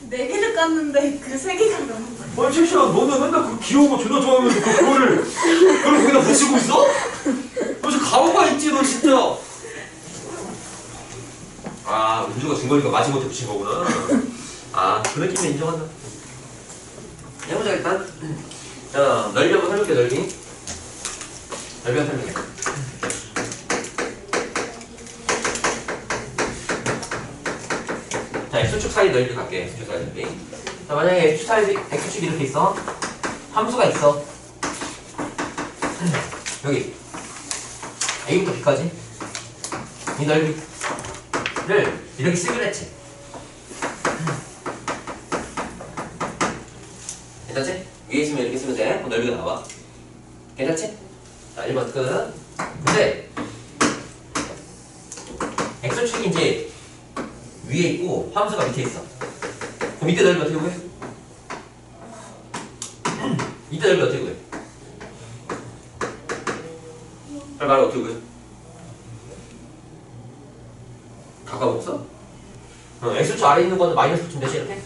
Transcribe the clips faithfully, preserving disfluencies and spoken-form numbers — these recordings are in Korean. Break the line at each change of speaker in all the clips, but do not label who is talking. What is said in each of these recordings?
네 개를 깠는데 그 세 개가 너무 많아.
아니 칠시야 너는 맨날 그 귀여운 거 존나 좋아하면서 그- 그거를 그걸 거기다 붙이고 있어? 너 지금 가오가 있지 너 진짜. 아 은주가 준 거니까 마지못해 붙인 거구나. 아 그 느낌은 인정한다. 해보자 일단. 자 넓이 한번 해볼게. 넓이 넓이 한번 해볼게. 자 x축 사이 넓이 갈게. x축 사이 넓이. 자 만약에 x축 사이 x축이 이렇게 있어. 함수가 있어. 여기 a부터 b까지 이 넓이를 이렇게 쓰기로 했지. 괜찮지? 위에 있으면 이렇게 쓰면 돼. 그럼 넓이가 나와. 괜찮지? 자 일 번 끝. 근데 x축이 이제 위에 있고 함수가 밑에 있어. 그럼 밑에 넓이 어떻게 구해? 밑에 넓이 어떻게 구해? 빨리 말해. 어떻게 구해? 가까워 없어? 어, x축 아래에 있는 거는 마이너스 붙이면 되지 이렇게?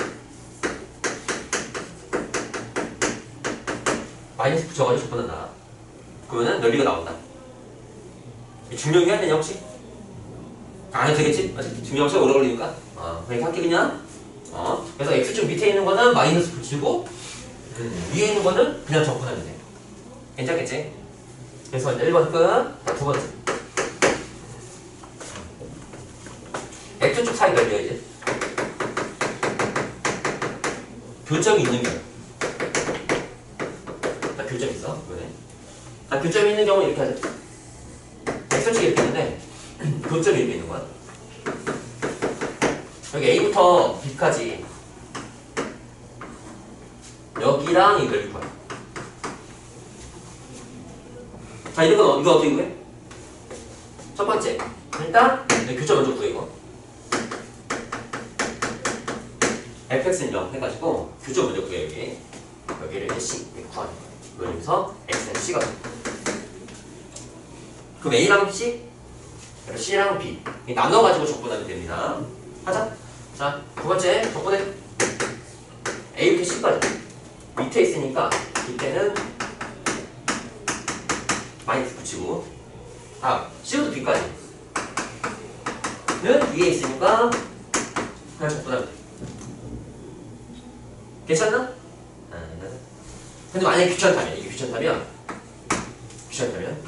마이너스 붙여가지고 접근한다. 그러면은 넓이가 나온다. 중력이 해야 되냐 혹시? 안 해도 되겠지? 중력 시간 오래 걸리니까. 어, 그렇게 할게 그냥. 어, 그래서 x축 밑에 있는 거는 마이너스 붙이고 음, 위에 있는 거는 그냥 접근하면 돼. 괜찮겠지? 그래서 일 번 끝. 두 번째. x축 사이 넓이야 이제. 교점이 있는 경우. 자, 교점 있어. 이거네. 자, 교점이 있는 경우는 이렇게 하자. x축이 이렇게 있는데 교점이 이렇게 있는 거야. 여기 a부터 b까지 여기랑 이 넓이 봐요. 자, 이런 건 이거 어떻게 구해? 첫 번째, 일단 교점 먼저 구해 이거. fx는 영 해가지고 교점 먼저 구해 여기. 여기를 c 구하는 거야. 그러면서 x는 c가 돼. 그럼 a랑 c, c랑 b 나눠가지고 적분하면 됩니다. 하자. 자, 두 번째 적분해. a부터 c까지 밑에 있으니까 밑에는 마이너스 붙이고, 다음 c부터 b까지는 위에 있으니까 그냥 적분하면 돼. 괜찮나? 근데 만약에 귀찮다면, 이게 귀찮다면 귀찮다면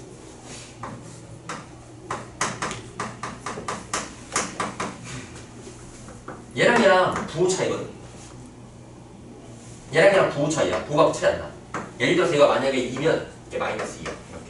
얘랑 얘랑 부호 차이거든. 얘랑 얘랑 부호 차이야. 부호가 차이 안 나. 예를 들어서 얘가 만약에 이면 얘 마이너스 이야. 이렇게.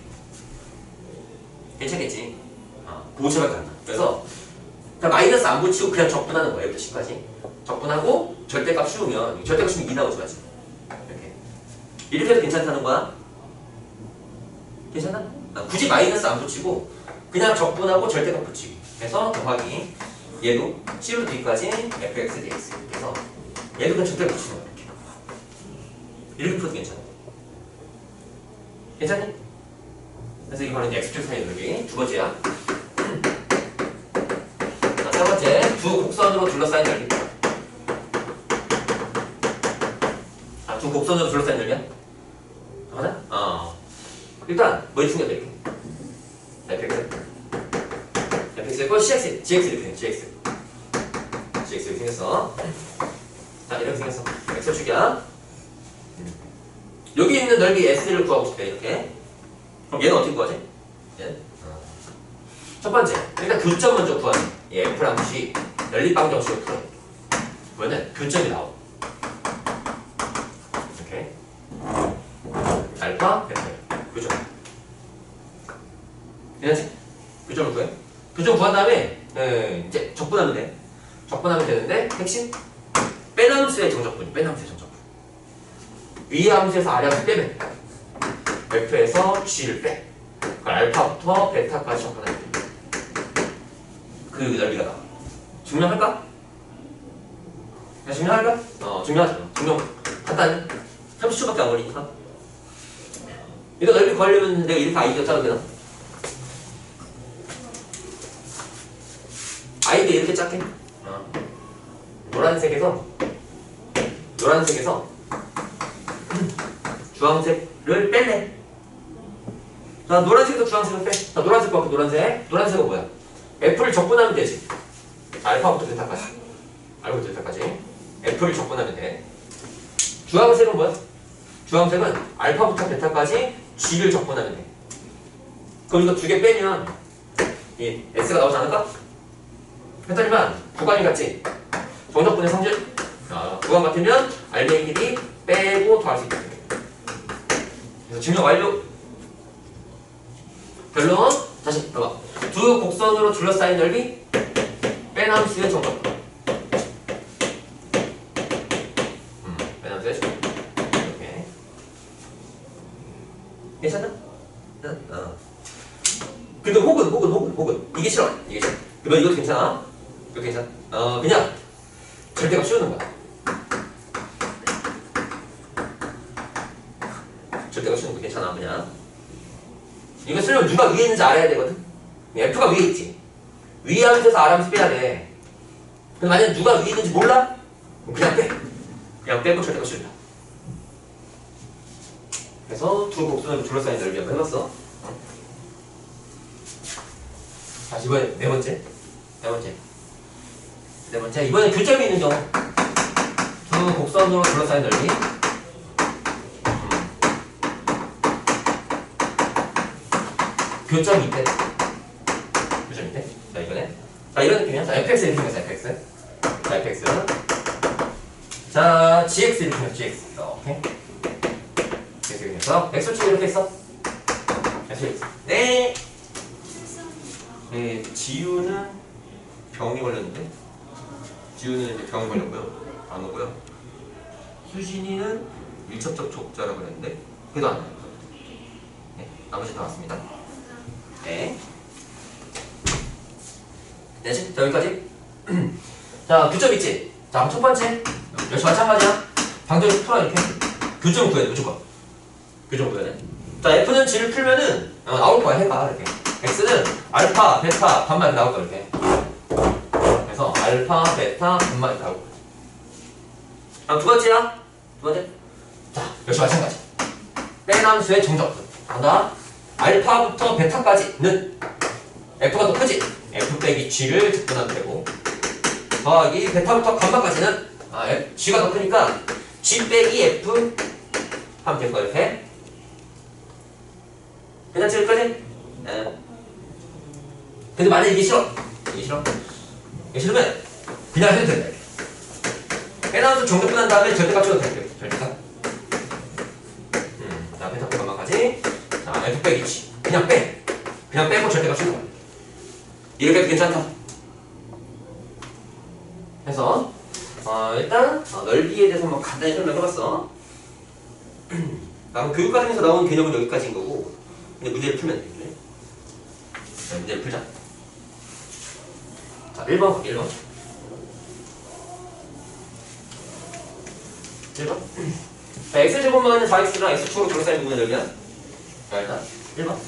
괜찮겠지? 어, 부호 차이밖에 안 나. 그래서 그냥 마이너스 안 붙이고 그냥 적분하는 거야. 여기부터 십까지. 적분하고 절대값 씌우면 절대값 씌우면 이 나오지 맞지? 이렇게. 이렇게 해도 괜찮다는 거야? 괜찮아? 아, 굳이 마이너스 안 붙이고 그냥 적분하고 절대값 붙이기. 그래서 더하기 얘도 c부터 b까지 fx dx. 그래서 얘도 그냥 절대값 붙이는 거야. 이렇게. 이렇게 풀어도 괜찮아. 괜찮니? 그래서 이거는 이제 x축 사이 넓이 두 번째야. 자, 세 번째 두 곡선으로 둘러싸인 넓이. 아, 두 곡선으로 둘러싸인 넓이야? 맞아? 어. 일단 뭐 이렇게 생겼다 이렇게. fx fx고 cx gx 이렇게 돼. gx gx 이렇게 생겼어. 자, 이렇게 생겼어. x축이야. 여기 있는 넓이 s를 구하고 싶대 이렇게. 그럼 얘는 어떻게 구하지? 얘는? 어. 첫 번째, 일단 교점 먼저 구하지. 이 f랑 c 연립방정식을 풀어. 그러면 교점이 나와. 이렇게 알파, 베타 교점. 괜찮지? 교점을 구해. 교점 구한 다음에 네, 이제 적분하면 돼. 적분하면 되는데 핵심 뺀 함수의 정적분이 뺀 함수의 정적분. 위 함수에서 아래 함수 빼면 f에서 g를 빼. 그 알파부터 베타까지 적분하면 돼. 그 넓이가 나와. 증명할까? 야, 증명할까? 어, 증명하자. 증명 간단해. 삼십 초밖에 안 걸리니까. 이거 넓이 구하려면 내가 이렇게 아이디어 짜도 되나? 아이디어 이렇게 짰게. 어. 노란색에서 노란색에서 노란색에서 주황색을 뺄래. 자, 노란색에서 주황색을 빼. 자, 노란색 갖고 노란색. 노란색은 뭐야? F를 적분하면 되지. 알파부터 베타까지. 알파부터 베타까지. F를 적분하면 돼. 주황색은 뭐야? 주황색은 알파부터 베타까지 G를 적분하면 돼. 그럼 이거 두 개 빼면 이 S가 나오지 않을까? 했더니만 구간이 같지? 정적분의 성질. 아, 구간 같으면 알맹이 길이 빼고 더할 수 있다. 그래서 증명 완료. 결론. 다시 봐봐. 두 곡선으로 둘러싸인 넓이 빼남수의 정적분. 음, 빼남수의 정적분. 이렇게. 괜찮나? 응? 어. 근데 혹은 혹은 혹은 혹은 이게 싫어. 이게 싫어. 그러면 이것도 괜찮아? 이것도 괜찮아? 어, 그냥 절대값 씌우는 거야. 절대값 씌우는 거 괜찮아. 그냥 이거 쓰려면 누가 위에 있는지 알아야 되거든. F가 위에 있지. 위에 하면서 R하면서 빼야 돼. 근데 만약에 누가 위에 있는지 몰라? 그럼 그냥 빼. 그냥 빼고 절대값 씌운다. 그래서 두 곡선으로 둘러싸인 넓이 한번 해봤어. 다시 이번에 네 번째. 네 번째. 네 번째. 이번엔 교점이 있는 경우. 두 곡선으로 둘러싸인 넓이. 음. 교점이 있대. 교점이 있대. 자, 이번에. 자, 이런 느낌이야. 자, 에프엑스 이렇게 생겼어, 에프엑스. 자, 에프엑스. 자, 지엑스 이렇게 생겼어, 지엑스. 오케이. 이렇게 생겼어. 엑스축 이렇게 있어. 엑스축. 네. 네, 지우는 병이 걸렸는데 지우는 이제 병이 걸렸고요. 안 오고요. 수진이는 밀접적 족자라고 그랬는데 그래도 안 와요. 네, 나머지 다 왔습니다. 네. 네, 자 여기까지. 자, 교점 있지? 자, 첫 번째 역시 마찬가지야. 방정식 풀어 이렇게. 교점 구해야 돼, 무조건. 교점 구해야 돼. 자, F는 G를 풀면은 어, 나올 거야, 해가 이렇게. X는 알파, 베타, 반마 이렇게 나올 거야, 이렇게. 그래서 알파, 베타, 반마 이렇게 나올 거야. 다음 두 번째야. 두 번째. 자, 역시 마찬가지. 빼남수의 정적분. 간다. 알파부터 베타까지는 F가 더 크지? F 빼기 G를 접근하면 되고. 더하기 베타부터 감마까지는 아, F, G가 더 크니까 G 빼기 F 하면 될 거야, 이렇게. 괜찮지, 여기까지? 네. 근데 만약에 이게 싫어. 이게 싫어. 이게 싫으면 그냥 해도 된다. 빼나면서 정적분 한 다음에 절대값 쳐도 돼. 절대값. 음, 자, 베타 감마까지. 자, F 빼기 G. 그냥 빼. 그냥 빼고 절대값 치는 거야. 이렇게 해도 괜찮다. 해서 어, 일단 어, 넓이에 대해서 한번 간단히 설명해봤어. 다음 교육과정에서 나온 개념은 여기까지인 거고 근데 문제를 풀면 돼. 자, 문제를 풀자. 자, 일 번 일 번 일 번 자, x제곱만은 사 엑스랑 x축으로 둘러싸인 부분의 넓이야. 자, 일단 일 번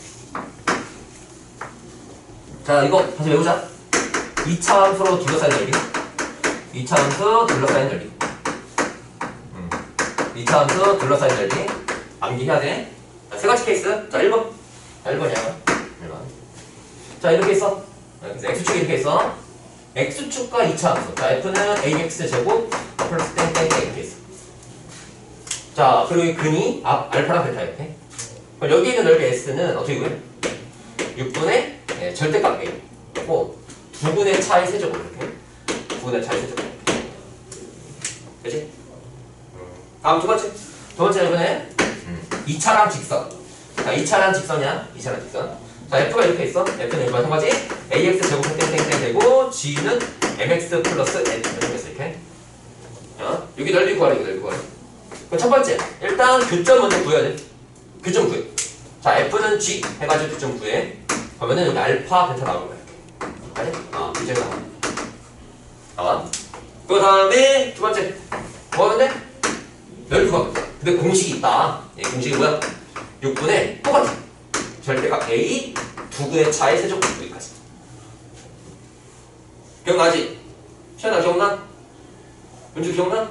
자, 이거 다시 외우자. 이 차 함수로 둘러싸인 넓이. 이 차 함수 둘러싸인 넓이. 음. 이 차 함수 둘러싸인 넓이. 암기해야 돼. 자, 세 가지 케이스. 자, 일 번. 자, 일 번이야. 일 번. 자, 이렇게 있어. 그래서 x축이 이렇게 있어. x축과 이 차 함수. 자, f는 ax 제곱 플러스 땡땡땡 이렇게 있어. 자, 그리고 이 근이 앞 알파랑 베타 이렇게. 그럼 여기 있는 넓이 s는 어떻게 구해? 육 분의 네, 절대값 a. 고 두 분의 차의 세제곱 이렇게. 두 분의 차의 세제곱. 그치? 다음 두 번째. 두 번째 이번에 음. 이 차랑 직선. 자, 이 차랑 직선이야. 이 차랑 직선. 자, F가 이렇게 있어. F는 이거 마찬가지. ax 제곱 땡땡땡 되고 G는 mx 플러스 n 이렇게 있어, 이렇게. 어? 여기 넓이 구하래, 여기 넓이 구하래. 그럼 첫 번째. 일단 교점 먼저 구해야 돼. 교점 구해. 자, F는 G 해가지고 교점 구해. 그러면은 여기 알파, 베타 나올 거야, 이렇게. 알지? 아, 교점이 나와. 나와. 그 다음에 두 번째. 뭐 하면 돼? 넓이 구하면 돼. 근데 공식이 있다. 이 공식이 뭐야? 육 분의 똑같아. 절대값 a 두 분의 차의 세제곱 여기까지. 기억나지? 시연아 기억나? 연주 기억나?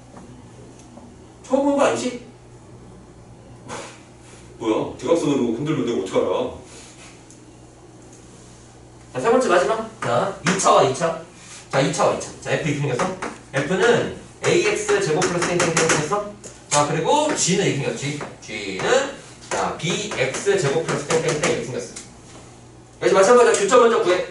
처음 본 거 아니지?
뭐야? 대각선으로 흔들면 내가 어떻게 알아?
자, 세 번째 마지막. 자, 이 차와 이 차. 자, 이 차와 이 차. 자, F 이렇게 생겼어. F는 에이엑스 제곱 플러스 땡땡땡 생겼어. 자, 그리고 G는 이렇게 생겼어. G. G는 자, 비엑스 제곱 플러스 땡땡땡 이렇게 생겼어. 여기서 마찬가지로 교점 먼저 구해.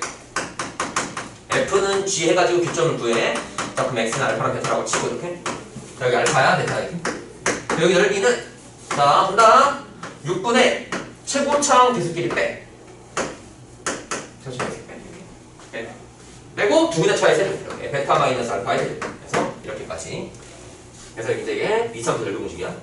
F는 G 해가지고 교점을 구해. 자, 그럼 X는 알파랑 베타라고 치고 이렇게. 자, 여기 알파야, 베타 이렇게. 여기 넓이는 자, 한다. 육 분의 최고차항 계수끼리 빼. 최고차항 계수 빼. 빼. 빼고 두 분의 차의 세제곱. 이렇게. 베타 마이너스 알파의 세제곱. 그래서 이렇게까지. 그래서 이제 이게 이차함수 넓이 공식이야.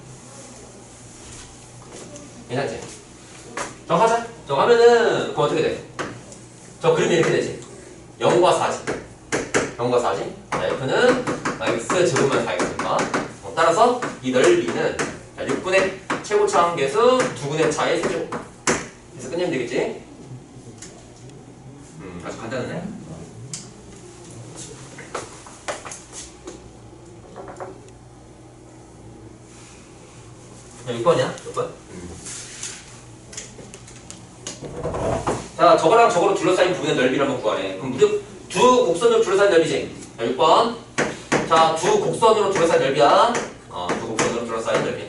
괜찮지? 저거 하자. 저거 하면은 그럼 어떻게 돼? 저 그림이 이렇게 되지. 영과 사지. 영과 사지. 자, F는 X 제곱만 사겠습니다. 어, 따라서 이 넓이는 자, 육 분의 최고차항 계수 두 분의 차의 세제곱. 그래서 끝내면 되겠지? 음, 아주 간단하네. 자, 육 번이야? 육 번? 음. 자, 저거랑 저거로 둘러싸인 부분의 넓이를 한번 구하래. 그럼 무려 두 곡선으로 둘러싸인 넓이지? 자, 육 번. 자, 두 곡선으로 둘러싸인 넓이야. 어, 두 곡선으로 둘러싸인 넓이.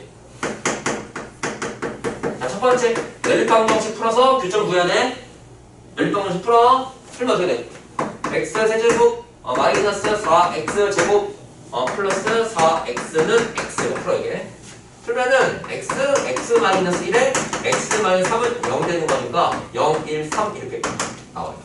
자, 첫 번째. 연립방 방식 풀어서 교점 구해야 돼. 연립방 방식 풀어. 풀면 어떻게 돼? x 세제곱 어, 마이너스 사 엑스 제곱 어, 플러스 사 엑스는 x로 풀어 이게. 풀면은 x, x 마이너스 일에 x 마이너스 삼은 영 되는 거니까 영, 일, 삼 이렇게 나와요.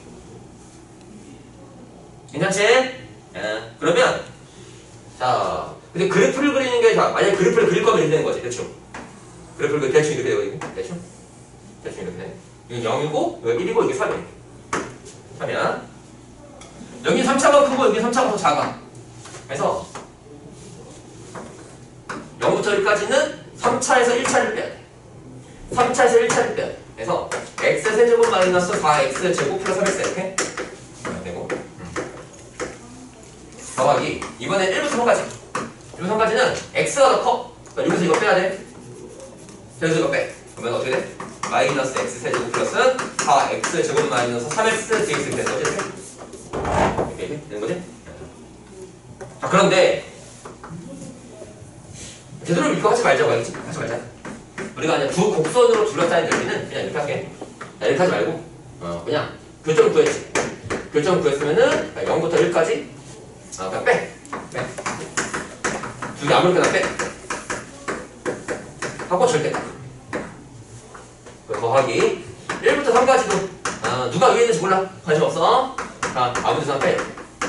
괜찮지? 예. 그러면 자, 근데 그래프를 그리는 게 자, 만약에 그래프를 그릴 거면 이렇게 되는 거지, 대충. 그래프를 그 대충 이렇게 돼요, 이게. 대충. 대충 이렇게 돼. 이건 영이고, 이거 일이고, 이게 삼이야. 삼이야. 여기 삼 차가 크고, 여기 삼 차가 더 작아. 그래서 영부터 일까지는 삼 차에서 일 차를 빼야 돼. 삼 차에서 일 차를 빼야 돼. 그래서 x 세제곱 마이너스 사 엑스 제곱 플러스 삼 엑스 이렇게 되고 음. 더하기 이번엔 일부터 삼까지 일부터 삼까지는 x가 더 커. 그러니까 여기서 이거 빼야 돼. 여기서 이거 빼. 그러면 어떻게 돼? 마이너스 x 세제곱 플러스 사 엑스 제곱 마이너스 삼 엑스 dx 되는 거지? 이렇게 이렇게 되는 거지? 자, 그런데 제대로 이거 하지 말자고 알겠지? 하지 말자. 우리가 그냥 두 곡선으로 둘러싸인 넓이는 그냥 이렇게 할게. 자, 이렇게 하지 말고 어, 그냥 교점을 구했지. 교점을 구했으면은 영부터 일까지 어, 그냥 빼. 빼. 두 개 아무렇게나 빼. 하고 절대 딱. 그 더하기 일부터 삼까지도 어, 누가 위에 있는지 몰라. 관심 없어. 자, 아무 데서나 빼.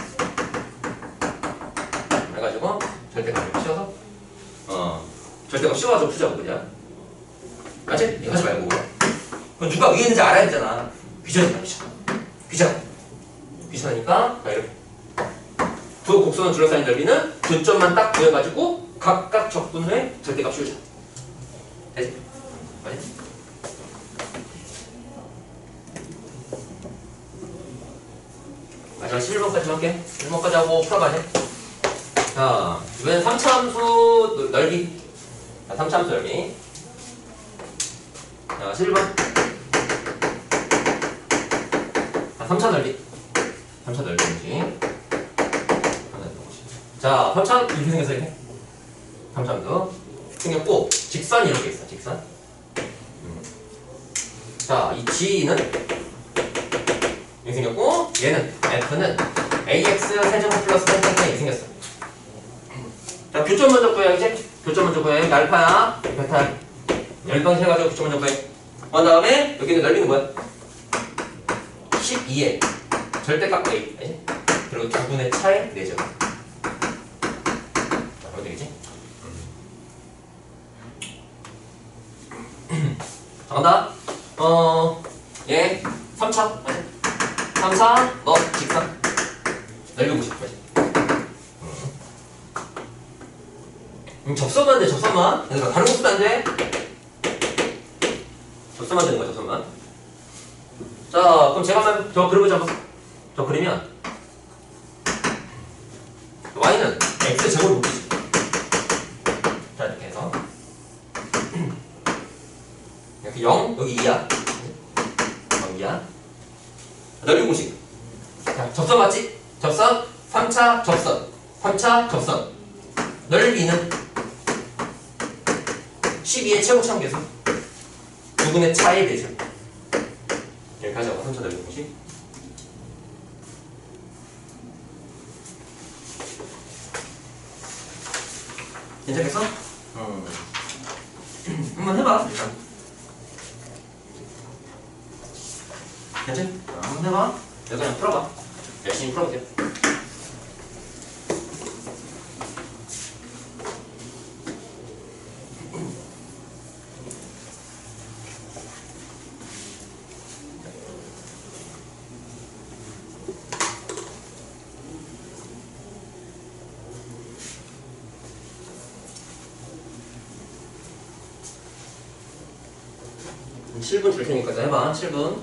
해가지고 절대값을 씌워서 어, 절대값 씌워서 푸자고 그냥. 알지? 이거 하지 말고. 그럼 누가 위에 있는지 알아야 되잖아. 귀찮아, 귀찮아. 귀찮아. 귀찮으니까 자, 이렇게 두 곡선을 둘러싸인 넓이는 교점만 딱 구해가지고 각각 적분 후에 절대값 씌우자. 되지? 알지? 마지막 십일 번까지 할게. 일 번까지 하고 풀어봐. 자, 이번엔 삼 차 함수 넓이. 자, 삼 차 함수 넓이. 자, 십일 번. 자, 삼 차 넓이. 삼 차 넓이인지. 자, 삼 차 이렇게 생겼어, 이렇게. 삼 차 함수. 생겼고, 직선이 이렇게 있어, 직선. 음. 자, 이 G는 이렇게 생겼고, 얘는, F는 에이엑스 세제곱 플러스 땡땡땡 이렇게 생겼어. 자, 교점 먼저 구해야지. 교점 먼저 구해. 여기 알파야. 베타. 열방식 해가지고 교점 먼저 구해. 그 다음에 여기는 넓이는 뭐야? 십이에 절대값 A. 알지? 그리고 두 분의 차의 네 제곱. 자, 그럼 되겠지? 자, 간다. 어, 얘 삼 차. 알지? 삼 차, 너 직선. 넓이 구십. 알지? 음, 접선만 돼, 접선만. 얘들아, 다른 것도 안 돼. 접선만 되는 거야, 접선만. 자, 그럼 제가 한번 저 그려보자. 저 그리면 y는 x 제곱 넓이 공식. 자, 접선 맞지? 접선, 삼 차 접선, 삼 차 접선. 넓이는 십이의 최고차함계수 부분의 차에 대해서. 여기까지 하고 삼 차 넓이 공식. 괜찮겠어? 어. 한번 해봐 일단. 괜찮지? 자, 한번 해봐. 여기 그냥 풀어봐. 열심히 풀어보세요. 칠 분 줄 테니까 해봐. 칠 분.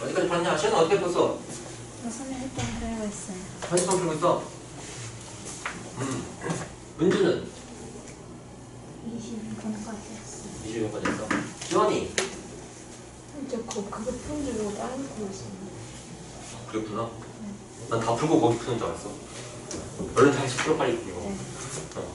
어디까지 풀었냐? 시현은 어떻게 풀었어?
선생님 일단 그리고 있어요.
현식만 풀고 있어. 음. 은주는
이십 번까지 했어요.
이십 번까지 했어. 지원이
이제 그, 그거 푼 줄 모르고 다른 거 있어요.
그랬구나. 난 다 풀고 거기 푸는 줄 알았어. 얼른 다시 풀어 빨리 이거.
네.
어.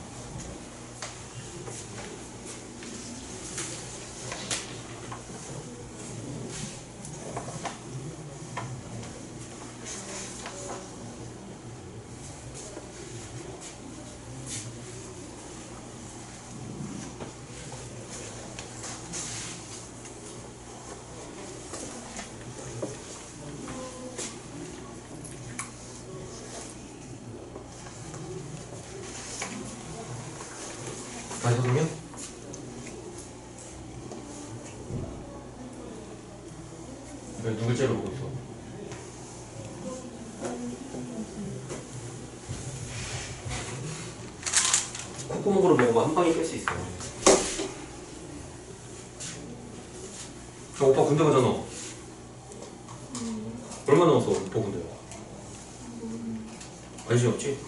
다시 그러면? 왜 누굴째로 보고 있어? 콧구멍으로 매운 거한 방에 깰 수 있어. 저 오빠 군대 가잖아. 얼마 남았어 오빠 군대? 관심 없지?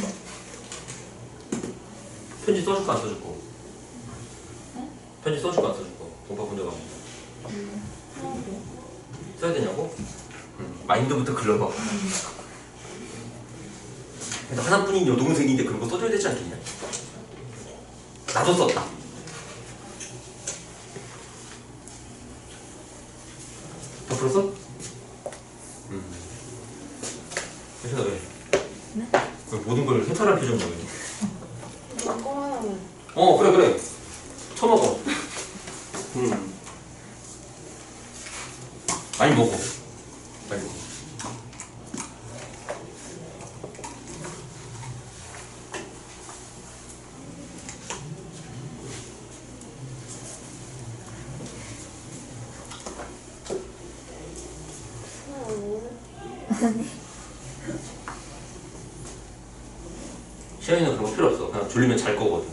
편지 써줄까 안 써줄까? 편지 써줄까 안 써줄까? 오빠 군대 가면 써야 되냐고? 응. 마인드부터 글러봐. 그래서 하나뿐인 여동생인데 그런 거 써줘야 되지 않겠냐? 나도 썼다. 다 풀었어? 응. 혜선아 왜?
네?
왜 모든 걸 해탈할 표정이야 왜?
이거 하나는
어 그래 그래 처먹어. 음. 많이 먹어 많이 먹어. 시현이는 그런 거 필요 없어. 그냥 졸리면 잘 거거든.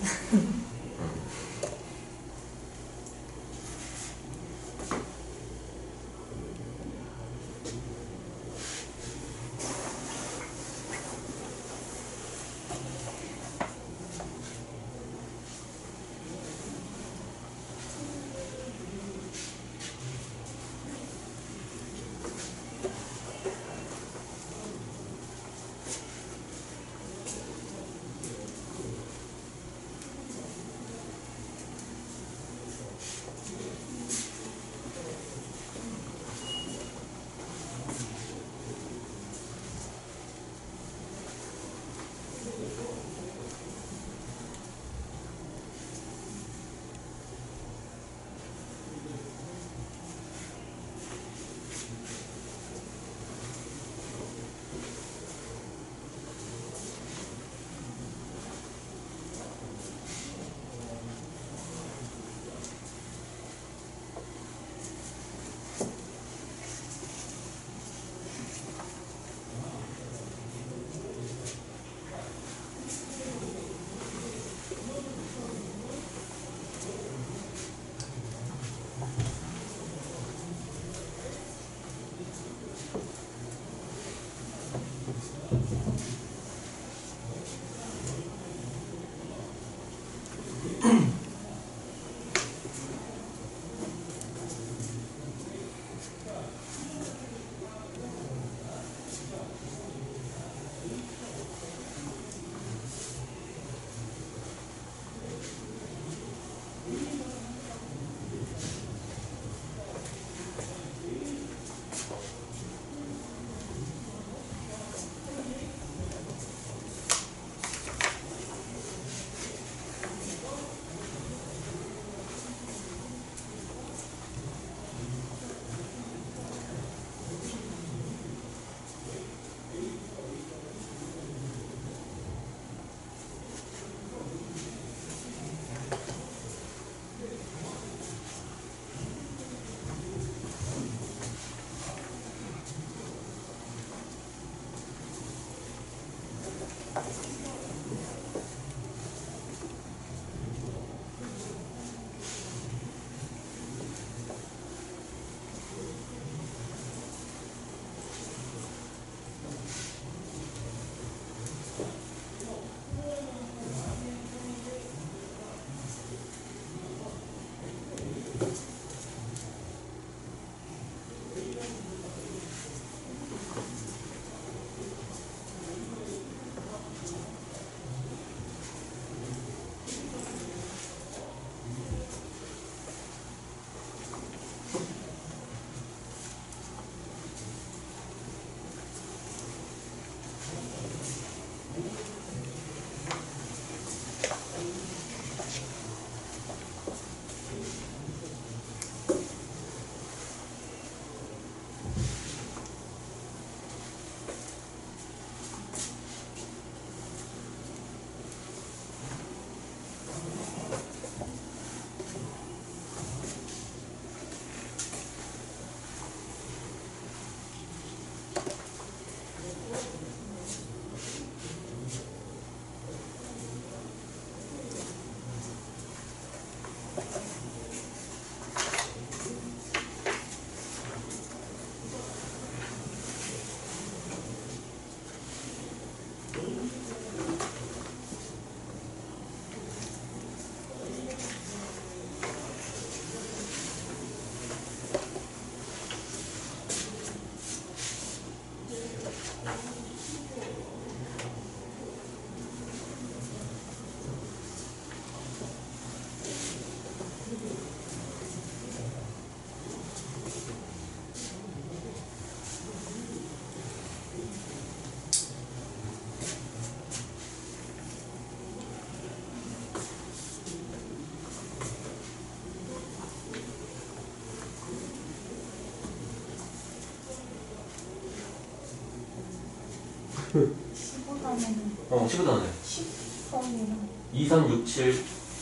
십오 단에는
어, 십오 단원에.
십 번이랑
이, 삼, 육, 칠.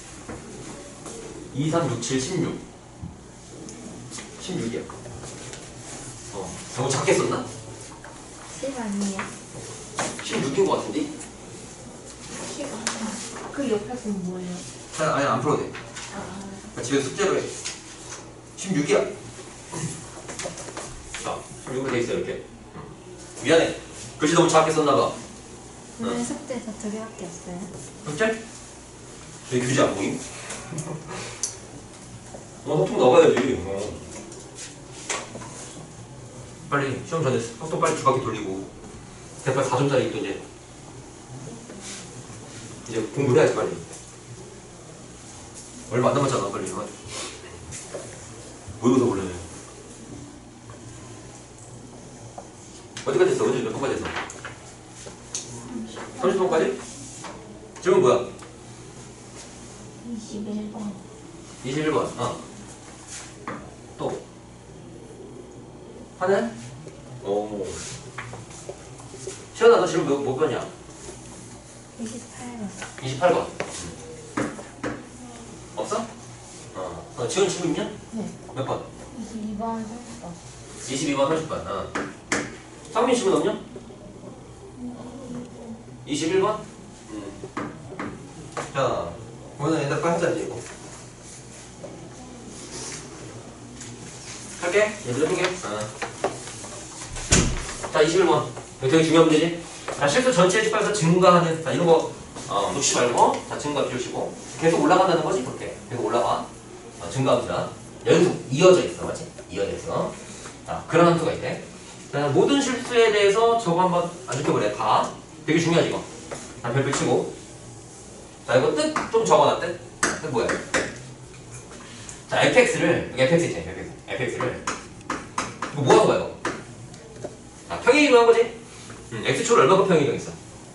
이, 삼, 육, 칠, 십육. 십육이야. 어, 너무 작게 썼나?
십 아니에요?
십육인 것 같은데?
십 아니야. 그 옆에 건 뭐예요?
아니, 아니, 안 풀어도 돼.
아,
집에서 숙제로 해. 십육이야. 자, 십육으로 돼 있어, 이렇게. 미안해. 글씨 너무 작게 썼나봐.
오늘 숙제 저 두 개밖에 없어요.
숙제? 왜 규제 안 보임? 어, 소통 나가야지. 어. 빨리 시험 전에 소통 빨리 두 바퀴 돌리고 대파 사 점짜리 또 이제 이제 공부를 해야지 빨리. 얼마 안 남았잖아 빨리. 모의고사 볼래. 어디까지 했어? 언제 몇 번까지 했어? 삼십 번까지? 질문 뭐야?
이십일 번.
이십일 번. 어. 또. 하네? 오. 시연아, 너 질문 몇, 몇 번이야?
이십팔 번.
이십팔 번. 없어? 어. 어 지원 친구 있냐?
네.
몇 번?
이십이 번, 삼십 번.
이십이 번, 삼십 번. 어. 상민 친구 없냐? 이십일 번? 음. 자, 오늘 얘들 빨리 하자, 이제 이거. 할게. 얘들 해보게. 어. 자, 이십일 번. 이거 되게 중요한 문제지? 자, 실수 전체 집합에서 증가하는, 자, 이런 거, 어, 놓치지 말고, 자, 증가 비우시고. 계속 올라간다는 거지, 그렇게. 계속 올라가. 어, 증가합니다. 연속, 이어져 있어, 맞지? 이어져 있어. 자, 그런 함수가 있대. 자, 모든 실수에 대해서 저거 한번 안 적혀보래. 다. 되게 중요하지, 이거. 자, 별표 치고. 자, 이거 뜻 좀 적어놔, 뜻. 뜻 뭐야? 자, fx를, 여기 fx 있지, fx. fx를. 이거 뭐 하는 거야, 이거? 자, 평행 이동한 거지? 음, x축을 얼마큼 평행 이동했어?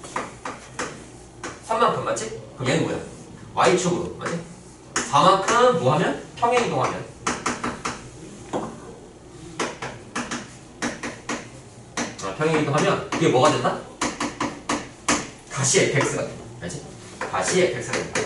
삼만큼, 맞지? 그럼 얘는 뭐야? y축으로, 맞지? 사만큼 뭐 하면? 평행 이동하면. 아, 평행 이동하면 이게 뭐가 된다? 다시 fx가 된다. 알지? 다시 fx가 된다.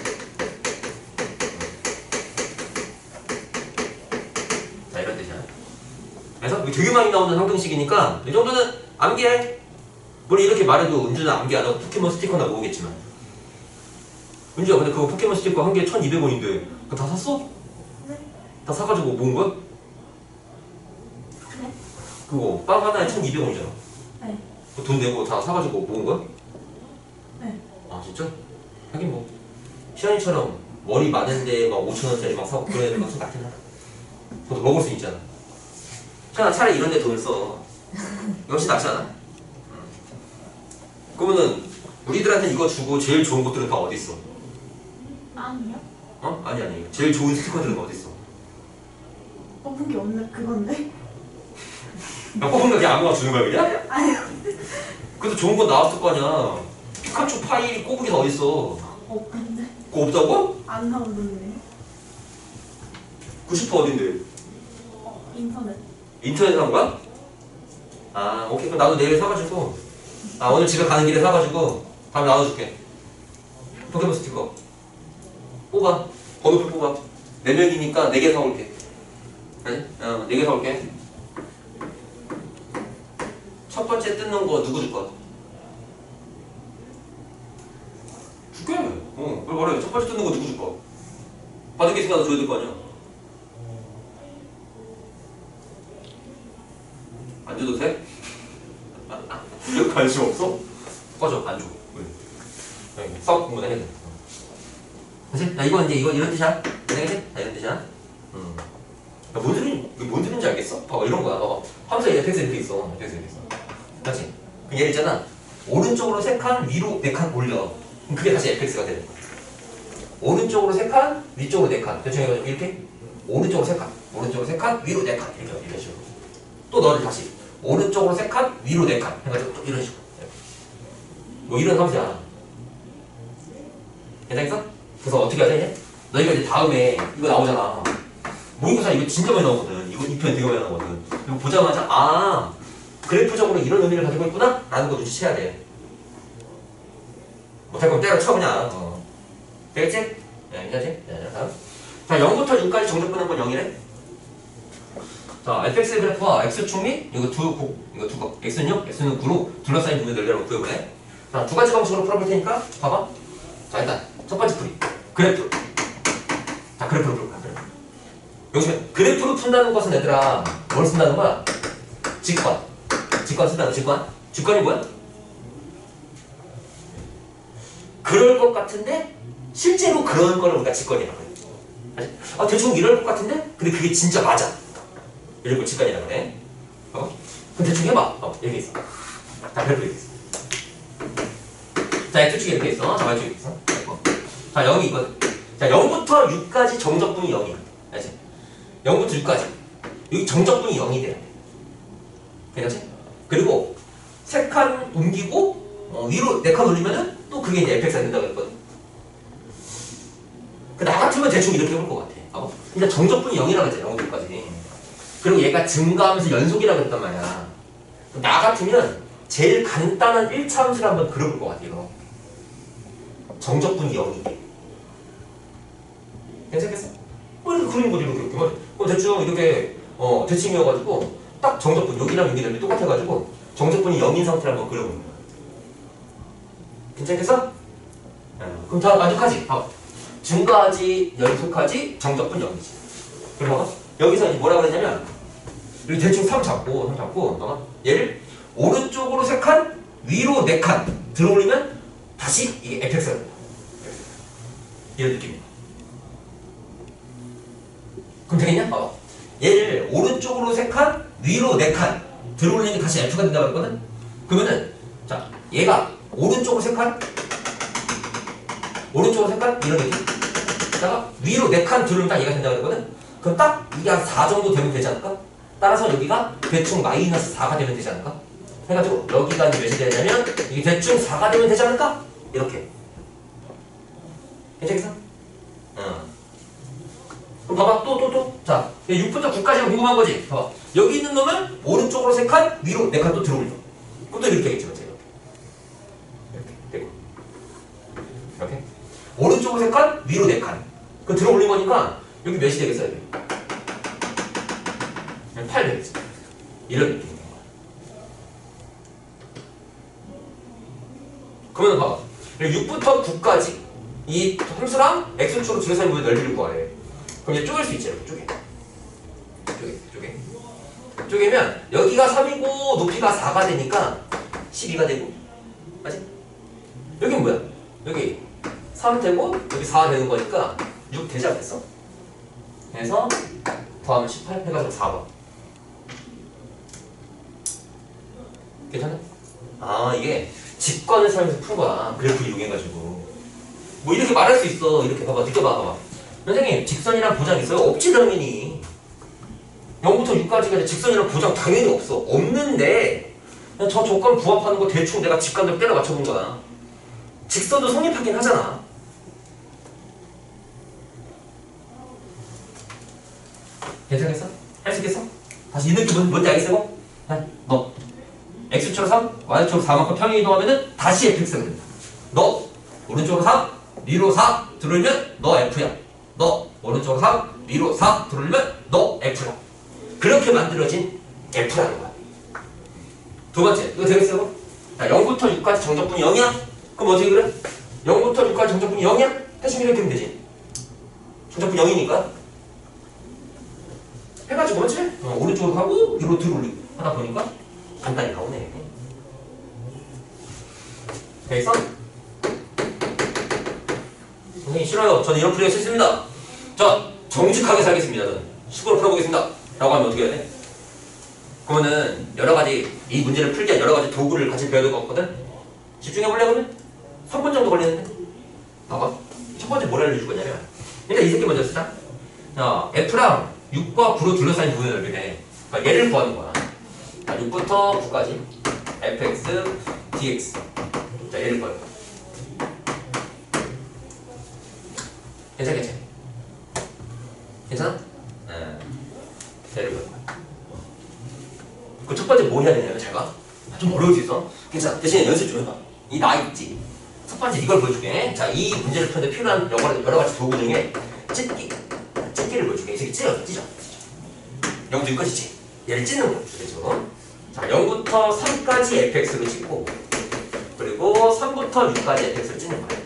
자, 이런 뜻이야. 그래서 되게 많이 나오는 상등식이니까 이 정도는 암기해. 물론 이렇게 말해도 은주는 암기 안 하고 포켓몬 스티커나 모으겠지만. 은주야, 근데 그거 포켓몬 스티커 한 개에 천이백 원인데 그거 다 샀어?
네.
다 사가지고 모은 거야?
네.
그거 빵 하나에 천이백 원이잖아.
네.
그 돈 내고 다 사가지고 모은 거야?
네.
아 진짜? 하긴 뭐 시연이처럼 머리 많은데 막 오천 원짜리 막 사고 그런 애들 막좀 낫긴 하다. 그것도 먹을 수 있잖아. 시연아, 차라리 이런 데 돈을 써. 역시 낫지 않아? 응. 그러면은 우리들한테 이거 주고 제일 좋은 것들은 다 어디 있어?
아니요?
어? 아니 아니. 제일 좋은 스티커들은 어디 있어?
뽑은 게 없는 그건데?
야, 뽑은 거 그냥 아무거나 주는 거야 그냥?
아니,
그래도 좋은 건 나왔을 거 아니야. 피카츄 파일 꼬부기 다 어디 있어?
없는데?
그거 없다고?
안 나오던데.
구십 퍼센트 어딘데?
어, 인터넷.
인터넷에 산 거야? 아 오케이. 그럼 나도 내일 사가지고 아 오늘 집에 가는 길에 사가지고 다음에 나눠줄게. 포켓몬 스티커 뽑아. 번호표 뽑아. 네 명이니까 네 개 사올게. 네? 어, 네 개 사올게. 첫 번째 뜯는 거 누구 줄 거야? 줄게. 어, 그래 말해. 첫 번째 뜯는 거 누구 줄 거야? 받은 게 있으니까 너 줘야 될 거 아니야? 안 줘도 돼? 이거 관심 없어? 꺼져, 안 줘. 왜? 싸움 공부나 해야 돼. 그치? 나 이거 이제 이거 이런 뜻이야. 알겠지? 나 이런 뜻이야. 음. 야, 뭔 소리, 이게 뭔 소리인지 알겠어? 봐봐, 이런 거야. 봐봐. 함수에 fx 이렇게 있어. fx 이렇게 있어. 맞지? 그 예를 있잖아. 오른쪽으로 세 칸, 위로 네 칸 올려. 그럼 그게 다시 fx가 되는 거야. 오른쪽으로 세 칸, 위쪽으로 네 칸. 대충 해가지고 이렇게. 오른쪽으로 세 칸, 오른쪽으로 세 칸, 위로 네 칸. 이렇게, 이런 식으로. 또 너를 다시. 오른쪽으로 세 칸, 위로 네 칸. 해가지고 또 이런 식으로. 뭐 이런 함수야. 괜찮겠어? 그래서 어떻게 하자? 너희가 이제 다음에 이거 나오잖아. 모의고사 이거 진짜 많이 나오거든. 이거 이 편 되게 많이 나오거든. 이거 보자마자 아 그래프적으로 이런 의미를 가지고 있구나? 라는 거 눈치채야 돼. 못할 거면 때려쳐 그냥. 어. 되겠지? 네, 괜찮지? 네, 다음. 자, 영부터 육까지 정적분한 건 영이래. 자, 에프엑스의 그래프와 x축 및 이거 두 곡, 이거 두 곡, x는 육, x는 구로 둘러싸인 부분을 늘려라고 구해보래. 자, 두 가지 방식으로 풀어볼 테니까 봐봐. 자, 일단 첫 번째 풀이 그래프. 자, 그래프로 풀까? 그래프. 여기서 그래프로 푼다는 것은 얘들아 뭘 쓴다는 거야? 직관. 직관 쓴다는 거, 직관. 직관이 뭐야? 그럴 것 같은데 실제로 그런 거를 우리가 직관이라고 해. 아, 대충 이럴 것 같은데 근데 그게 진짜 맞아. 이럴 걸 직관이라고 해. 어? 그럼 대충 해봐. 어, 이렇게 있어. 자, 그래프 이렇게 있어. 자, x축이 이렇게 있어. 자, y축이 이렇게 있어. 어. 자, 영이 이거든. 자, 영부터 육까지 정적분이 영이야. 알지? 영부터 육까지. 여기 정적분이 영이 돼야 돼. 괜찮지? 그리고 세 칸 옮기고 어, 위로 네 칸 올리면은 또 그게 이제 에프엑스가 된다고 했거든. 그 나 같으면 대충 이렇게 해볼 것 같아. 어? 근데 정적분이 영이라고 했잖아. 영부터 육까지. 그리고 얘가 증가하면서 연속이라고 했단 말이야. 나 같으면 제일 간단한 일 차 함수를 한번 그려볼 것 같아. 이거. 정적분이 영이 돼. 괜찮겠어? 뭐 이렇게 그리는 거지, 이렇게. 이렇게. 그럼 대충 이렇게, 어, 대칭이어가지고, 딱 정적분, 여기랑 여기 널리 똑같아가지고, 정적분이 영인 상태를 한번 그려보는 거야. 괜찮겠어? 어, 그럼 다 만족하지? 봐봐. 증가하지, 연속하지, 정적분 영이지. 그럼 봐봐. 여기서 이제 뭐라 그랬냐면, 여기 대충 삼 잡고, 삼 잡고, 봐봐. 얘를 오른쪽으로 세 칸, 위로 네 칸 들어올리면 다시 이게 에프엑스가 된다. 이런 느낌이야. 그럼 되겠냐? 봐봐. 얘를 오른쪽으로 세 칸, 위로 네 칸 들어올리면 다시 F가 된다고 했거든? 그러면은, 자, 얘가 오른쪽으로 세 칸, 오른쪽으로 세 칸, 이런 느낌? 다가 위로 네 칸 들어오면 딱 얘가 된다고 했거든? 그럼 딱 이게 한 사 정도 되면 되지 않을까? 따라서 여기가 대충 마이너스 사가 되면 되지 않을까? 해가지고 여기가 이제 몇이 되냐면 이게 대충 사가 되면 되지 않을까? 이렇게. 괜찮겠어? 어. 그럼 봐봐. 또, 또, 또. 자, 육부터 구까지가 궁금한 거지? 봐봐. 여기 있는 놈은 오른쪽으로 세 칸, 위로 네 칸 또 들어올려. 그럼 또 이렇게 되겠지, 맞지? 이렇게. 이렇게. 이렇게. 오른쪽으로 세 칸, 위로 네 칸. 그 들어올린 거니까 여기 몇이 되겠어요? 팔 되겠지. 이런 느낌인 거야. 그러면 봐봐. 육부터 구까지 이 함수랑 x축으로 둘러싸인 부분의 넓이를 구하래. 그럼 이제 쪼갤 수 있지, 이렇게 쪼개. 쪼개, 쪼개. 쪼개면 여기가 삼이고 높이가 사가 되니까 십이가 되고, 맞지? 여긴 뭐야? 여기 삼 되고 여기 사가 되는 거니까 육 되지 않겠어? 그래서 더하면 십팔 해가지고 사 번. 괜찮아? 아, 이게 직관을 사용해서 푼 거야. 그래프 이용해가지고. 뭐 이렇게 말할 수 있어. 이렇게 봐봐. 느껴봐. 봐봐. 선생님, 직선이란 보장 있어요? 없지, 당연히. 영부터 육까지가 직선이란 보장 당연히 없어. 없는데 그냥 저 조건 부합하는 거 대충 내가 직관대로 때려 맞춰본 거야. 직선도 성립하긴 하잖아. 괜찮겠어? 할 수 있겠어? 다시 이 느낌은 뭔지 알겠어? 자, 너 x축으로 삼, y축으로 사만큼 평행이동하면은 다시 에프엑스가 된다. 너 오른쪽으로 삼, 위로 사 들어오면 너 F야. 너 오른쪽으로 삼, 위로 사 들어오면 너 F야. 그렇게 만들어진 F라는 거야. 두 번째, 이거 되겠어? 자, 영부터 육까지 정적분이 영이야? 그럼 어떻게 그래? 영부터 육까지 정적분이 영이야? 대충 이렇게 하면 되지. 정적분 영이니까 해가지고 그렇지? 어, 오른쪽으로 가고 위로 들어올리고 하다 보니까 간단히 나오네. 그래서 선생님 싫어요. 저는 이런 풀이가 싫습니다. 자, 정직하게 살겠습니다. 저는 식으로 풀어보겠습니다. 라고 하면 어떻게 해야 돼? 그러면은 여러가지 이 문제를 풀기 위한 여러가지 도구를 같이 배워야 될 것 같거든? 집중해볼래 그러면? 삼 분 정도 걸리는데? 봐봐. 첫 번째 뭘 알려줄 거냐면 일단 이 새끼 먼저 쓰자. 자, F랑 육과 구로 둘러싸인 부분의 넓이래. 그러니까 얘를 구하는 거야. 자, 육부터 구까지 fx, dx. 자, 얘를 구하는 거야. 괜찮아, 괜찮아? 괜찮아? 네. 얘를 구하는 거야. 그 첫 번째 뭐 해야 되냐면 잘 봐. 좀 어려울 수 있어. 괜찮아. 대신에 연습 좀 해봐. 이 나 있지. 첫 번째 이걸 보여줄게. 자, 이 문제를 푸는데 필요한 여러, 여러 가지 도구 중에 찢기. 찢기를 보여줄게. 이 새끼 찢어, 찢어. 영부터 육까지 얘를 찢는 거 되죠. 자, 영부터 삼까지 에프엑스로 찢고, 그리고 삼부터 육까지 에프엑스로 찢는 거야.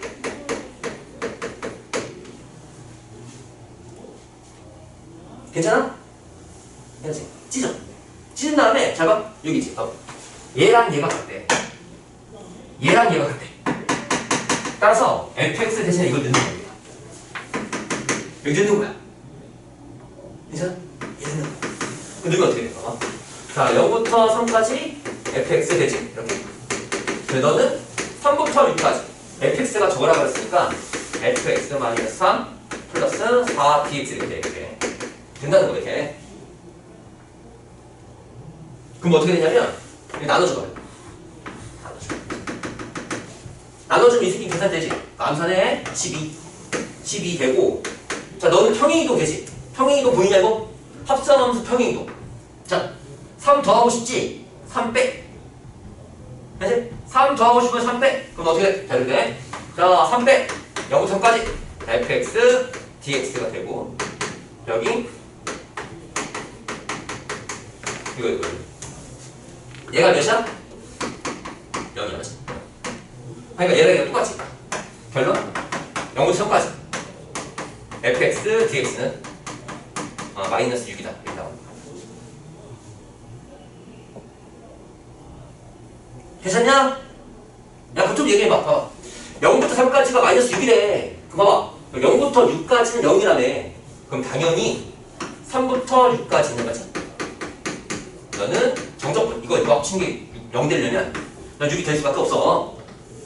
괜찮아? 괜찮지? 찢어. 찢은 다음에 잘 봐. 여기 있지. 어. 얘랑 얘가 같대. 얘랑 얘가 같대. 따라서 에프엑스 대신에 이걸 넣는 거야. 여기 넣는 거야. 괜찮아? 얘 넣는 거야. 그 넣으면 어떻게 돼? 봐봐. 자, 영부터 삼까지 에프엑스 되지. 이렇게. 근데 너는 삼부터 육까지 에프엑스가 저거라고 그랬으니까 에프엑스 마이너스 삼 플러스 사 디엑스 이렇게 돼. 이렇게. 된다는 거 이렇게. 그럼 어떻게 되냐면 이렇게 나눠줘봐요. 나눠줘. 나눠주면 이 새끼 계산되지. 암산에 십이. 십이 되고, 자, 너는 평행이동 되지. 평행이동 보이냐 이거? 합성함수 평행이동. 자, 삼 더하고 싶지? 삼 빼. 알지? 삼 더하고 싶으면 삼 빼. 그럼 어떻게 되는데? 자, 삼 빼. 영부터 삼까지 에프엑스 디엑스가 되고, 여기 이거 이거 얘가 몇이야? 영이야. 그러니까 얘랑 얘랑 똑같지. 결론 영부터 삼까지 에프엑스 디엑스는 아, 마이너스 육이다. 이렇게 나옵니다. 괜찮냐? 야, 그거 좀 얘기해봐. 봐봐. 영부터 삼까지가 마이너스 육이래. 그럼 봐봐. 영부터 육까지는 영이라며. 그럼 당연히 삼부터 육까지는 거지. 너는 정적분, 이거 이거 합친 게 영 되려면 넌 육이 될 수밖에 없어.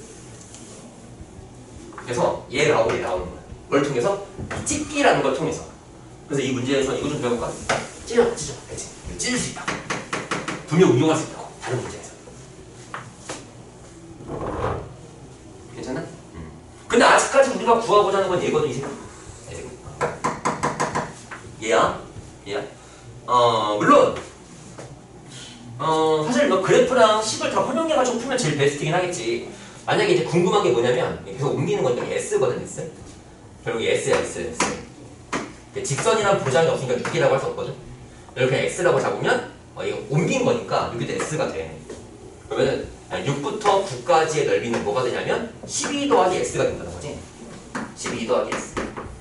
그래서 얘 나오고 얘 나오는 거야. 뭘 통해서? 찢기라는 걸 통해서. 그래서 이 문제에서 이거 좀 배워볼까? 찢어, 찢어. 그렇지? 찢을 수 있다. 분명 응용할 수 있다고. 다른 문제에서. 괜찮아? 음. 근데 아직까지 우리가 구하고자 하는 건 얘거든, 이 새끼. 이 새끼. 얘야? 얘야? 어, 물론 어, 사실 너 그래프랑 식을 다 활용해가지고 풀면 제일 베스트긴 하겠지. 만약에 이제 궁금한 게 뭐냐면 계속 옮기는 거니까 S거든, S. 결국 S야, S, S. 직선이란 보장이 없으니까 육이라고 할 수 없거든. 이렇게 X라고 잡으면 어, 이거 옮긴 거니까 여기도 S가 돼. 그러면은 육부터 구까지의 넓이는 뭐가 되냐면 십이 더하기 S가 된다는 거지. 십이 더하기 S.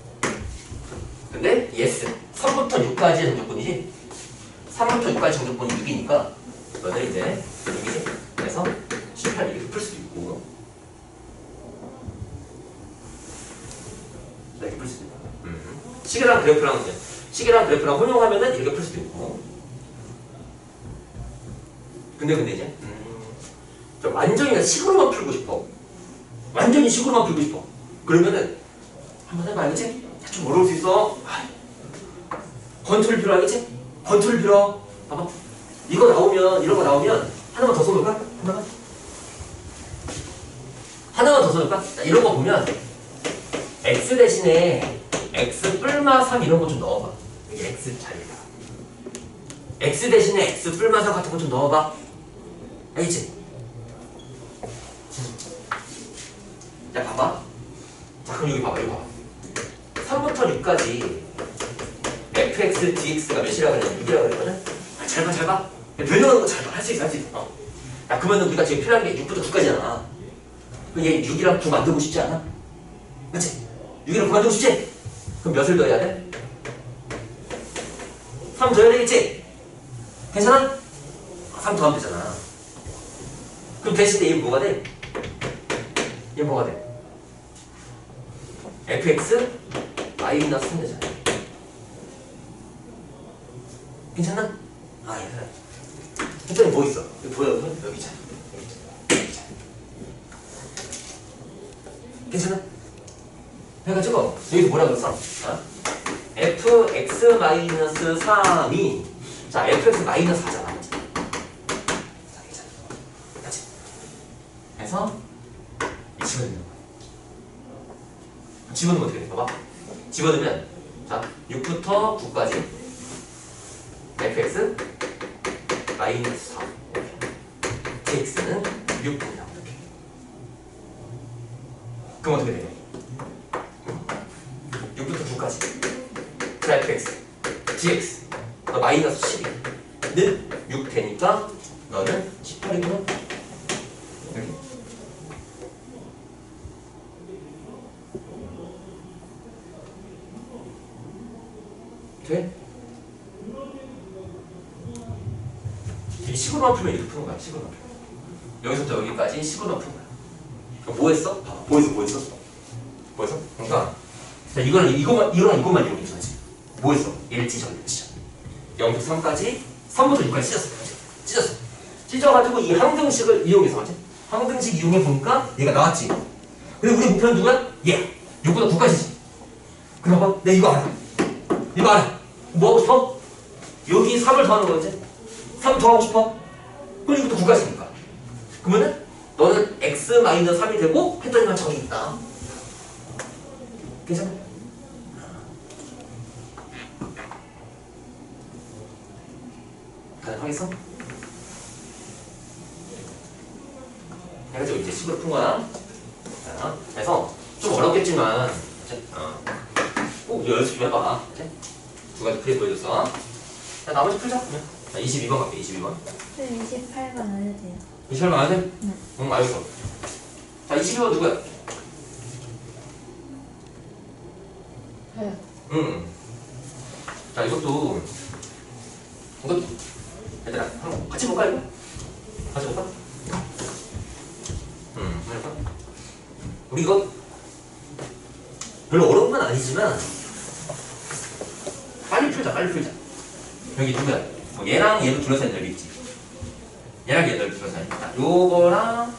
근데 이 S, 삼부터 육까지의 정적분이지. 삼부터 육까지 정적분이 육이니까 너는 이제 여기 그래서 십팔 이렇게 풀 수도 있고, 이렇게 풀 수도 있고. 음. 시계랑 그래프랑 이제 시계랑 그래프랑 혼용하면은 이렇게 풀 수도 있고. 근데 근데 이제 음, 좀 완전히 그냥 식으로만 풀고 싶어. 완전히 식으로만 풀고 싶어. 그러면은 한번 해봐, 알겠지? 좀 어려울 수 있어. 컨트롤 필요하겠지? 컨트롤 필요. 봐봐. 이거 나오면, 이런 거 나오면 하나만 더 써볼까? 하나만? 하나만 더 써볼까? 자, 이런 거 보면 x 대신에 x 뿔마 삼 이런 거 좀 넣어봐. 여기 x 자리에다. x 대신에 x 뿔마 삼 같은 거 좀 넣어봐. 알겠지? 자, 봐봐. 자, 그럼 여기 봐봐, 여기 봐봐. 삼부터 육까지 에프엑스 디엑스가 몇이라고 그랬냐? 육이라고 그랬거든? 아, 잘 봐, 잘 봐. 변형하는 거 잘 봐. 할 수 있어, 할 수 있어. 어. 야, 그러면 우리가 지금 필요한 게 육부터 구까지잖아. 그럼 얘 육이랑 구 만들고 싶지 않아? 그치? 육이랑 구 만들고 싶지? 그럼 몇을 넣어야 돼? 삼 더해야 되겠지? 괜찮아? 삼 더하면 되잖아. 그럼 대신에 얘는 뭐가 돼? 얘 뭐가 돼? 에프엑스 마이너스 삼 되잖아. 괜찮나? 아, 얘들아. 괜찮아, 뭐 있어? 여기 보여, 여기 있잖아. 여기 있잖아. 괜찮아? 해가지고, 여기서 뭐라고 했어? 어? 에프엑스 마이너스 삼이, 자, 에프엑스 마이너스 사잖아. 그치? 자, 괜찮아. 그치? 해서, 이 집어넣는 거야. 집어넣으면 어떻게 돼? 봐봐. 집어넣으면, 자, 육부터 구까지 에프엑스 마이너스 사, 디엑스는 육 분이라고 이렇게. 그럼 어떻게 돼? 육부터 구까지 자 에프엑스 지엑스 너 마이너스 십이는 육 되니까 너는 십팔이구나. 여기 돼? 이 식으로만 풀면 이렇게 푸는 거야. 식으로만 풀면. 여기서부터 여기까지 식으로만 푸는 거야. 그럼 뭐 했어? 봐봐. 뭐 했어? 뭐 했어? 뭐 했어? 그러니까 자 이거는 이거만 이거랑 이거만 이용해서 하지. 뭐 했어? 일지점 일지점 영부터 삼까지 삼부터 육까지 찢었어. 찢었어. 찢어가지고 이 항등식을 이용해서 하지. 항등식 이용해 보니까 얘가 나왔지. 근데 우리 목표는 누구야? 얘. 육부터 구까지지. 그럼 봐봐. 내가 이거 알아. 이거 알아. 뭐 하고 싶어? 여기 삼을 더하는 거지. 삼 더하고 싶어? 그럼 이것도 구까지니까. 그러면은 너는 x 마이너스 삼이 되고 했더니만 저기 있다. 괜찮아? 가능하겠어? 해가지고 이제 식으로 푼 거야. 자, 그래서 좀 어렵겠지만 이제, 어, 꼭 연습 좀 해봐. 이제 두 가지 크게 보여줬어. 자, 나머지 풀자. 그냥. 자, 이십이 번 갈게. 이십이 번.
네, 이십팔 번 안 해도 돼요.
이십팔 번 안 해?
네.
응, 알겠어. 자, 이십이 번 누구야?
저요.
응. 자, 이것도 이것도 얘들아, 한번 같이 볼까 이거? 같이 볼까? 응, 해볼까? 우리 이거 별로 어려운 건 아니지만 빨리 풀자, 빨리 풀자. 여기 누구야? 뭐 얘랑 얘도 둘러싸인 넓이 있지. 얘랑 얘 넓이 둘러싸인. 자, 요거랑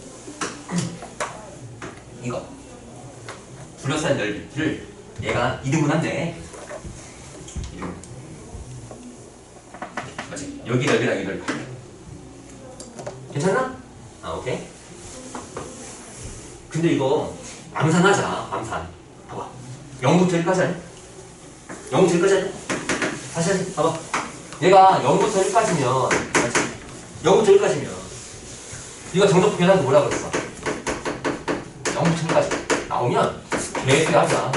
이거 둘러싸인 넓이를 얘가 이등분한데. 이등분. 맞지? 여기 넓이랑 이 넓이. 괜찮나? 아, 오케이. 근데 이거 암산하자. 암산. 봐봐. 영부터 일까지 하냐? 영부터 일까지 하냐? 다시 하지. 봐봐. 얘가 영부터 일까지면 맞지? 영부터 일까지면 이거 정적분 계산도 뭐라 그랬어? 영부터 일까지 나오면 계수하자.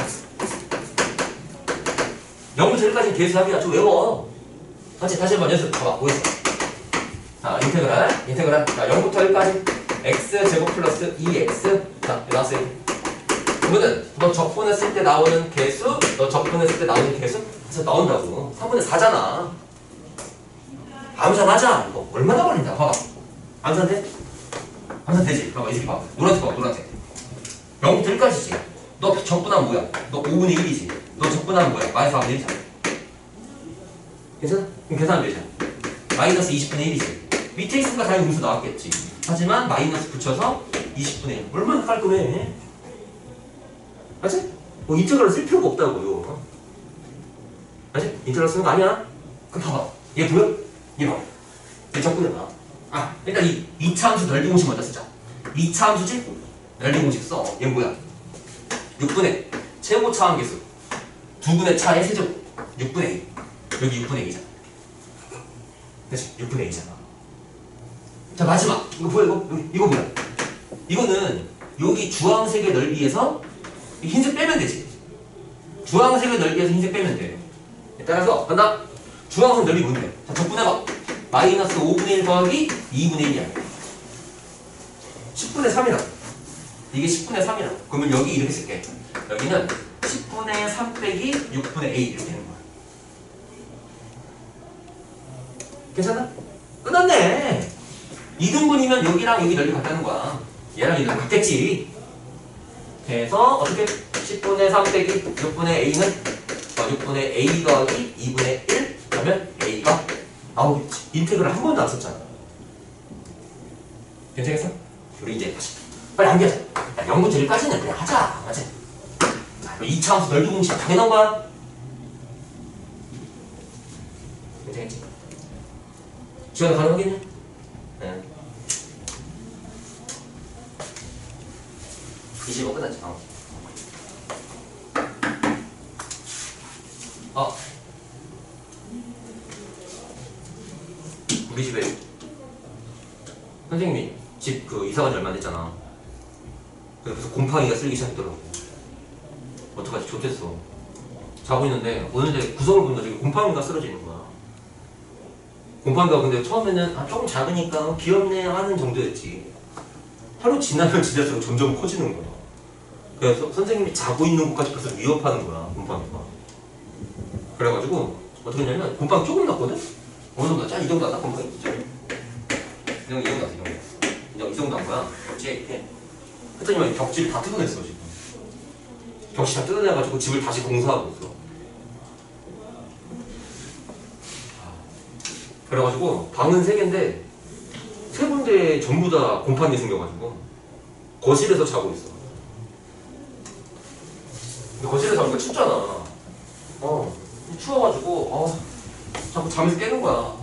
영부터 일까지 계수하기야. 좀 외워. 다시 다시 한번 연습. 봐봐. 뭐 있어? 자, 인테그랄. 인테그랄. 자, 영부터 일까지 x제곱 플러스 이 엑스. 자, 나왔어요. 그러면은 너 적분했을 때 나오는 개수, 너 적분했을 때 나오는 개수 그래서 나온다고. 삼분의 사잖아. 암산하자. 이거 얼마나 걸린다. 봐봐. 암산돼? 암산되지? 봐봐. 이 새끼 봐봐. 노란색 봐봐. 노란색. 영부터 일까지지. 너 적분하면 뭐야? 너 오분의 일이지. 너 적분하면 뭐야? 마이너스 사분의 일이잖아. 괜찮아? 그럼 계산하면 되잖아. 마이너스 이십분의 일이지. 밑에 있으니까 당연히 음수 나왔겠지. 하지만 마이너스 붙여서 이십분의 일. 얼마나 깔끔해. 맞지? 뭐 인테그랄 쓸 필요가 없다고요. 맞지? 인테그랄 쓰는 거 아니야? 그럼 봐봐. 얘 보여? 얘 봐봐. 얘 적분해봐. 아, 일단 이 이 차 함수 넓이 공식 먼저 쓰자. 이 차 함수지? 넓이 공식 써. 얘 뭐야? 육분의 최고 차함계수. 두 분의 차의 세제곱. 육분의 이. 여기 육분의 이잖아. 그치? 육분의 이잖아. 자, 마지막. 이거 보여, 이거? 여기, 이거 뭐야? 이거는 여기 주황색의 넓이에서 흰색 빼면 되지. 주황색의 넓이에서 흰색 빼면 돼. 따라서 간다. 주황색 넓이 뭔데? 자, 적분해봐. 마이너스 오분의 일 더하기 이분의 일이야. 십분의 삼이라. 이게 십분의 삼이라. 그러면 여기 이렇게 쓸게. 여기는 십분의 삼 빼기 육분의 a 이렇게 되는 거야. 괜찮아? 끝났네. 이등분이면 여기랑 여기 넓이 같다는 거야. 얘랑 이 넓이 같겠지. 그래서 어떻게? 십분의 삼 빼기 육분의 a는 어, 육분의 a 더하기 이분의 일 하면 a가 나오겠지. 인테그랄 한 번도 안 썼잖아. 괜찮겠어? 우리 이제 다시 빨리 암기하자. 영부터 일까지는 그냥 하자. 맞지? 자, 이 차 함수 넓이 공식 당연한 거야. 괜찮겠지? 지원은 가능하겠냐? 네. 이십오 끝났지? 어. 어. 우리 집에 선생님이 집 그 이사 간지 얼마 안 됐잖아. 그래서 곰팡이가 쓸기 시작했더라고. 어떡하지? 좋댔어. 자고 있는데 오늘 구석을 보니까 저기 곰팡이가 쓰러지는 거야. 곰팡이가 근데 처음에는 아, 조금 작으니까 귀엽네 하는 정도였지. 하루 지나면 지날수록 점점 커지는 거야. 그래서 선생님이 자고 있는 곳까지 가서 위협하는 거야, 곰팡이가. 그래가지고 어떻게 했냐면 곰팡이 조금 났거든? 어느 정도 났지? 이 정도 났다? 곰팡이? 이 정도 이 정도 났어, 이 정도. 그냥 이 정도 난 거야. 벽지에 이렇게. 했더니 벽지를 다 뜯어냈어, 지금. 벽지 다 뜯어내가지고 집을 다시 공사하고 있어. 그래가지고 방은 세 개인데 세 군데 전부 다 곰팡이 생겨가지고 거실에서 자고 있어. 근데 거실에서 자니까 춥잖아. 어, 추워가지고 어, 자꾸 잠에서 깨는 거야.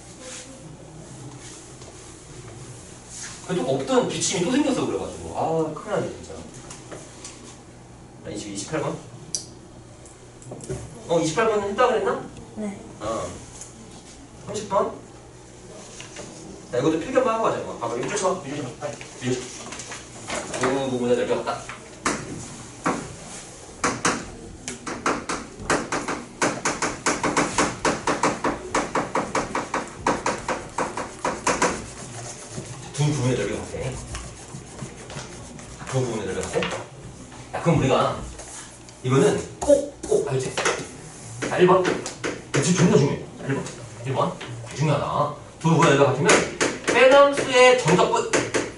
그래도 없던 기침이 또 생겼어. 그래가지고 아 큰일 나네 진짜. 나 이십, 이십팔 번? 어 이십팔 번 했다 그랬나?
네.
어. 삼십 번? 자, 이것도 필기만 하고 가자. 봐봐, 이거 쫓아와. 이거 쫓아와. 빨리. 이거 쫓아와. 이 부분에 넓혀갔다. 두 부분에 넓혀갔대. 두 부분에 넓혀갔대. 야, 그럼 우리가 이거는 꼭, 꼭 알지? 자, 일 번. 그치, 존나 중요해. 자, 일 번. 일 번. 중요하다. 두 부분에 넓혀갔으면 빼넘수의 정적분.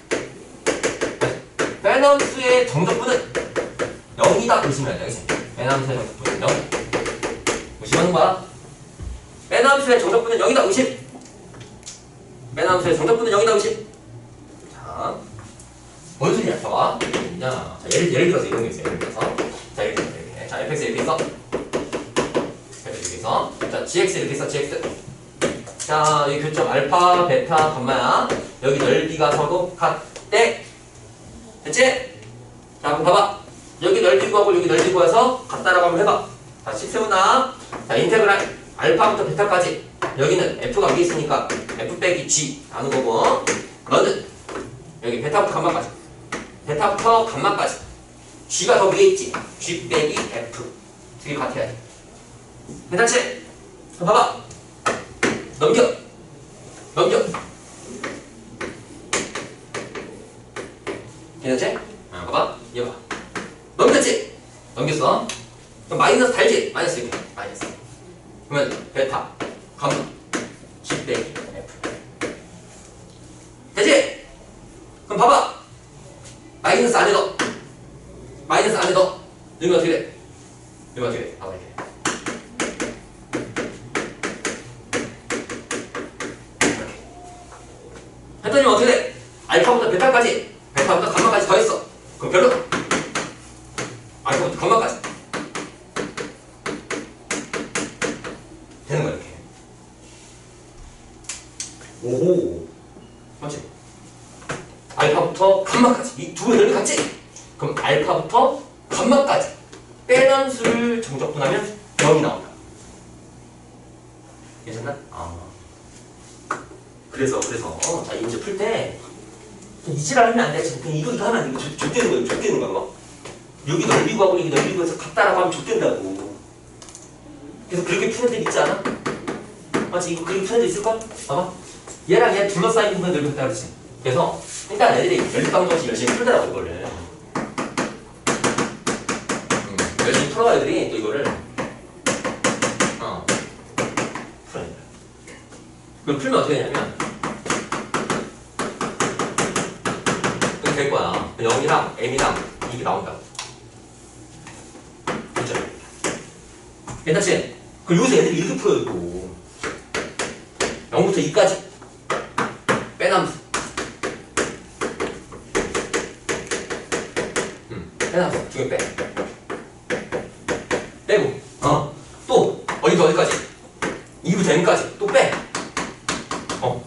빼넘수의 정적분은 영이다. 의심해야 돼. 알겠지? 빼넘수의 정적분은 영. 의심하는 거야. 빼넘수의 정적분은 영이다. 의심. 빼넘수의 정적분은 영이다. 의심. 자, 뭔 소리냐? 봐봐. 자, 예를, 예를 들어서 이런 게 있어요. 예를 들어서. 자, 예를 들어서 이렇게. 자, 에프엑스 이렇게 있어. 에프엑스 이렇게 있어. 자, 지엑스 이렇게 있어. 지엑스. 자, 이 교점 알파, 베타, 감마야. 여기 넓이가 서로 같대. 됐지? 자, 그럼 봐봐. 여기 넓이 구하고 여기 넓이 구해서 같다라고 한번 해봐. 다시 세우나. 자, 인테그랄 알파부터 베타까지. 여기는 F가 위에 있으니까 F 빼기 G 하는 거고. 너는 여기 베타부터 감마까지. 베타부터 감마까지. G가 더 위에 있지. G 빼기 F. 두 개 같아야 돼. 괜찮지? 그럼 봐봐. 넘겨! 넘겨! 괜찮지? 아, 봐봐. 얘 봐. 넘겼지? 넘겼어. 그럼 마이너스 달지? 마이너스 이렇게. 마이너스. 그러면 베타, 감마, G 빼기 F. 되지? 그럼 봐봐. 마이너스 안에 넣어. 마이너스 안에 넣어. 넣으면 어떻게 돼? 넣으면 어떻게 돼? 봐봐, 이렇게. 했더니 어떻게 돼? 알파부터 베타까지, 베타부터 감마까지 더했어. 그럼 별로? 알파부터 감마까지 되는 거야 이렇게. 오호, 맞지? 알파부터 감마까지 이 두 개를 같이. 그럼 알파부터 감마까지 빼는 수를 정적분하면 영이 나온다. 괜찮나? 아. 그래서 그래서 어, 자 이제 풀 때 이지랄 하면 안 돼. 그냥 이거 이거 하면 안 돼. 좆되는 거야. 좆되는 거야. 뭐. 여기 넓이고 하고 여기 넓이고 해서 같다라고 하면 좆된다고. 그래서 그렇게 푸는 데 있지 않아? 맞지? 이거 그렇게 푸는 데 있을걸? 봐봐. 얘랑 얘 둘러싸인 부분에 넓혔다 그렇지. 그래서 일단 애들이 열방정식 열심히 풀더라고 이거를. 음, 열심히 풀어가 애들이 또 이거를 어 풀어야 돼. 그럼 풀면 어떻게 되냐면 이렇게 될 거야. 영이랑 M이랑 이게 나온다고. 그렇죠? 괜찮지? 그럼 여기서 애들이 이렇게 풀어야 되고 영부터 이까지 빼남수. 음, 빼남수. 두 개 빼. 빼고 어. 또 어디부터 어디까지? 이부터 M까지 또 빼. 어.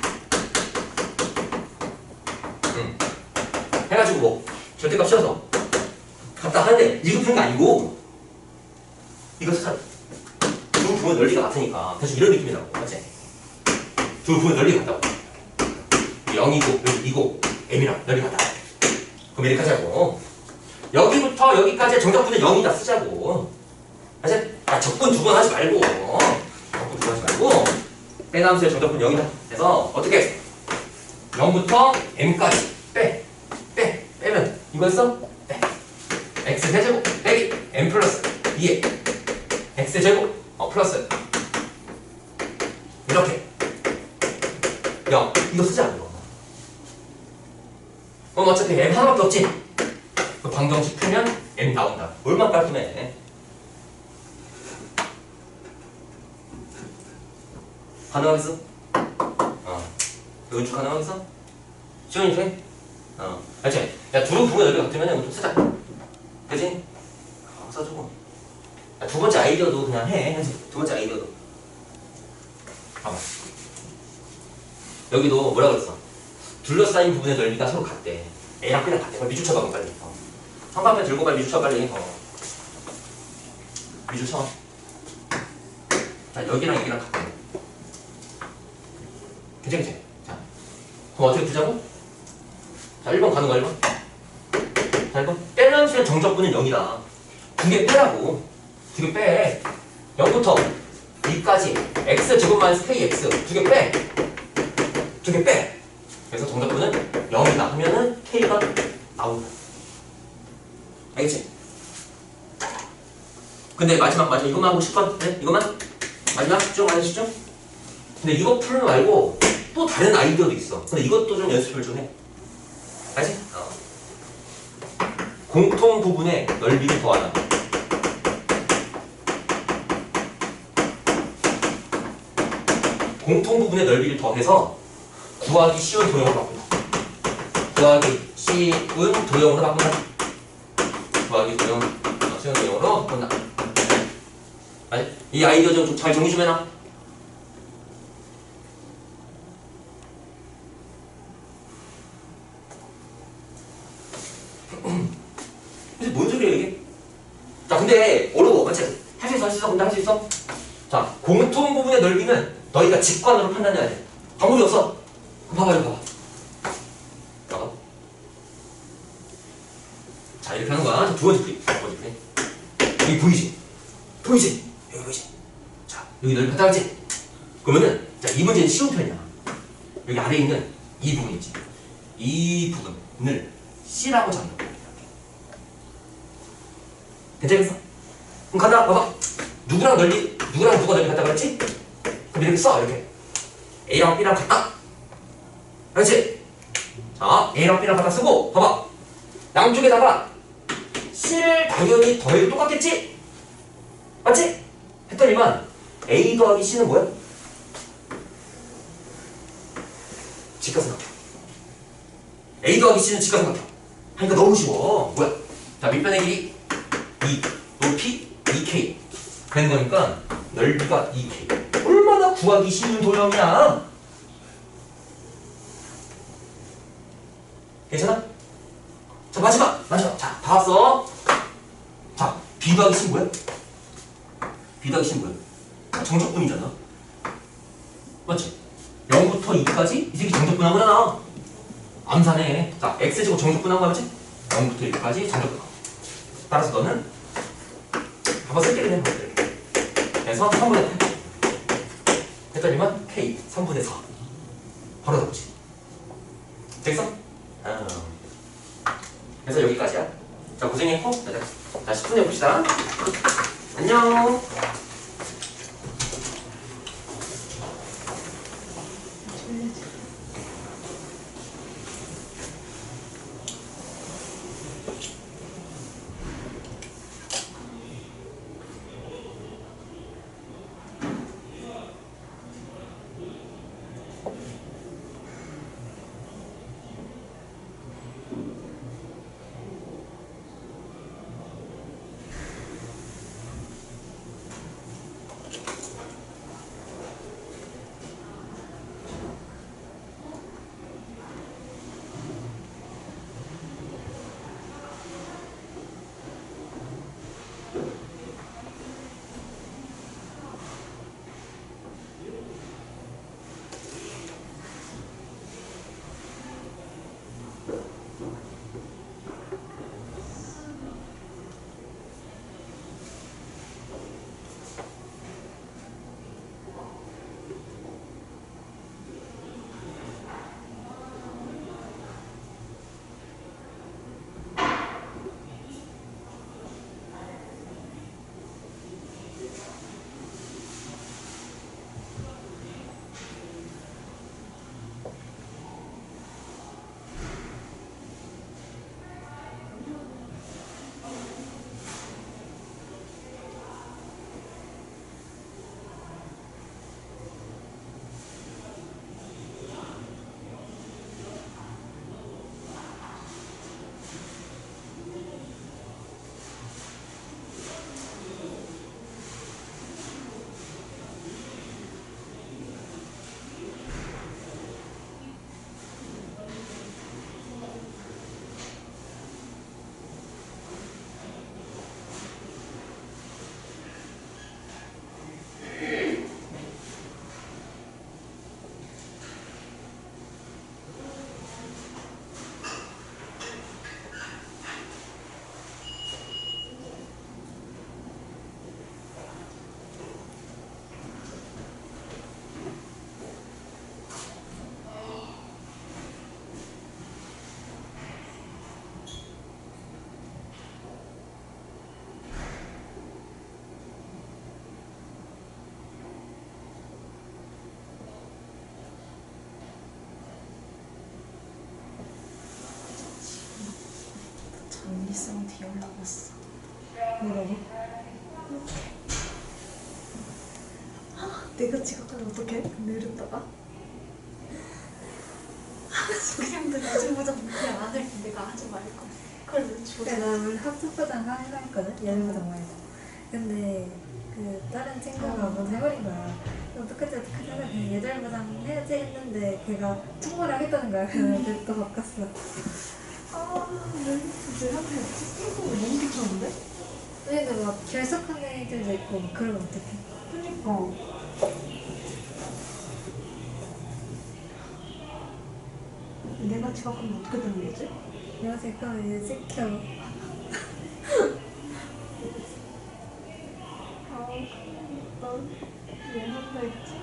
응. 해가지고 뭐 절대값 씌워서 갖다 하는데 이거 푸는 게 아니고 이거 쓰잖아. 두 부분 넓이가 같으니까 대충 이런 느낌이라고. 맞지? 두 부분 넓이가 같다고. 영이고 여기 이고 M이랑 넓이가 같다. 그럼 이렇게 하자고. 여기부터 여기까지 정적분은 영이다 쓰자고. 알았지? 아, 적분 두 번 하지 말고. 적분 두 번 하지 말고. 빼 함수의 정적분 영이다. 그래서 어떻게? 영부터 m까지 빼. 빼. 빼면 이거였어? 빼. x 세제곱 빼기 m 플러스 이에 x 제곱 어 플러스 이렇게 영 이거 쓰자 이거. 그럼 어차피 m 하나밖에 없지? 그 방정식 풀면 m 나온다. 얼마나 깔끔해. 가능하겠어? 어. 이건 쭉 가능하겠어? 시원이 돼? 어. 알지? 야, 두 부분 넓이 같으면 이거 좀 쓰자. 그지? 어, 써주고. 야, 두 번째 아이디어도 그냥 해. 그지? 두 번째 아이디어도. 봐봐. 여기도 뭐라 그랬어? 둘러싸인 부분의 넓이가 서로 같대. A랑 B랑 같대. 그럼 미줄 쳐봐, 빨리. 어. 한방면 들고 빨리 미줄 쳐, 빨리. 어. 미줄 쳐. 자, 여기랑 여기랑 같대. 괜찮겠지? 자, 그럼 어떻게 풀자고? 자, 일 번 가는 거야, 일 번. 자, 일 번. 밸런스의 정적분은 영이다. 두 개 빼라고. 두 개 빼. 영부터 이까지 x 제곱 마이너스 kx 두 개 빼. 두 개 빼. 그래서 정적분은 영이다 하면은 k가 나온다. 알겠지? 근데 마지막 마지막 이것만 하고 십 번. 네? 이것만? 마지막 쭉 많이 쉽죠? 근데 이거 풀면 말고 또 다른 아이디어도 있어. 근데 이것도 좀 연습을 좀 해. 알지? 어. 공통 부분의 넓이를 더하다. 공통 부분의 넓이를 더해서 구하기 쉬운 도형으로 바꾼다. 구하기 쉬운 도형으로 바꾼다. 구하기 도형, 어, 쉬운 도형으로 바꾼다. 알지? 이 아이디어 좀 잘 정리 좀 해놔. 뭔 소리야 이게? 자, 근데 어려워. 맞지? 할 수 있어, 할 수 있어. 근데 할 수 있어? 자, 공통 부분의 넓이는 너희가 직관으로 판단해야 돼. 방법이 없어. 그럼 봐봐, 이거 봐봐. 봐봐. 자, 이렇게 하는 거야. 자, 두 번째 풀이. 두 번째 풀이. 여기 보이지? 보이지? 여기 보이지? 자, 여기 넓이 갖다놨지? 그러면은, 자, 이 문제는 쉬운 편이야. 여기 아래에 있는 이 부분 있지? 이 부분을 C라고 잡는 거야. 괜찮겠어? 그럼 가자, 봐봐. 누구랑 넓이, 누구랑 누가 넓이 같다 그랬지? 그럼 이렇게 써, 이렇게. A랑 B랑 같다. 그렇지? 자, A랑 B랑 같다 쓰고, 봐봐. 양쪽에다가 C를 당연히 더해도 똑같겠지? 맞지? 했더니만 A 더하기 C는 뭐야? 직각삼각형. A 더하기 C는 직각삼각형. 하니까 너무 쉬워. 뭐야? 자, 밑변의 길이 이, 높이 이 케이. 그런 거니까 넓이가 이 케이. 얼마나 구하기 쉬운 도형이야. 괜찮아? 자, 마지막 마지막. 자, 다 왔어. 자, B 더하기 C는 뭐야? B 더하기 C는 뭐야? 정적분이잖아. 맞지? 영부터 이까지 이 새끼 정적분 한 거잖아. 암산해. 자, X제곱 정적분 한 거 맞지? 영부터 이까지 정적분. 따라서 너는 한번 쓸게 그냥 한번 그래서 삼분의 팔 했더니만 K 삼분의 사 바로 나오지. 됐어? 아. 그래서 여기까지야. 자, 고생했고 자, 십 분 해봅시다. 안녕.
미스한테 연락 왔어.
뭐라고?
내가 지각하면 어떡해? 내렸다가? 그냥 너 요즘보다 그냥 안 할게. 내가 하지 말고. 그걸 왜 줘?
그래 나 원래 합숙부장 하려 했거든? 예능부장 말고. 근데 그 다른 친구가 먼저 해버린 거야. 어떡하지 어떡하지 하다 그냥 예절부장 해야지 했는데 걔가 통보를 하겠다는 거야. 그래서 또 바꿨어.
아, 내, 내한테 찍힌 거 너무 귀찮은데?
근데 막 결석한 애들도 있고 막 그러면 어떡해.
그니까. 내가 지각하면 어떻게 되는 거지?
내가 지금 이제 시켜.
아, 난왜 한다 했지?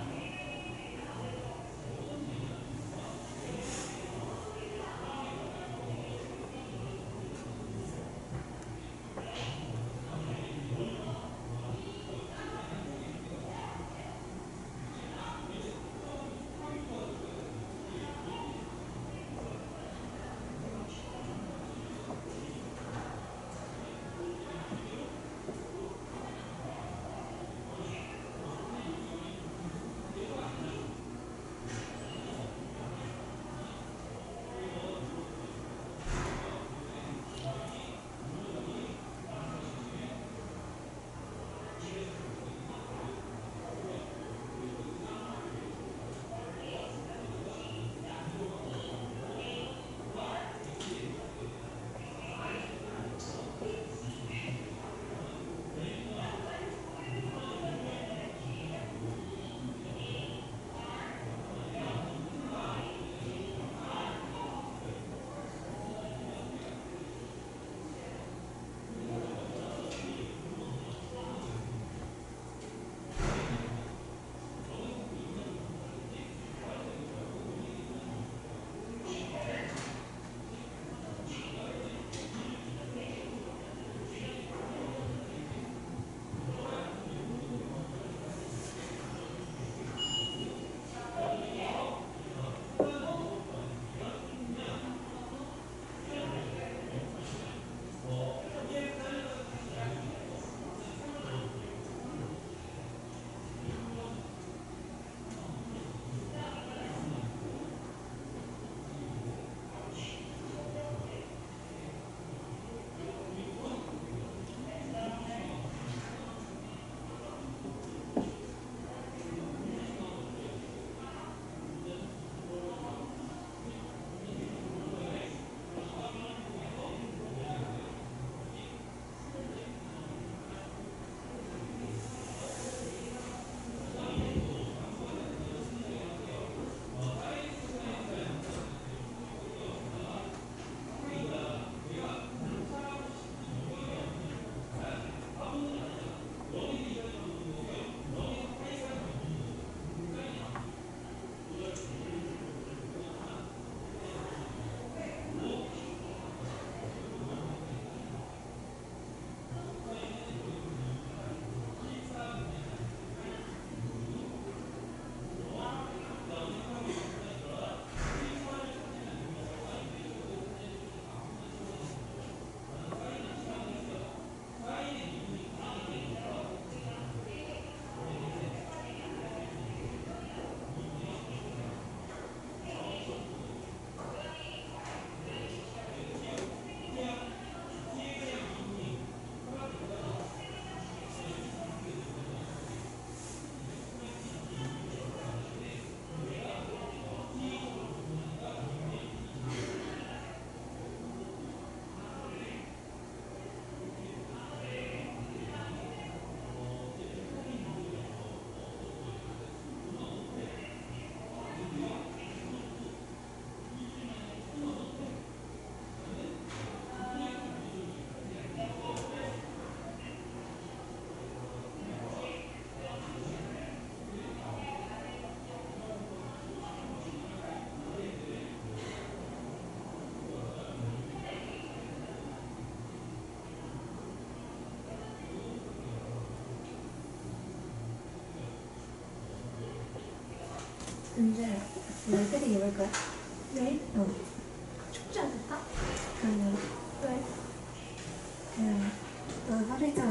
이제 내 패딩 입을 거야?
네?
어.
춥지 않을까?
그러면
왜?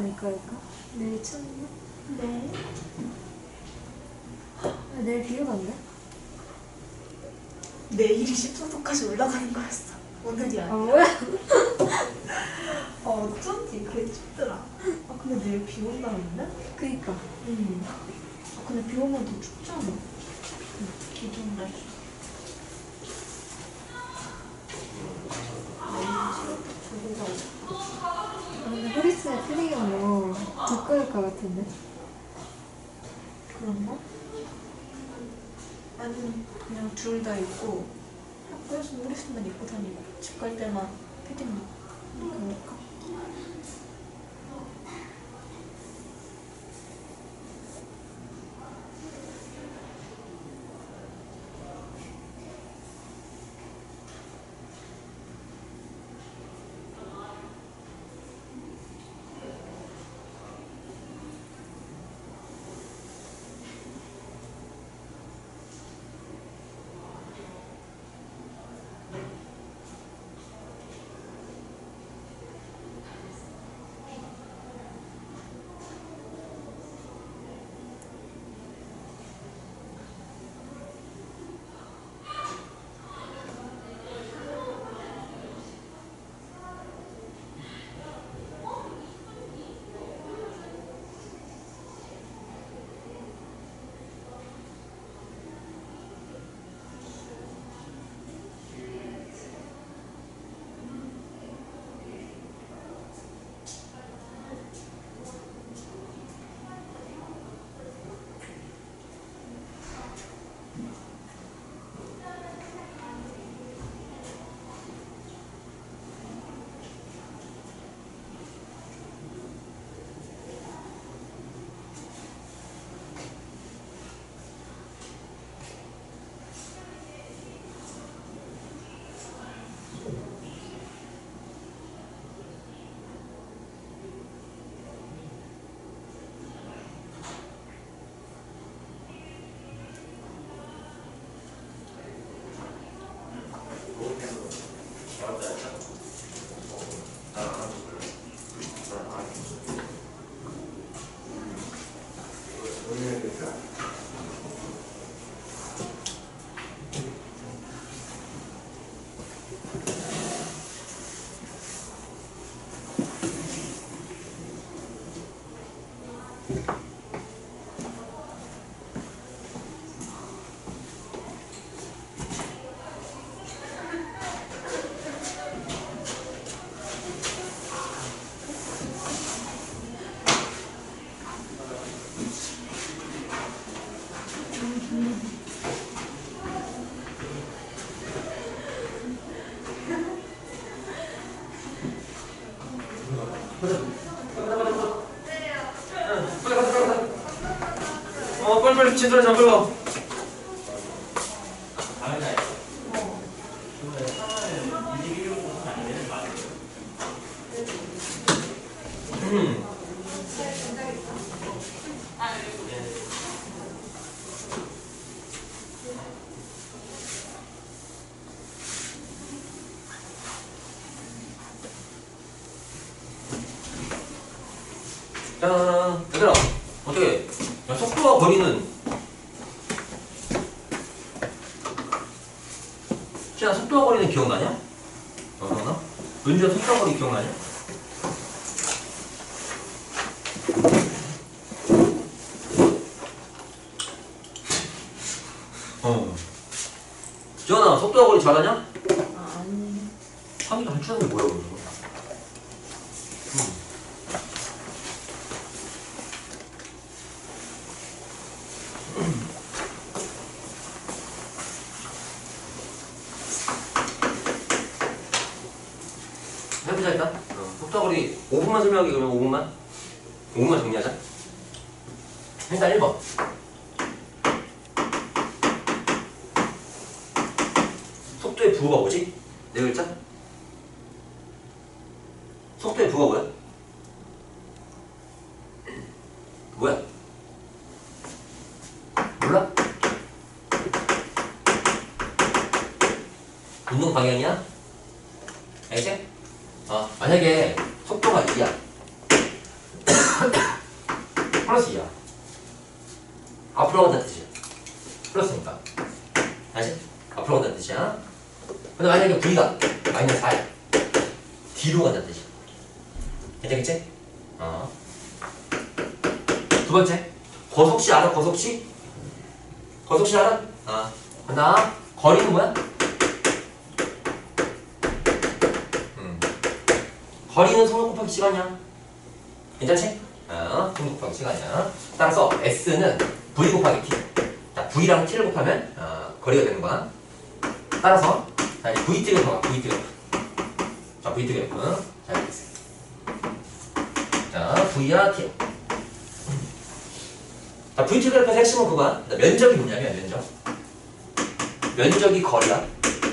될까 이거? 내일 추운데?
네.
아, 내일 비 오던데?
내일이 십삼 도까지 올라가는 거였어. 오늘이
아
아니야.
뭐야?
아 어쩐지 그게 춥더라. 아 근데 내일 비 온다는데?
그니까
응. 아 근데 비 오면 더 춥잖아. 응. 비 좋은 날. 내일 치료도 들고 가자.
아, 근데 호리스에 트리기면 두꺼울 것 같은데?
그런가? 아니면 그냥 둘 다 입고 학교에서 머리숱만 입고 다니고 집 갈 때만 패딩 입고 그럴까?
어 빨리빨리 진도를 잡으러. 자, 얘들아, 어떻게? 야, 속도와 거리는 시아 속도와 거리는 기억나냐? 어, 너? 은주야 속도와 거리 기억나냐? 어. 지원아, 속도와 거리 잘하냐?
아 아니.
상이가 할 줄 아는 게 뭐야, 그러면? 해보자 일단. 어, 속도거리 오 분만 설명하기 그러면 오 분만? 오 분만 정리하자. 일단 일 번. 속도의 부호가 뭐지? 네 글자? 속도의 부호가 뭐야? 뭐야? 몰라? 운동 방향이야? 알겠지? 어, 만약에 속도가 이야 플러스 이야. 앞으로 간다는 뜻이야. 플러스니까. 알지? 앞으로 간다는 뜻이야. 근데 만약에 V가 마이너스 사야. 뒤로 간다는 뜻이야. 괜찮겠지? 어. 두 번째. 거속시 알아? 거속시? 거속시 알아? 어. 간다. 거리는 뭐야? 음. 거리는 속력 곱하기 시간이야. 괜찮지? 어. 속력 곱하기 시간이야. 따라서 S는 V 곱하기 T. 자, V랑 T를 곱하면 어, 거리가 되는 거야. 따라서 자, 이제 V T 그래프, V T 그래프. 자, V T 그래프. 자, 이렇게 있어요. 자, V와 T. 자, V T 그래프의 핵심은 그거야. 면적이 뭐냐면 면적. 면적이 거리야.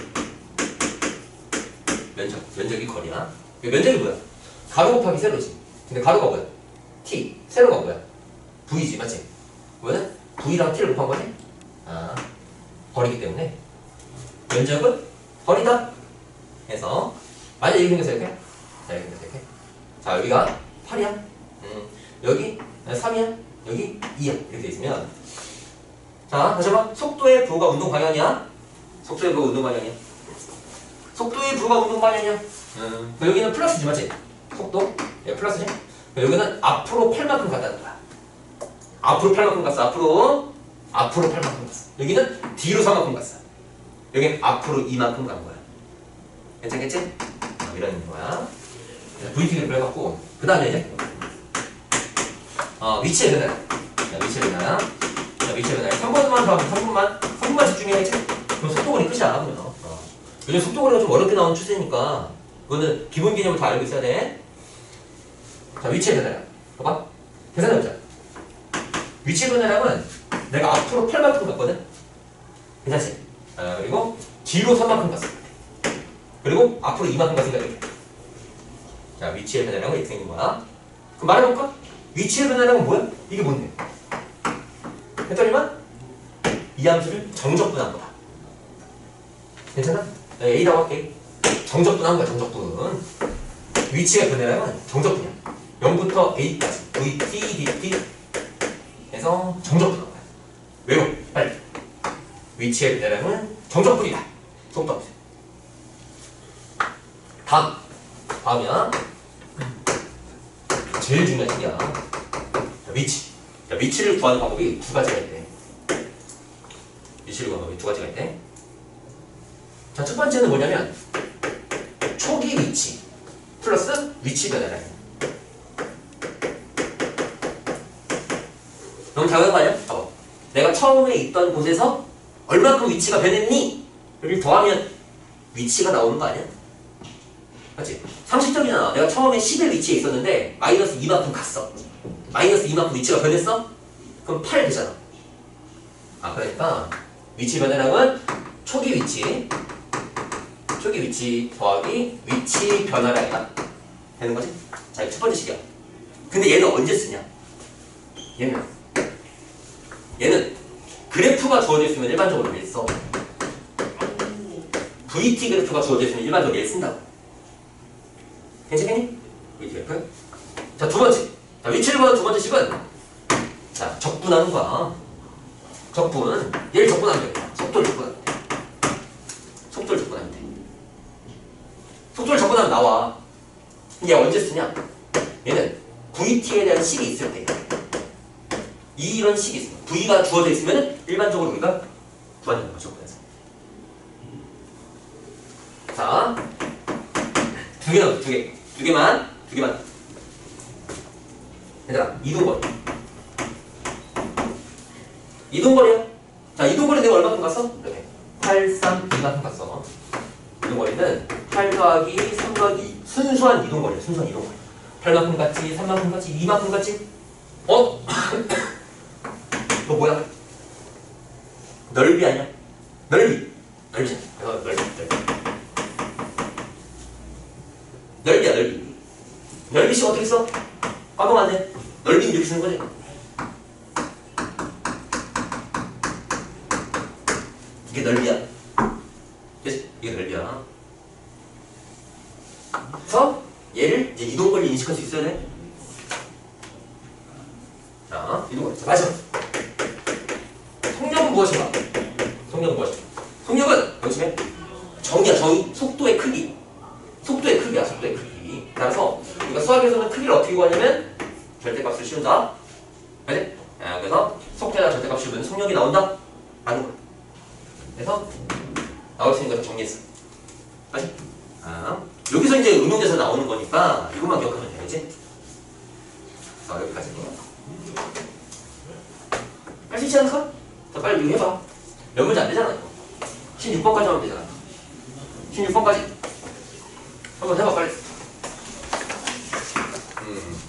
면적, 면적이 거리야. 면적이 뭐야? 가로 곱하기 세로지. 근데 가로가 뭐야? T. 세로가 뭐야? V지, 맞지? 왜? V랑 T를 곱한 거지? 아, 거리기 때문에 면적은 거리다. 해서 만약 이렇게 생겨서 이렇게. 자, 이렇게 생겨서 이렇게. 자, 여기가 팔이야. 음, 여기 삼이야. 여기 이야. 이렇게 돼 있으면 자, 다시 한번. 속도의 부호가 운동 방향이야. 속도의 부호가 운동 방향이야. 속도의 부호가 운동 방향이야. 음. 여기는 플러스지, 맞지? 속도. 예, 플러스지? 여기는 앞으로 팔만큼 갔다는 거야. 앞으로 팔만큼 갔어. 앞으로. 앞으로 팔만큼 갔어. 여기는 뒤로 사만큼 갔어. 여기는 앞으로 이만큼 간 거야. 괜찮겠지? 어, 이런 거야. 브이티 그래프 해갖고 그 다음에 이제 어, 위치의 변화. 자, 위치의 변화. 자, 위치의 변화. 삼 분만 더 하면 삼 분만. 삼 분만 집중해야지. 그럼 속도거리 끝이 안 하면. 어. 요즘 속도거리가 좀 어렵게 나오는 추세니까 그거는 기본 개념을 다 알고 있어야 돼. 자, 위치의 변화량. 봐봐. 계산해보자. 위치의 변화량은 내가 앞으로 팔만큼 갔거든? 괜찮지? 아, 그리고 뒤로 삼만큼 갔어. 그리고 앞으로 이만큼 갔으니까 이렇게. 자, 위치의 변화량은 이렇게 생긴 거야. 그럼 말해볼까? 위치의 변화량은 뭐야? 이게 뭔데? 했더니만 이 함수를 정적분한 거다. 괜찮아? 내가 A라고 할게. 정적분한 거야, 정적분. 위치의 변화량은 정적분이야. 영부터 A까지 V, T, D, T 해서 정적분한 거야. 외워, 빨리. 위치의 변화량은 정적분이다. 속도 없어. 다음. 다음이야. 제일 중요한 식이야. 자, 위치. 자, 위치를 구하는 방법이 두 가지가 있대. 위치를 구하는 방법이 두 가지가 있대. 자, 첫 번째는 뭐냐면 초기 위치 플러스 위치 변화량. 너무 당연한 거 아니야? 봐봐. 내가 처음에 있던 곳에서 얼마큼 위치가 변했니? 를 더하면 위치가 나오는 거 아니야? 맞지? 상식적이잖아. 내가 처음에 십의 위치에 있었는데 마이너스 이만큼 갔어. 마이너스 이만큼 위치가 변했어? 그럼 팔 되잖아. 아, 그러니까 위치 변화량은 초기 위치 초기 위치 더하기 위치 변화량이다. 되는 거지? 자, 이거 첫 번째 식이야. 근데 얘는 언제 쓰냐? 얘는 얘는 그래프가 주어져 있으면 일반적으로 얘를 써. 브이티 그래프가 주어져 있으면 일반적으로 얘를 쓴다고. 괜찮겠니? 브이티 그래프. 자, 두 번째. 자, 위치를 보는 두 번째 식은 자, 적분하는 거야. 적분. 얘를 적분하면 돼. 속도를 적분하면 돼. 속도를 적분하면 돼. 속도를 적분하면 나와. 얘 언제 쓰냐? 얘는 브이티에 대한 식이 있을 때. 이런 식이 있어. V가 주어져 있으면 일반적으로 우리가 구하는 거죠. 그래서. 자, 두 개 넣어, 두 개. 두 개만, 두 개만. 얘들아, 이동거리. 이동거리야. 자, 이동거리 내가 얼마큼 갔어? 이렇게. 팔, 삼, 이만큼 갔어. 이동거리는 팔 더하기 삼 더하기 이. 순수한 이동거리야, 순수한 이동거리. 팔만큼 갔지, 삼만큼 갔지, 이만큼 갔지. 어? 너 뭐야? 넓이 아니야? 넓이. 넓이잖아. 어, 넓이, 넓이. 넓이야, 넓이. 넓이식 어떻게 써? 까먹으면 안 돼. 넓이는 이렇게 쓰는 거지. 이게 넓이야. 그치? 이게 넓이야. 그래서 얘를 이제 이동거리 인식할 수 있어야 돼. 이런 거 있죠. 맞아. 속력은 무엇인가? 속력은 무엇인가? 속력은 명심해. 정의야, 정의. 속도의 크기. 속도의 크기야, 속도의 크기. 따라서 우리가 수학에서는 크기를 어떻게 구하냐면 절대값을 씌운다. 그지? 아, 그래서 속도나 절대값 씌우면 속력이 나온다. 라는 거야. 그래서 나올 수 있는 것을 정리했어. 맞지? 아, 여기서 이제 응용돼서 나오는 거니까 이것만 기억하면 되지. 자, 여기까지. 할 수 있지 않을까? 자, 빨리 이거 해봐. 몇 문제 안 되잖아, 이거. 십육 번까지 하면 되잖아. 십육 번까지. 한번 해봐, 빨리. 음.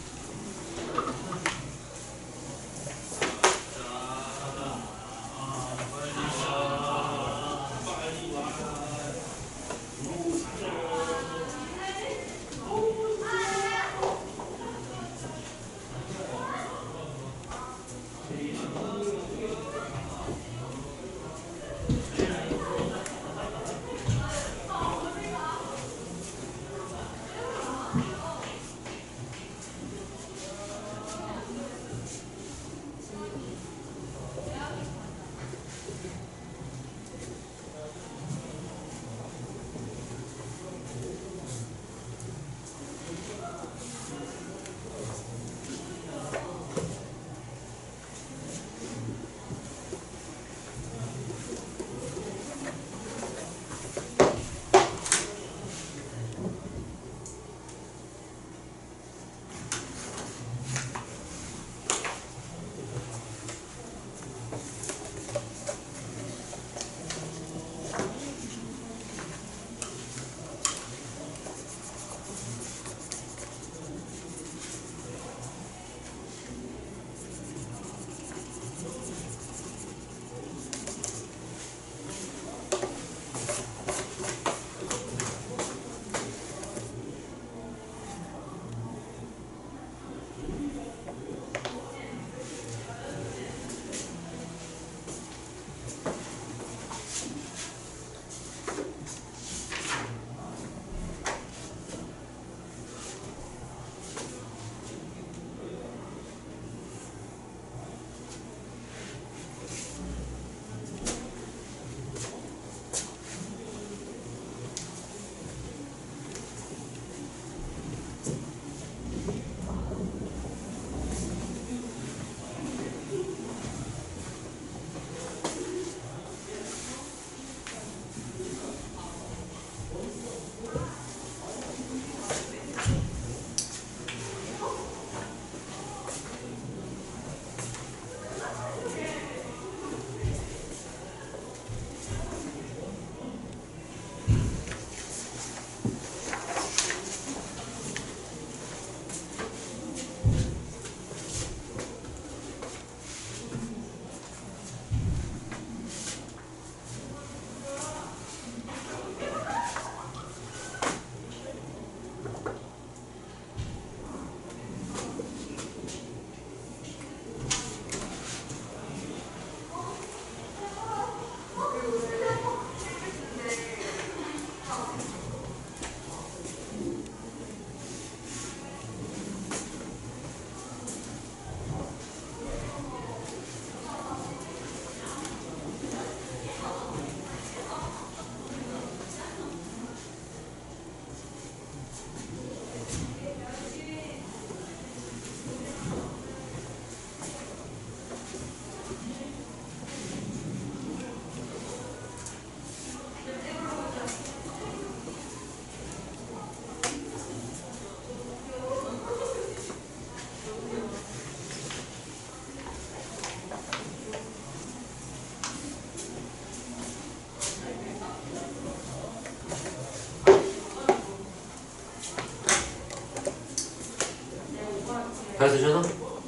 잘 쓰셔서?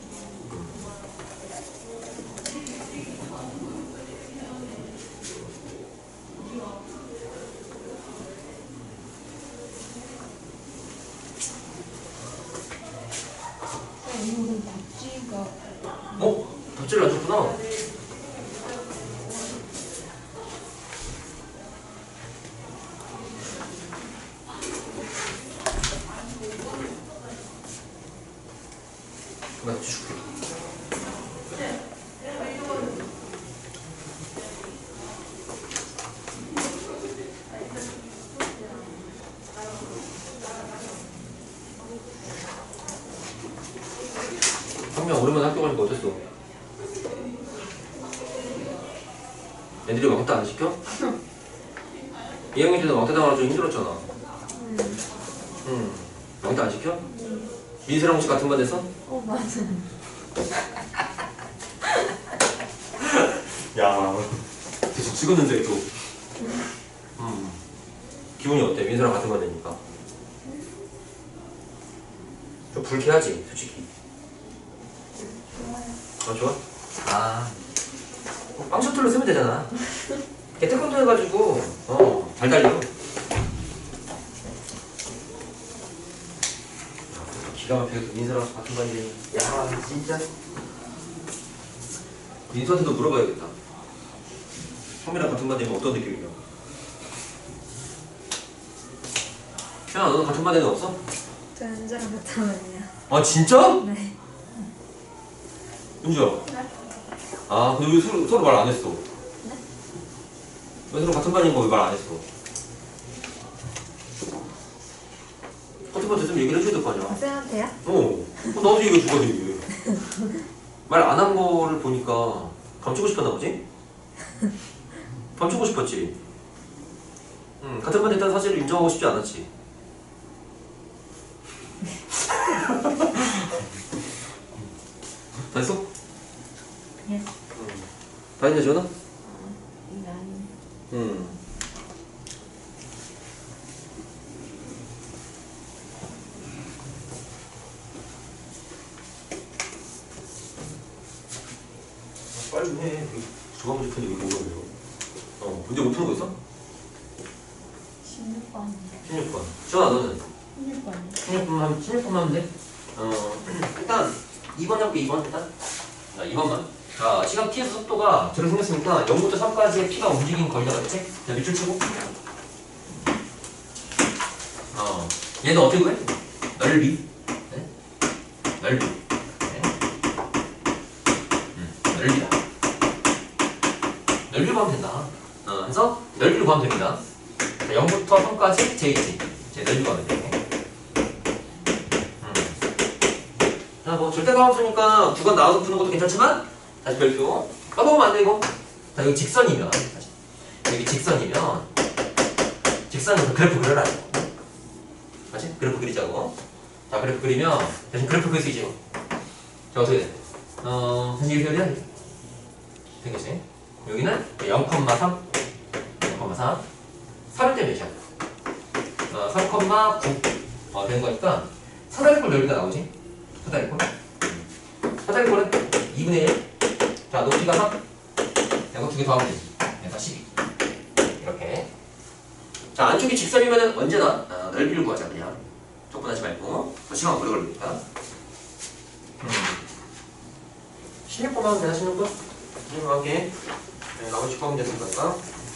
이거는 박쥐가
어? 덧질을 안 줬구나. 나 줄게. 선미야 오랜만에 학교 가니까 어땠어? 애들이 왕따 안 시켜? 이 학년 때는 왕따 당하라 좀 힘들었잖아. 응. 왕따 안 시켜? 민세랑 혹시 같은 반 됐어?
어 맞아.
야,
대충 찍었는데 또. 음. 기분이 어때? 민세랑 같은 반 되니까. 좀 불쾌하지, 솔직히. 어, 좋아? 아. 빵 셔틀로 쓰면 되잖아. 걔 태권도 해가지고, 어, 잘 달려. 기가 막히게 민서랑 같은 반이 되니. 야, 진짜. 민서한테도 물어봐야겠다. 형이랑 같은 반 되면 어떤 느낌이냐? 현아, 너는 같은 반 되는 애 없어?
저 은주랑 같은 반이에요.
아, 진짜?
네.
은주야. 아, 근데 왜 서로, 서로 말 안 했어?
네?
왜 서로 같은 반인 거 왜 말 안 했어? 같은 반 됐으면 얘기를 해줘야 될 거 아니야?
쌤한테요?
어, 어 나도 얘기해 주거든. 말 안 한 거를 보니까 감추고 싶었나 보지? 감추고 싶었지? 응, 같은 반 됐다는 사실을 인정하고 싶지 않았지? 다 했어?
예.
응. 다 했냐, 지원아?
이거 아니.
응. 빨리 좀 해. 조각 문제 푸는데 왜 뭐라고요? 어, 문제 못 푸는 거 있어?
십육 번.
십육 번. 지원아, 너는?
십육 번이요.
십육 번만 하면, 십육 번만 하면 돼? 어, 일단 이 번 해볼게, 이 번 일단. 자, 이 번만. 자, 시간 t에서 속도가 저렇게 생겼으니까 영부터 삼까지의 t가 움직이는 거리가 맞지? 자, 밑줄 치고. 어, 얘는 어떻게 구해? 넓이. 네? 넓이. 네? 음, 넓이다. 넓이로 구하면 된다. 어, 그래서 넓이로 구하면 됩니다. 자, 영부터 삼까지 제이티. 제 넓이 구하면 돼. 자, 뭐 절대과함수니까 구간 나와서 푸는 것도 괜찮지만 다시 별표 까먹으면 안 돼 이거. 자, 여기 직선이면 다시. 여기 직선이면 직선에서 그래프 그려라. 맞지? 그래프 그리자고. 자, 그래프 그리면 대신 그래프 그릴 수 있지. 자, 어떻게 돼? 어, 다시 이렇게 그려야 돼. 되겠지? 여기는 영, 삼 영, 삼 삼일 때 몇이야? 어, 삼, 구 어, 되는 거니까 사다리꼴 넓이가 나오지? 사다리꼴? 사다리꼴은 이분의 일. 자, 높이가 삼. 이거 두 개 더하면 되지. 그래서 십이. 이렇게. 자, 안쪽이 직선이면은 언제나 어, 넓이를 구하자, 그냥. 접근하지 말고. 시간 오래 걸리니까. 음. 십육 번 하면 되나, 십육 번? 십육 번 할게. 네, 나머지 구 하면 됐으니까.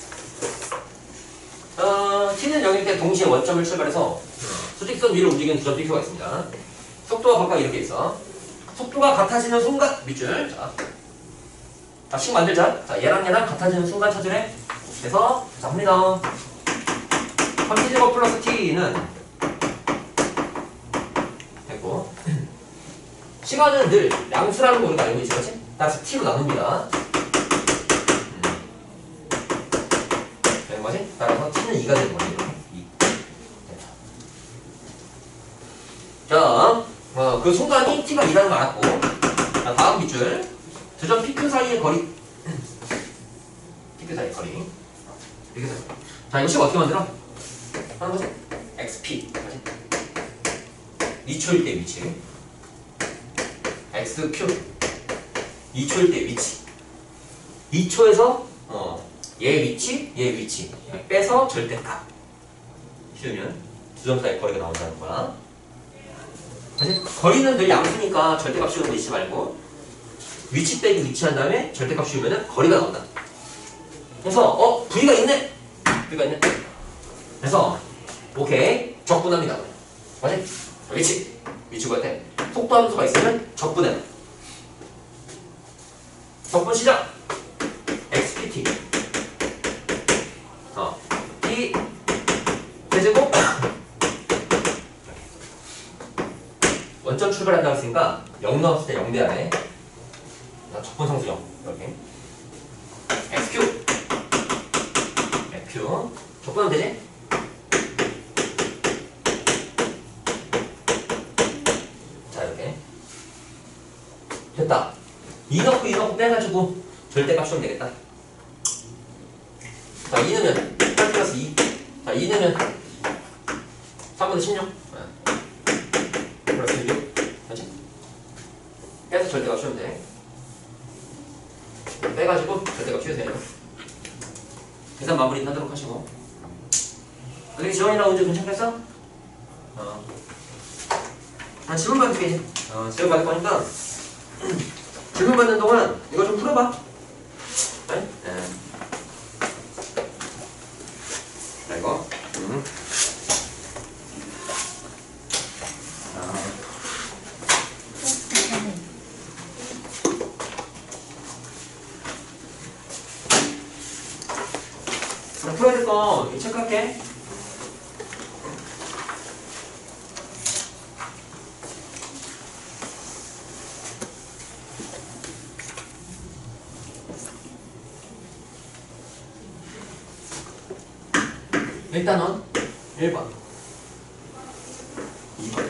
어, t는 영일 때 동시에 원점을 출발해서 수직선 위로 움직이는 두 점표가 있습니다. 속도가 각각 이렇게 있어. 속도가 같아지는 순간 밑줄. 자, 자, 식 만들자. 자, 얘랑 얘랑 같아지는 순간 찾으래. 그래서 자, 합니다. 삼 티 제곱 플러스 t는 됐고, 시간은 늘 양수라는 거 우리가 알고 있지, 그렇지? 따라서 t로 나눕니다. 되는 거지? 따라서 t는 이가 되는 거지. 이렇게. 이. 됐다. 자, 어, 그 순간이 t가 이라는 걸 알았고, 자, 다음 밑줄. 두 점 pq 사이의 거리. pq 사이의 거리. 이렇게 해서. 자, 이거 식 어떻게 만들어? 하는 거지? xp. 맞지? 이 초일 때 위치. xq. 이 초일 때 위치. 이 초에서, 어, 얘 위치, 얘 위치. 빼서 절대값. 씌우면 두 점 사이 거리가 나온다는 거야. 사실 거리는 늘 양수니까 절대값 씌우는 거 잊지 말고 위치 빼기 위치 한 다음에 절대값 씌우면 거리가 나온다. 그래서 어? V가 있네? V가 있네? 그래서 오케이 적분합니다. 맞지? 위치 위치 구할 때 속도 함수가 있으면 적분해. 적분 시작! xpt 어, t 대제곱 원점 출발한다고 했으니까 영 넣었을 때 영 돼야 돼. 자, 적분상수 영. 이렇게. 엑스큐. 엑스큐. 적분하면 되지? 자, 이렇게. 됐다. 이 넣고 이 넣고 빼가지고 절대값 쓰면 되겠다. 자, 이 넣으면 팔 플러스 이. 자, 이 넣으면 삼분의 십육. 플러스 육. 그렇지? 빼서 절대값 쓰면 돼. 빼가지고 절대값 치우세요. 계산 마무리 하도록 하시고. 어떻게 지원이랑 은주 괜찮겠어? 어. 한 질문 받을 게 이제. 어, 질문 받을 거니까 질문 받는 동안 이거 좀 풀어봐. 네? 네. 자, 이거. 음. 풀어야 될 거 체크할게. 일단은 일 번, 이 번,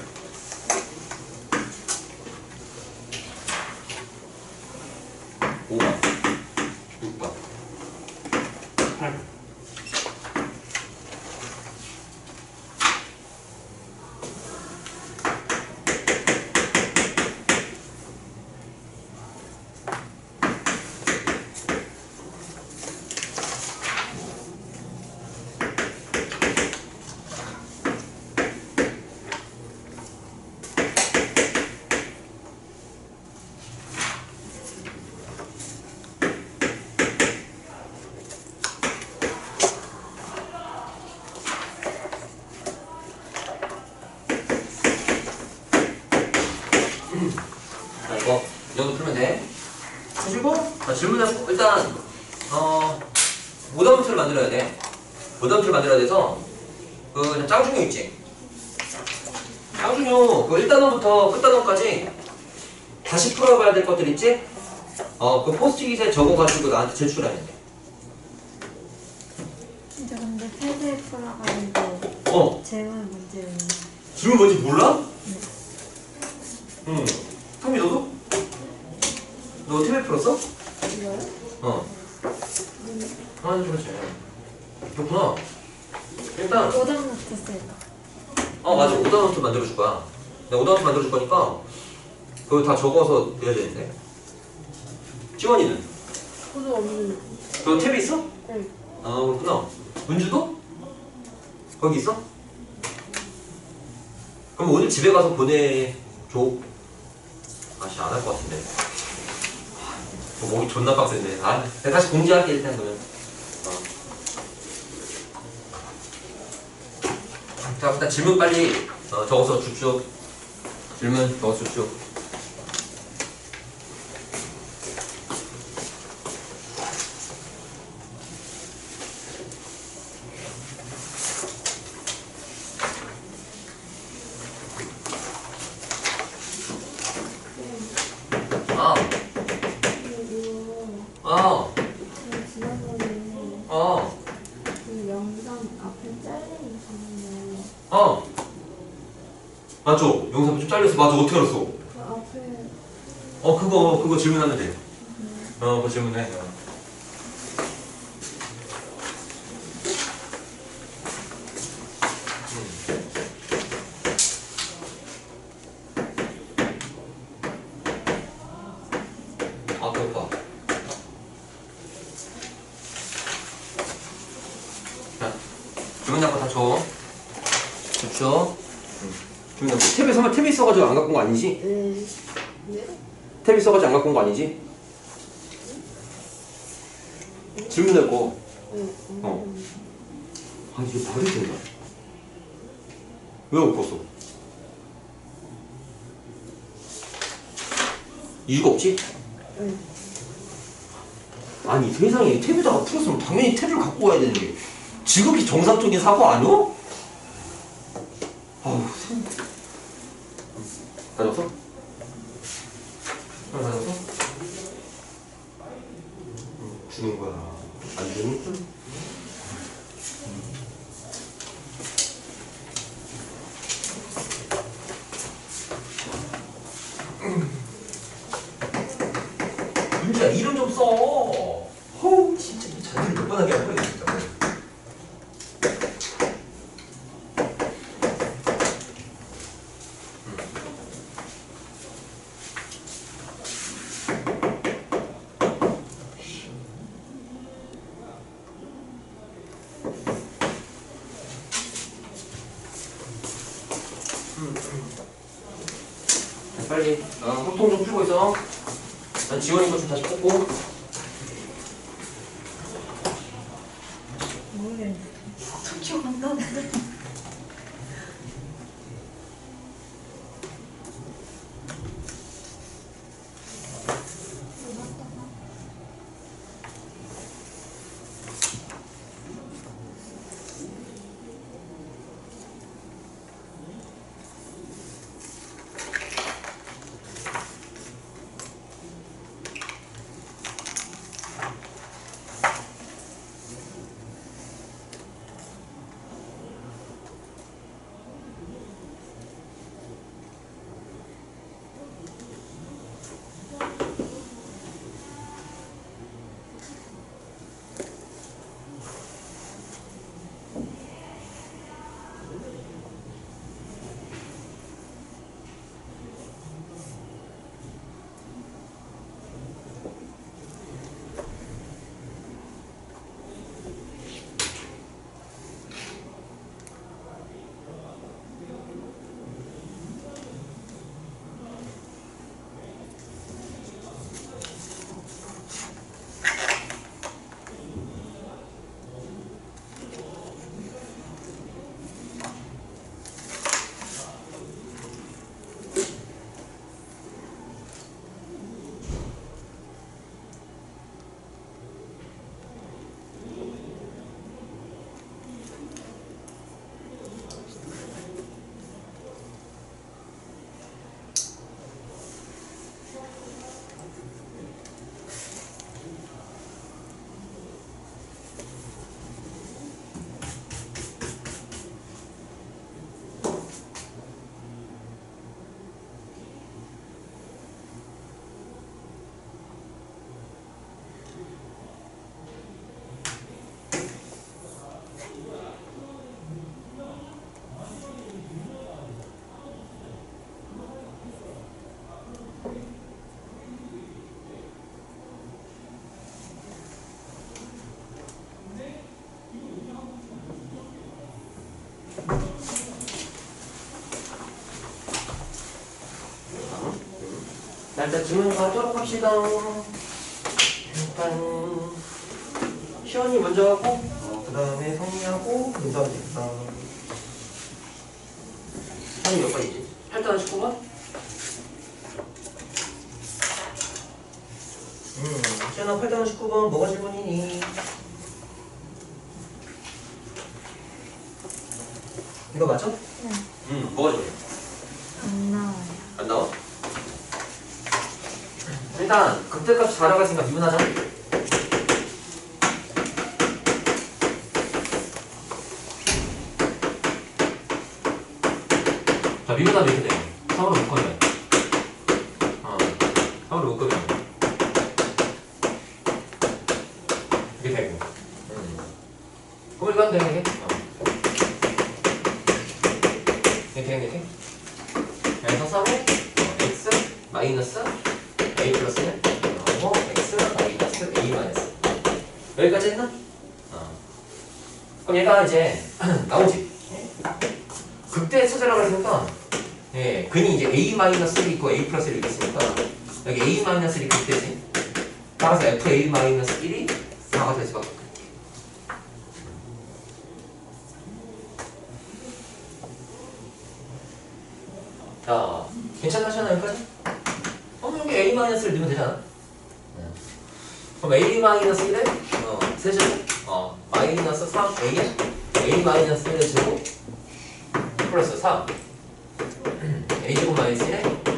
오 번, 육 번, 팔 번. 자, 이거 여기 풀면 돼. 하시고 자, 질문하고 일단 어 오답노트를 만들어야 돼. 오답노트를 만들어야 돼서 그 짱중요 있지. 짱중요 그 일 단원부터 끝단원까지 다시 풀어봐야 될 것들 있지. 어 그 포스트잇에 적어가지고 나한테 제출해야 돼.
진짜 근데 패드에 풀어가지고
어
질문 문제는
질문 뭔지 몰라? 응. 토미 너도? 너 탭에 풀었어?
이거요?
어. 아, 그렇지. 그렇구나. 일단
오답노트 쓸까?
어 맞아 오답노트 만들어줄 거야. 내가 오답노트 만들어줄 거니까 그거 다 적어서 내야 되는데. 지원이는?
저도 없는.
너 탭에 있어?
응.
아 그렇구나. 은주도? 거기 있어? 그럼 오늘 집에 가서 보내줘. 아씨 안 할 것 같은데. 아, 목이 존나 빡센데. 아 내가 다시 공지할게 일단 그러면. 어. 자 일단 질문 빨리 어, 적어서 줍쇼. 질문 적어서 줍쇼. 아, 어,
지난번에
어,
그 영상 앞에 잘린 있었는데
어. 맞죠? 영상 좀 잘렸어. 맞아. 어떻게 알았어?
그 앞에
어, 그거, 그거 질문하면 돼. 어, 그거 질문해. 어. 아, 배고파. 자, 질문 잡고 다 줘. 좋죠? 응. 탭에 설마 탭이 있어가지고 안 갖고 온 거 아니지?
네. 네?
탭이 있어가지고 안 갖고 온 거 아니지? 질문할 거.
네.
어. 아, 이게 말이 된다. 왜 없었어? 이유가 없지?
응.
아니 세상에 탭에다가 풀었으면 당연히 탭을 갖고 와야 되는 게 지극히 정상적인 사고 아니야? 아우 가져왔어? 하나 가져왔어? 응, 주는 거야. 안 주니? 윤주야, 이름 좀 써. 어우, 진짜 자기를 몇 번 하게 할 거야, 진짜. 빨리 어, 소통 좀 풀고 있어. 난 지원인 거 좀 다시 뽑고.
모르겠네.
좀 기억 안 나는데.
자, 일단 질문 가도록 합시다. 일단 시원이 먼저 하고 어, 그 다음에 성미하고 민서가 됐다. 시원이 몇 번이지? 팔 단 십구 번? 음, 시원아 팔 단 십구 번 뭐가 질문이니? 이거 맞죠?
네.
음, 뭐가 질문이야?
안 나와요.
안 나와? 일단 극대값 자료가 있으니까 미분하자. 자, 미분하면 이렇게 돼. 삼으로 묶으면 어, 삼으로 묶으면 이렇게 되고 음. 그럼 이거 하면 되겠네. 어. 이렇게 이렇게 그래서 삼에 어, x 마이너스 a 플러스는 어, x 마이너스 a 마이너스 여기까지 했나? 어. 그럼 얘가 이제 나오지. 극대 찾으라고 했으니까 예, 근이 이제 a 마이너스를 있고 a 플러스를 있으니까 여기 a 마이너스를 극대지. 따라서 fa 마이너스 일이 사가 될 수밖에 없고. 자, 괜찮나 시나 여기까지? 그럼 여기 a 마이너스를 넣으면 되잖아. 그럼 a 마이너스 일에 어, 세제곱 어, 마이너스 삼 a에 a 마이너스 일의 제곱 플러스 삼 a 제곱 마이너스 일에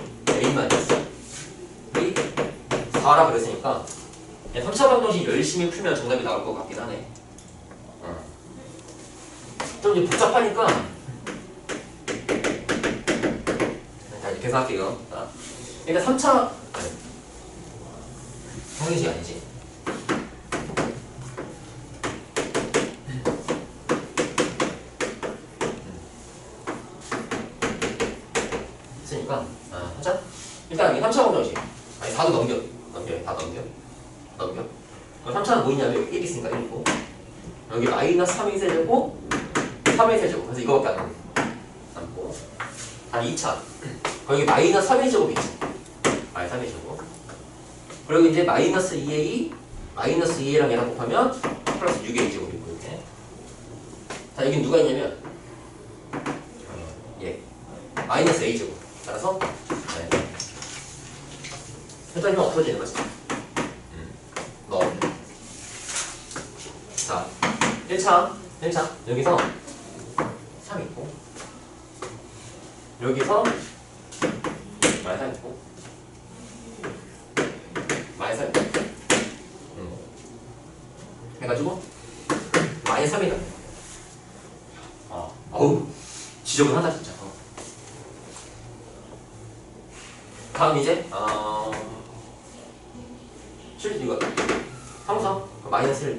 다 알아 그랬으니까 삼 차 방정식 열심히 풀면 정답이 나올 것 같긴 하네. 어. 좀 이제 복잡하니까 자 이제 계산할게요. 자, 일단 삼 차 방정식 아니지. 있으니까 아, 하자. 일단 이 삼 차 방정식 아니 사도 넘겨 넘겨 다 넘겨 넘겨. 그럼 삼 차는 뭐 있냐면 일 있으니까 일이고 여기 마이너스 삼의 세제곱 삼의 세제곱 그래서 이거밖에 안 남고 남고 다음 이 차 거기 마이너스 삼의 제곱이 있지. 마이너스 삼의 제곱 그리고 이제 마이너스 이 에이 마이너스 이 에이랑 얘랑 곱하면 플러스 육 에이 제곱이 있고 이렇게. 자 여기 누가 있냐면 얘 마이너스 a 제곱 따라서 네. 일단 이건 없어지는 거지. 음. 넣으면 자 일 차 일 차 여기서 삼 있고 여기서 마이너스 삼 있고 마이너스 삼 있고 음. 해가지고 마이너스 삼이다. 어. 어우 지저분하다 진짜. 어. 다음 이제 어... 실 이거 항상 마이너스 일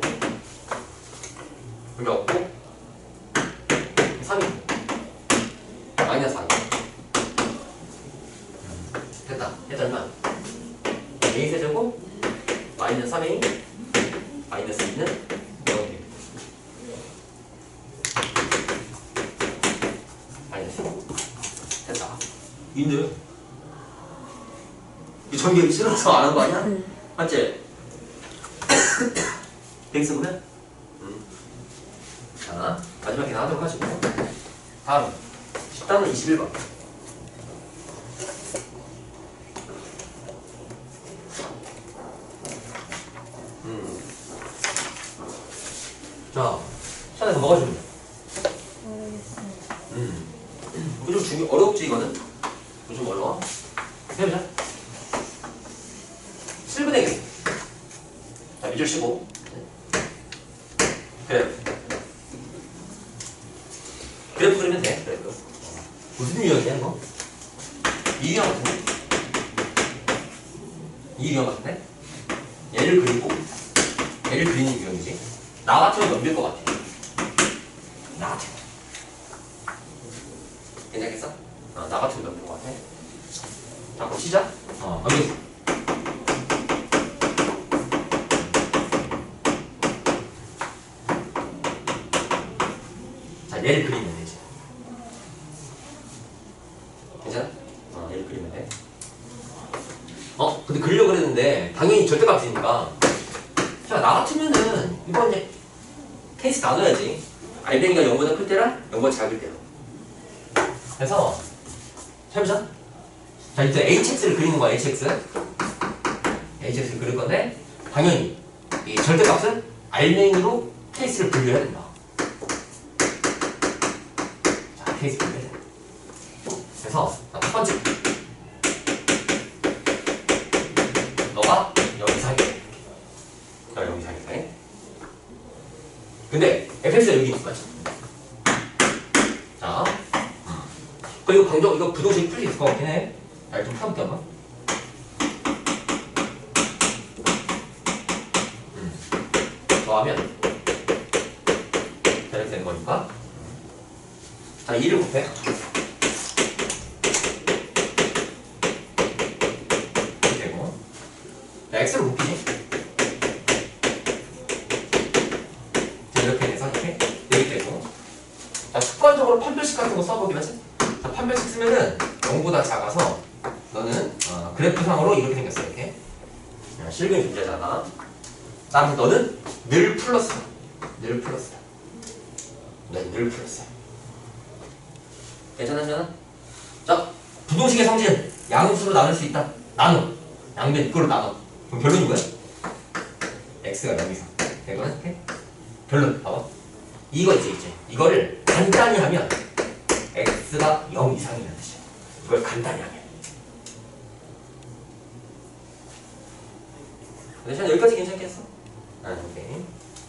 여기 없고 삼이 마이너스 사 됐다. 됐다 얼마? a 세제곱 마이너스 삼 a 마이너스 이는 영이 마이너스 됐다. 인데 이 전개하기 싫어서 안 한 거 아니야?
네.
맞지? 백스 보면? 음. 자, 마지막 계산 하도록 하시고 다음 십 단은 이십일 번 음. 자, 시간에서 뭐가 중요해?
모르겠습니다.
음. 이거 좀 중요, 어렵지 이거는? 이거 좀 어려워? 해보자. 칠 분의 일. 자, 밑줄 치고. 그래. 그래프 그리면 돼, 그래프. 무슨 유형이야, 이거? 이 유형 같은데? 이 유형 같은데? 얘를 그리고, 얘를 그리는 유형이지. 나 같으면 넘길 것 같아. 나 같으면. 괜찮겠어? 어, 나 같으면 넘길 것 같아. 자, 그럼 시작. 어, 넘겨. 얘를 그리면 되지. 괜찮아? 어, 얘를 그리면 돼. 어, 근데 그리려고 그랬는데 당연히 절대값이니까 자, 나 같으면은 이번 이제 케이스 나눠야지. 알뱅이가 영보다 클 때랑 영보다 작을 때로. 그래서 해보자. 자, 이제 에이치엑스를 그리는 거야. 에이치엑스 에이치엑스를 그릴 건데 당연히 이 절대값은 알맹이로 케이스를 분류해야 된다. 케이스 분류. 그래서 첫 번째 너가 여기 사귀어. 너가 여기 사귀어. 근데 에프엑스가 여기 있을 거지. 자, 그리고 방정 이거 부동식 풀 수 있을 것 같긴 해. 날 좀 펴볼게 한번. 음. 더하면 이렇게 되는 거니까. 자, 이를 곱해. 이렇게 되고. 자, x를 곱히지. 자, 이렇게 돼서 이렇게 여기 되고. 자, 습관적으로 판별식 같은 거 써보기만 하지. 자, 판별식 쓰면은 영보다 작아서 너는 어, 그래프상으로 이렇게 생겼어. 이렇게. 야, 실근이 존재하잖아. 따라서 너는 늘 플러스다. 늘 플러스다. 너는 늘 플러스야. 괜찮아, 괜찮아? 자, 부동식의 성질 양수로 나눌 수 있다. 나눠. 양변 이걸로 나눠. 그럼 결론이 뭐야? x가 영 이상. 이거는 이렇게. 결론 봐봐. 이거 있지, 있지. 이거를 간단히 하면 x가 영 이상이라는 뜻이야. 이걸 간단히 하면. 근데 전 여기까지 괜찮겠어? 아, 오케이.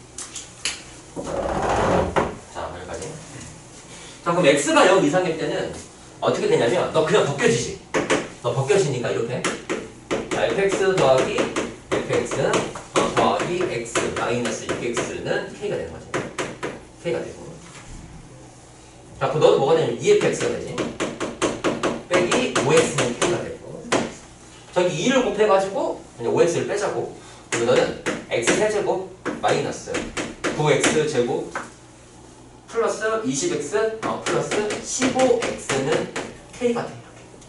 자, 여기까지. 자, 그럼 x가 영 이상일 때는 어떻게 되냐면 너 그냥 벗겨지지. 너 벗겨지니까 이렇게. 자, fx 더하기 fx 어, 더하기 x 마이너스 육 엑스는 k가 되는 거지. k가 되고. 자, 그럼 너는 뭐가 되냐면 이 에프엑스가 되지. 빼기 오 엑스는 k가 되고. 저기 이를 곱해가지고 그냥 오 엑스를 빼자고. 그리고 너는 x 세제곱 마이너스 구 엑스 제곱 플러스 이십 엑스 어, 플러스 십오 엑스는 k가 돼.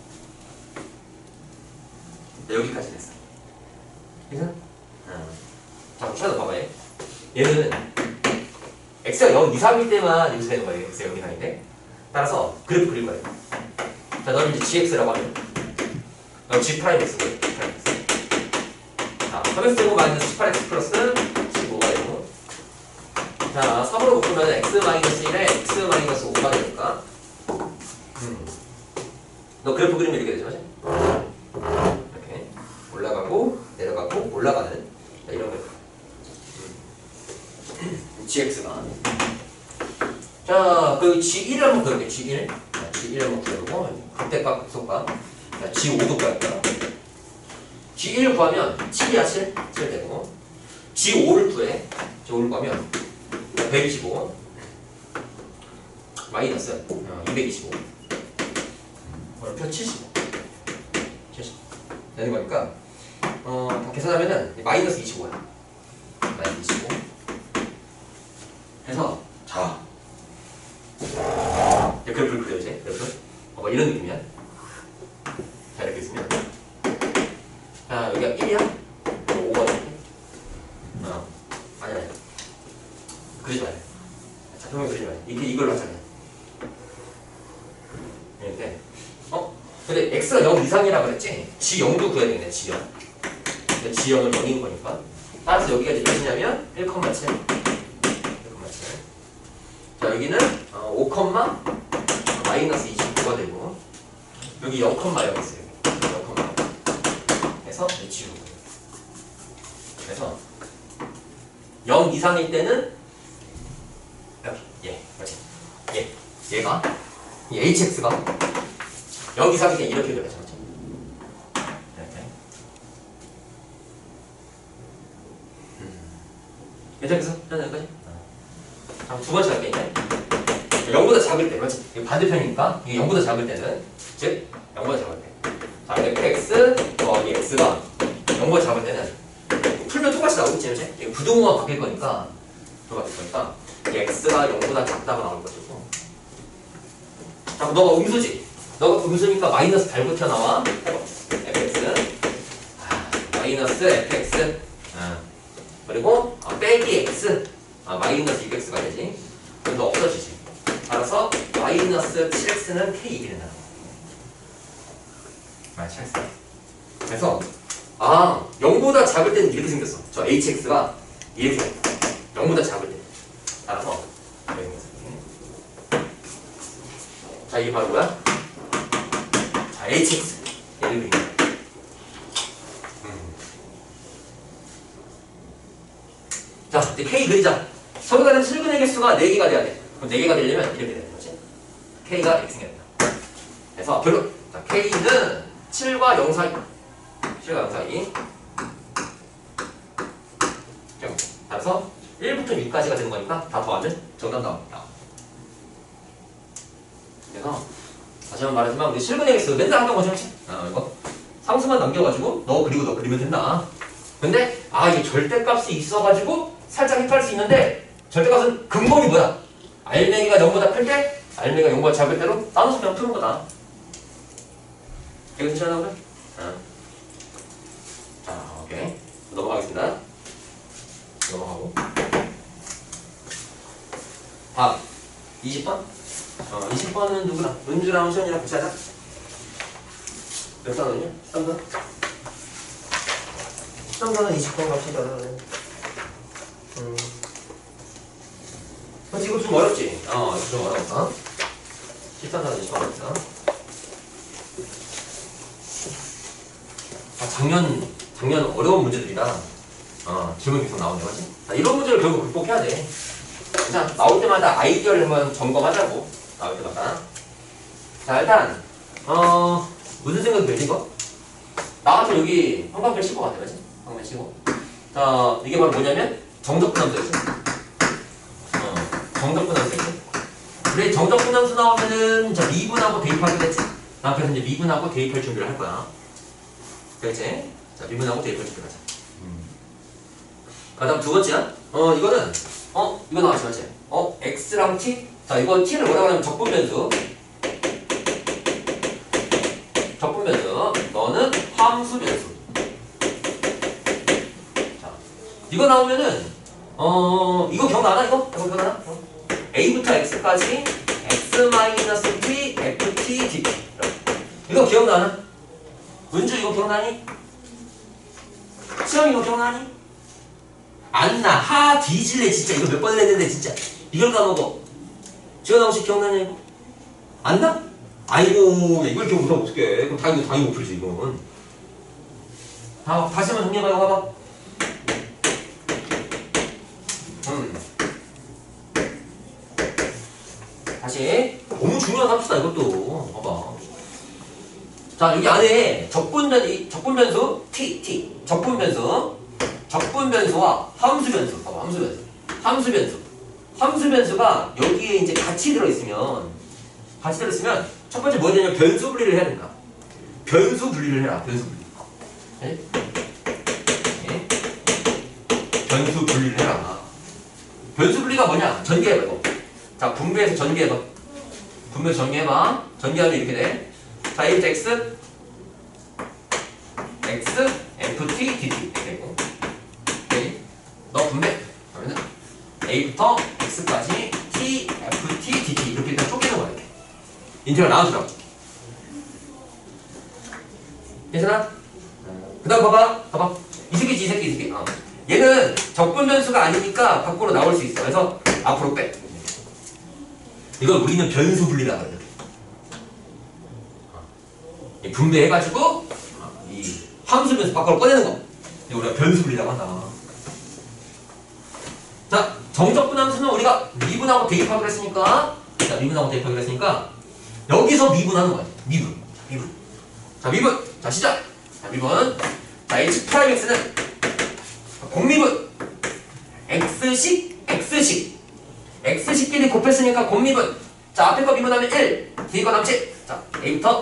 이렇게. 여기까지 됐어. 그래서? 어. 자, 그럼 찾아 봐봐요. 얘는 x가 영 이상일 때만 여기서 되는 거예요. x가 영 이상인데. 따라서 그래프 그릴 거예요. 자, 너는 이제 gx라고 하면 너 g 프라임 x고 g 프라임 x. 자, 삼 엑스 제곱 마이너스 십팔 엑스 플러스 십오가 되고. 자, 삼으로 묶으면 x 마이너스 일에 x 마이너스 오가 되니까. 음. 너 그래프 그리면 이렇게 되죠, 맞지? 이렇게 올라가고 내려가고 올라가는 자, 이런 그래프. 음. gx가. 자, 그 지 일을 한번 그려볼게요. 지 일. 자, 지 일 한번 그려보고 극대값, 극소값. 자, 지 오도 구할게요. 지 일 구하면 칠이야, 칠. 칠 되고. 지 오를 구해. 지 오를 구하면 백이십오. 마이너스 어, 이백이십오. 얼표 칠십오. 칠십. 되는 거니까, 어, 다 계산하면은 마이너스 이십오야. 마이너스 이십오. 해서, 자. 이제 그래프를 그려, 이제. 그래프. 어, 뭐 이런 느낌이야. 자, 이렇게 있으면. 자, 여기가 일이야? 오가 이렇게? 어. 아니, 아니. 그리지 마요. 자, 평면 그리지 마요. 이게 이걸로 하잖아요. 이렇게. 어? 근데 x가 영 이상이라 그랬지? 지 영도 구해야 되겠네, 지 영. 근데 지 영은 영인 거니까. 따라서 여기가 이제 몇이냐면 일, 칠. 자, 여기는 어, 오, 마이너스 이십구가 되고, 여기 영, 영 있어요. 영, 그래서 지우고. 그래서 영 이상일 때는 여기 얘, 그렇지? 얘, 얘가 이 에이치엑스가 영 이상일 때 이렇게 그려져, 그렇지? 이렇게. 괜찮겠어? 자, 여기까지. 다음 두 번째 할게. 영보다 작을 때, 그렇지? 이게 반대편이니까 이게 영보다 작을 때는, 즉 영보다 작을 때. 자, 에프엑스 더하기 x가 영보다 작을 때는 풀면 똑같이 나오겠지, 그렇지? 이거 부동호가 바뀔 거니까, 바뀔 거니까 x가 영보다 작다고 나올 것이고. 자, 너가 음수지? 너가 음수니까 마이너스 달고 튀어나와. 해봐. fx는 아, 마이너스 fx 아, 그리고 아, 빼기 x 아, 마이너스 육 엑스가 되지. 그럼 너 없어지지. 따라서 마이너스 칠 엑스는 k 이렇게 된다는 거야. 마이너스 칠 엑스. 그래서 아, 영보다 작을 때는 이렇게 생겼어. 저 hx가 이렇게 생겼어. 영보다 작을 때. 따라서 이렇게 생겼어. 자, 이게 바로 뭐야? 자, hx. 얘를 그린 거야. 자, 이제 k 그리자. 서로가 다른 실근의 개수가 네 개가 돼야 돼. 그럼 네 개가 되려면 이렇게 되는 거지. k가 이렇게 생겼다. 그래서 결론. 자, k는 칠과 영 사이. 칠과 영 사이. 따라서 일부터 육까지가 되는 거니까 다 더하면 정답 나옵니다. 그래서 다시 한번 말하지만 우리 실근의 개수 맨날 하던 거죠. 아, 이거 상수만 남겨가지고 너 그리고 너 그리면 된다. 근데 아, 이게 절대값이 있어가지고 살짝 헷갈릴 수 있는데, 절대값은 근본이 뭐야? 알맹이가 영보다 클 때, 알맹이가 영보다 작을 때로 나눠서 그냥 푸는 거다. 이거 괜찮나 보네? 어. 자, 오케이. 넘어가겠습니다. 넘어가고. 다음. 이십 번? 어, 이십 번은 누구랑? 은주랑 시원이랑 같이 하자. 몇 단원이냐? 십삼 단? 십삼 단은 이십 번 갑시다. 음. 그렇지, 이거 좀 어렵지? 어, 이거 좀 어렵다. 십삼 단은 이십 번 어렵다. 아, 작년, 작년 어려운 문제들이라 어, 질문 계속 나오네, 맞지? 자, 이런 문제를 결국 극복해야 돼. 자, 나올 때마다 아이디어를 한번 점검하자고. 나올 때마다. 자, 일단, 어, 무슨 생각이 들지, 이거? 나와서 여기 형광펜 씌고 갔다, 맞지? 형광펜 씌고. 자, 이게 바로 뭐냐면, 정적분함수였어. 어, 정적분함수였어. 그래, 정적분함수 나오면은, 자, 미분하고 대입하기로 했지? 나 그래서 이제 미분하고 대입할 준비를 할 거야. 그렇지? 자, 미분하고 대입할 준비를 하자. 그 다음 두 번째야. 어, 이거는, 어, 이거 나왔지, 맞지? 어, x랑 t? 자, 이거 t를 뭐라고 하냐면 적분변수. 적분변수. 너는 함수변수. 자, 이거 나오면은, 어, 이거 기억나나, 이거? 이거 기억나나? 어. a부터 x까지 x-t, ft, dt. 이거 기억나나? 은주 이거 기억나니? 수영 이거 기억나니? 안 나. 하 뒤질래 진짜. 이거 몇 번 했는데 진짜. 이걸 까먹어. 지원아 혹시 기억나냐 이거? 안 나? 아이고 이걸 기억 못하면 어떡해. 그럼 당연히 당연히 못 풀지 이건. 다, 다시 한번 정리해봐요. 봐봐. 음. 다시. 너무 중요한 함수다 이것도. 봐봐. 자 여기 안에 적분변, 이 적분변수 t, t. 적분변수. 적분변수와 함수변수. 봐봐, 함수변수. 함수변수. 함수변수가 여기에 이제 같이 들어있으면, 같이 들어있으면, 첫 번째 뭐 해야 되냐면 변수 분리를 해야 된다. 변수 분리를 해라, 변수 분리. 네? 네? 변수 분리를 해라. 변수 분리가 뭐냐? 전개해봐, 이거. 자, 분배해서 전개해봐. 분배해서 전개해봐. 전개하면 이렇게 돼. 자, a부터 x, x, ft, dt. 이렇게 되고. 너 분배 그러면은 a부터 x까지 t, ft, dt 이렇게 일단 쪼개는 거야 이렇게 인테그랄 나눠주라고. 괜찮아? 그 다음 봐봐 봐봐 이 새끼지 이 새끼 이 새끼 어. 얘는 적분변수가 아니니까 밖으로 나올 수 있어. 그래서 앞으로 빼. 이걸 우리는 변수 분리라고 그래. 어. 분배해가지고 이 함수변수 밖으로 꺼내는 거 이거 우리가 변수 분리라고 한다. 자, 정적분함수는 우리가 미분하고 대입하기로 했으니까, 자, 미분하고 대입하기로 했으니까, 여기서 미분하는 거야. 미분. 미분. 자, 미분. 자, 시작. 자, 미분. 자, h'x는 공미분. x식, x식. x식끼리 곱했으니까 공미분. 자, 앞에 거 미분하면 일. 뒤에 거 남지. 자, a부터.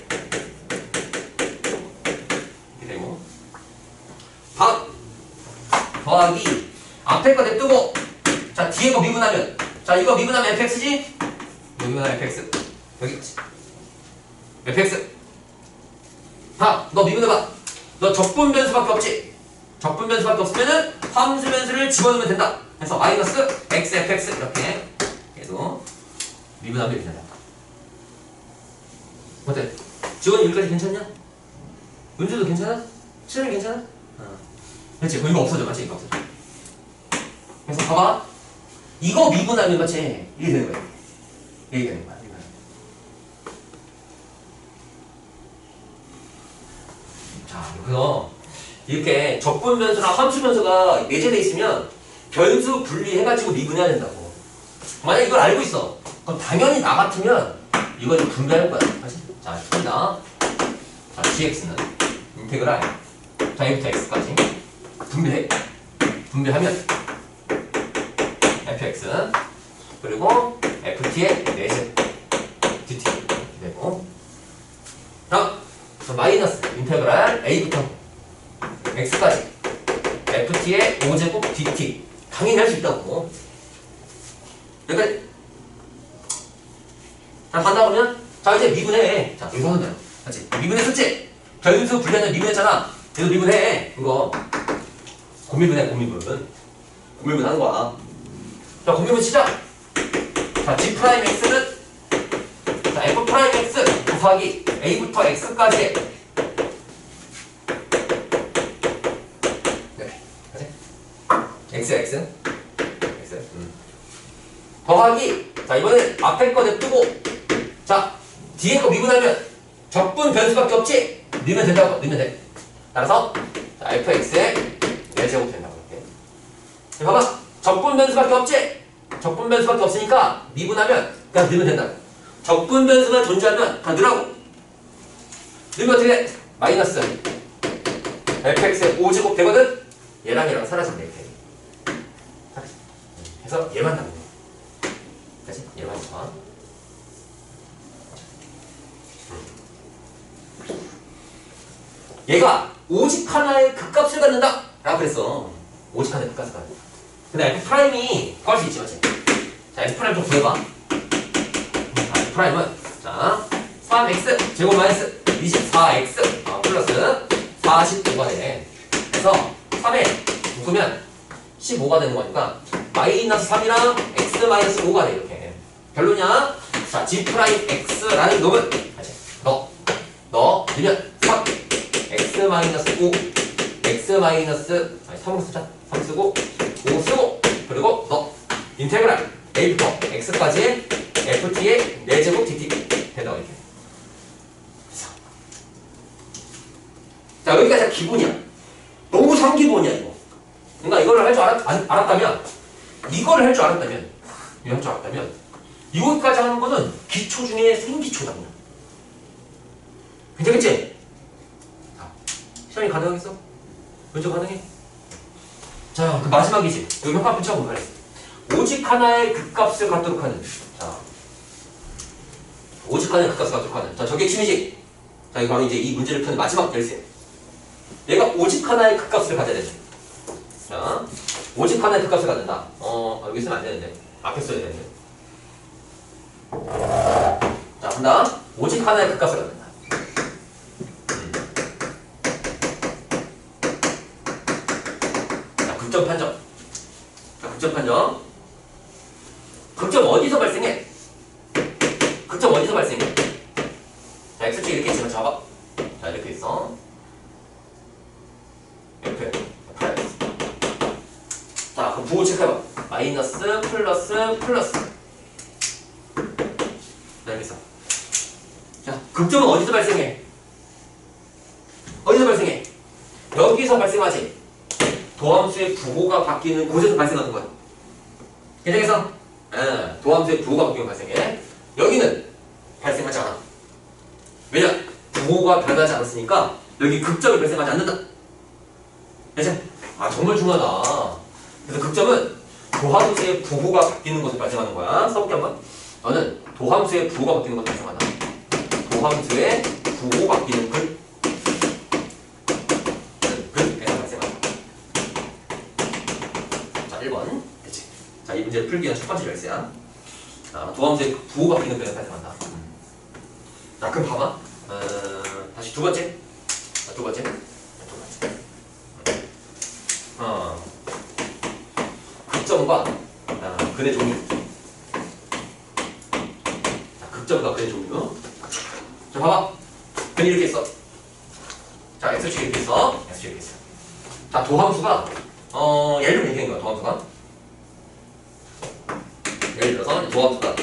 이렇게 되고. 밥. 더하기. 앞에 거 냅두고 자 뒤에 거 미분하면 자 이거 미분하면 fx지? 미분하면 fx 여기 있지 fx 다 너 미분해봐. 너 적분변수밖에 없지? 적분변수밖에 없으면은 함수변수를 집어넣으면 된다. 그래서 마이너스 x fx 이렇게 계속 미분하면 이렇게 된다. 어때? 지원이 여기까지 괜찮냐? 은주도 괜찮아? 실은 괜찮아? 어. 그렇지 이거 없어져 맞지? 이거 없어져. 그래서 봐봐. 이거 미분하면 맞지? 이게 되는 거야. 이게 되는 거야. 자, 그래서 이렇게 적분변수나 함수변수가 내재되어 있으면 변수 분리해가지고 미분해야 된다고. 만약 이걸 알고 있어. 그럼 당연히 나 같으면 이걸 좀 분배할 거야. 맞지? 자, 니다 자, gx는 인테그랄 자, a부터 x까지 분배해. 분배하면 fx 그리고 ft의 네 제 dt 되고 다음 마이너스 인테그랄 a부터 x까지 ft의 오 제곱 dt 당연히 할 수 있다고. 여기까지 자 간다 그러면 자 이제 미분해. 자 여기서 하는 거야. 맞지? 미분했었지? 변수 분리하는 미분했잖아. 그래서 미분해. 이거 고미분해 고미분 고미분 하는 거야. 자, 공개문 시작! 자, g'x는 자, f'x 곱하기 a부터 x까지 네, x, x x 음. 더하기 자, 이번엔 앞에 거 냅두고 자, 뒤에 거 미분하면 적분 변수밖에 없지? 넣으면 된다고, 넣으면 돼. 따라서 자, fx의 네 제곱 된다고 이렇게. 자, 봐봐. 적분 변수밖에 없지? 적분 변수밖에 없으니까 미분하면 그냥 넣으면 된다. 적분 변수만 존재하면 다 넣으라고. 넣으면 어떻게 돼? 마이너스 에프엑스의 오 제곱 되거든? 얘랑 얘랑 사라진다 이렇게. 그래서 얘만 남는 거야. 그치? 얘만 좋아. 얘가 오직 하나의 극값을 갖는다 라고 그랬어. 오직 하나의 극값을 갖는다. 근데 F 프라임이 구할 수 있지 맞지? 자 F 프라임 좀 구해봐. 자, F 프라임은 자 삼 엑스 제곱 마이너스 이십사 엑스 어, 플러스 사십오가 돼. 그래서 삼에 묶으면 십오가 되는 거니까 마이너스 삼이랑 x 마이너스 오가 돼 이렇게. 별로냐? 자 G 프라임 x라는 놈은 다시 너 너 넣으면 삼 x 마이너스 오 x 마이너스 아니 삼으로 쓰자. 삼 쓰고 오 쓰고 그리고 너 인테그랄 a부터 x까지 ft의 네 제곱 dt 된다고 이렇게. 자 여기까지 다 기본이야. 너무 상기본이야 이거. 그러니까 이거를 할 줄 알았다면 이거를 할 줄 알았다면 이거 할 줄 알았다면 이거까지 하는 거는 기초 중에 생기초다 그냥. 괜찮겠지? 자, 시험이 가능하겠어? 먼저 가능해? 자, 그 마지막이지. 여기 몇 번 붙여보면 그래. 오직 하나의 극값을 갖도록 하는. 자, 오직 하나의 극값을 갖도록 하는. 자, 저게 핵심이지. 자, 이거 바로 이제 이 문제를 푸는 마지막 열쇠. 얘가 오직 하나의 극값을 가져야 되지. 자, 오직 하나의 극값을 갖는다. 어, 여기 쓰면 안 되는데. 앞에 써야 되는데. 자, 간다. 오직 하나의 극값을 갖는다. 음. 자, 극점 판정. 자, 극점 판정. 극점 어디서 발생해? 극점 어디서 발생해? 자, x축 이렇게 있으면 잡아. 자, 이렇게 있어. 이렇게. 자, 그럼 부호 체크해봐. 마이너스, 플러스, 플러스. 자, 여기 있어. 자, 극점은 어디서 발생해? 어디서 발생해? 여기서 발생하지. 도함수의 부호가 바뀌는 곳에서 발생하는 거야. 괜찮겠어? 예, 도함수의 부호가 바뀌는 발생해. 여기는 발생하지 않아. 왜냐? 부호가 변하지 않았으니까 여기 극점이 발생하지 않는다. 됐지? 아, 정말 중요하다. 그래서 극점은 도함수의 부호가 바뀌는 것에 발생하는 거야. 써볼게 한번. 너는 도함수의 부호가 바뀌는 것에 발생한다. 도함수의 부호 바뀌는 근. 근에서 발생한다. 자, 일 번. 됐지? 자, 이 문제를 풀기 위한 첫 번째 열쇠야. 자, 도함수의 부호 바뀌는 근에서 발생한다. 자, 그럼 봐봐. 어, 다시 두 번째. 자, 두 번째. 두 번째. 어. 극점과 아, 근의 종류. 자, 극점과 근의 종류. 자, 봐봐. 근이 이렇게 있어. 자, x축이 이렇게 있어. x축이 이렇게 있어. 자, 도함수가 어, 예를 들면 이렇게 있는 거야. 도함수가. 예를 들어서 도함수가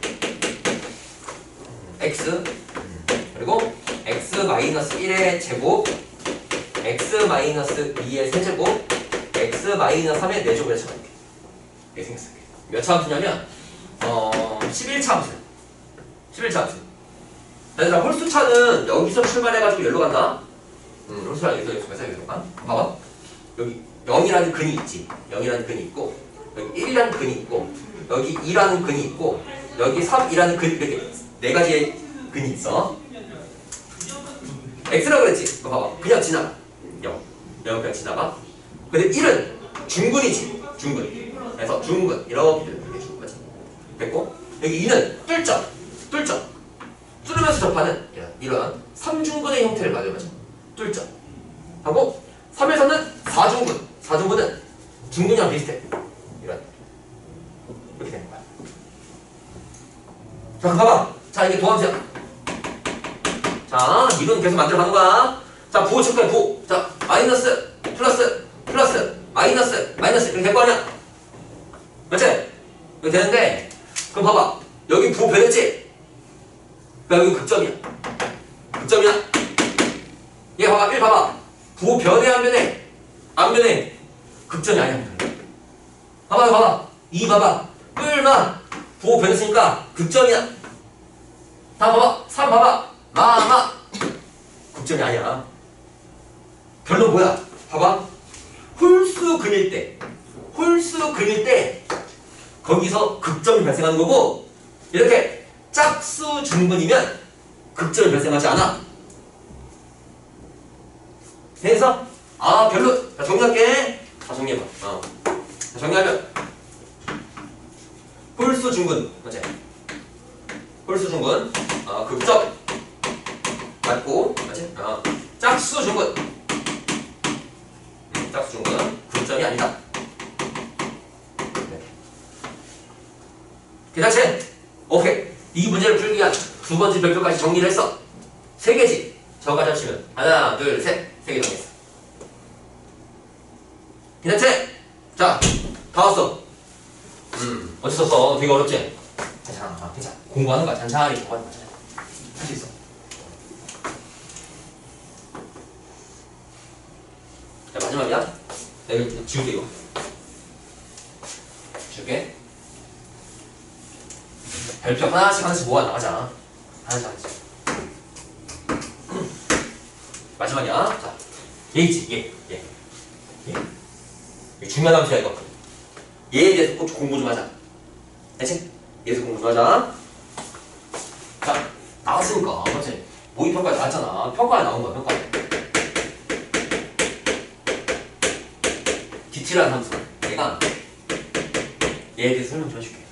x 그리고 x 마이너스 일의 제곱, x 마이너스 이의 세제곱, x 마이너스 삼의 네 제곱을 쳐볼게. 이렇게 생겼어. 몇 차 함수냐면 어, 십일 차 함수. 십일 차 함수. 얘들아, 홀수차는 여기서 출발해가지고 여기로 간다. 음, 홀수차는 여기서 여기서 여기서 여기로 가. 봐봐. 여기 영이라는 근이 있지. 영이라는 근이 있고, 여기 일이라는 근이 있고, 여기 이라는 근이 있고, 여기 삼이라는 근이 이렇게 네 가지의 근이 있어. x라고 그랬지? 너 봐봐. 그냥 지나가. 영. 영 그냥 지나가. 근데 일은 중근이지. 중근. 그래서 중근. 이렇게 이렇게 중근. 맞지? 됐고. 여기 이는 뚫점. 뚫점. 뚫으면서 접하는 이런, 이런 삼중근의 형태를 가져요. 맞죠? 뚫점. 하고 삼에서는 사중근. 사중근은 중근이랑 비슷해. 이런. 이렇게 되는 거야. 자, 봐봐. 자, 이게 도함수야. 자, 이건 계속 만들어가는 거야. 자, 부호 체크해, 부호. 자, 마이너스, 플러스, 플러스, 마이너스, 마이너스. 이렇게 될 거 아니야? 그렇지? 이렇게 되는데, 그럼 봐봐. 여기 부호 변했지? 그러니까 여기 극점이야. 극점이야. 얘 봐봐, 일 봐봐. 부호 변해, 안 변해? 안 변해. 극점이 아니야. 봐봐, 봐봐. 이 봐봐. 뿔마. 도 변했으니까 극점이야. 다 봐봐. 삼 봐봐. 마, 마. 극점이 아니야. 결론 뭐야? 봐봐. 홀수 그릴 때, 홀수 그릴 때 거기서 극점이 발생하는 거고 이렇게 짝수 중근이면 극점이 발생하지 않아. 그래서 아 결론. 자, 정리할게. 자, 정리해봐. 어. 자, 정리하면 홀수 중근 맞지? 홀수 중근 어, 극점 맞고 맞지? 어. 짝수 중근 음, 짝수 중근 극점이 아니다. 네. 괜찮지? 오케이. 이 문제를 풀기 위한 두 번째 별표까지 정리를 했어. 세 개지. 저가 잡치면 하나 둘 셋 세 개 정리했어. 괜찮지? 자, 다 왔어. 음, 어디 썼어? 되게 어렵지? 괜찮아, 아, 괜찮아. 공부하는 거야. 잔잔히 공부하는 거야. 할 수 있어. 자, 마지막이야. 내가 이거 지울게, 이거. 지울게. 별표 하나씩 하나씩 모아 나가자. 하나씩 하나씩. 마지막이야. 자, 얘 있지, 얘, 얘. 얘. 이거 중요한 함수야, 이거. 얘에 대해서 꼭 공부 좀 하자. 알지? 얘에서 공부 좀 하자. 자, 나왔으니까. 맞지? 모의평가에 나왔잖아. 평가에 나온 거야, 평가에. 디티라는 함수. 얘가 얘에 대해서 설명 좀 해줄게.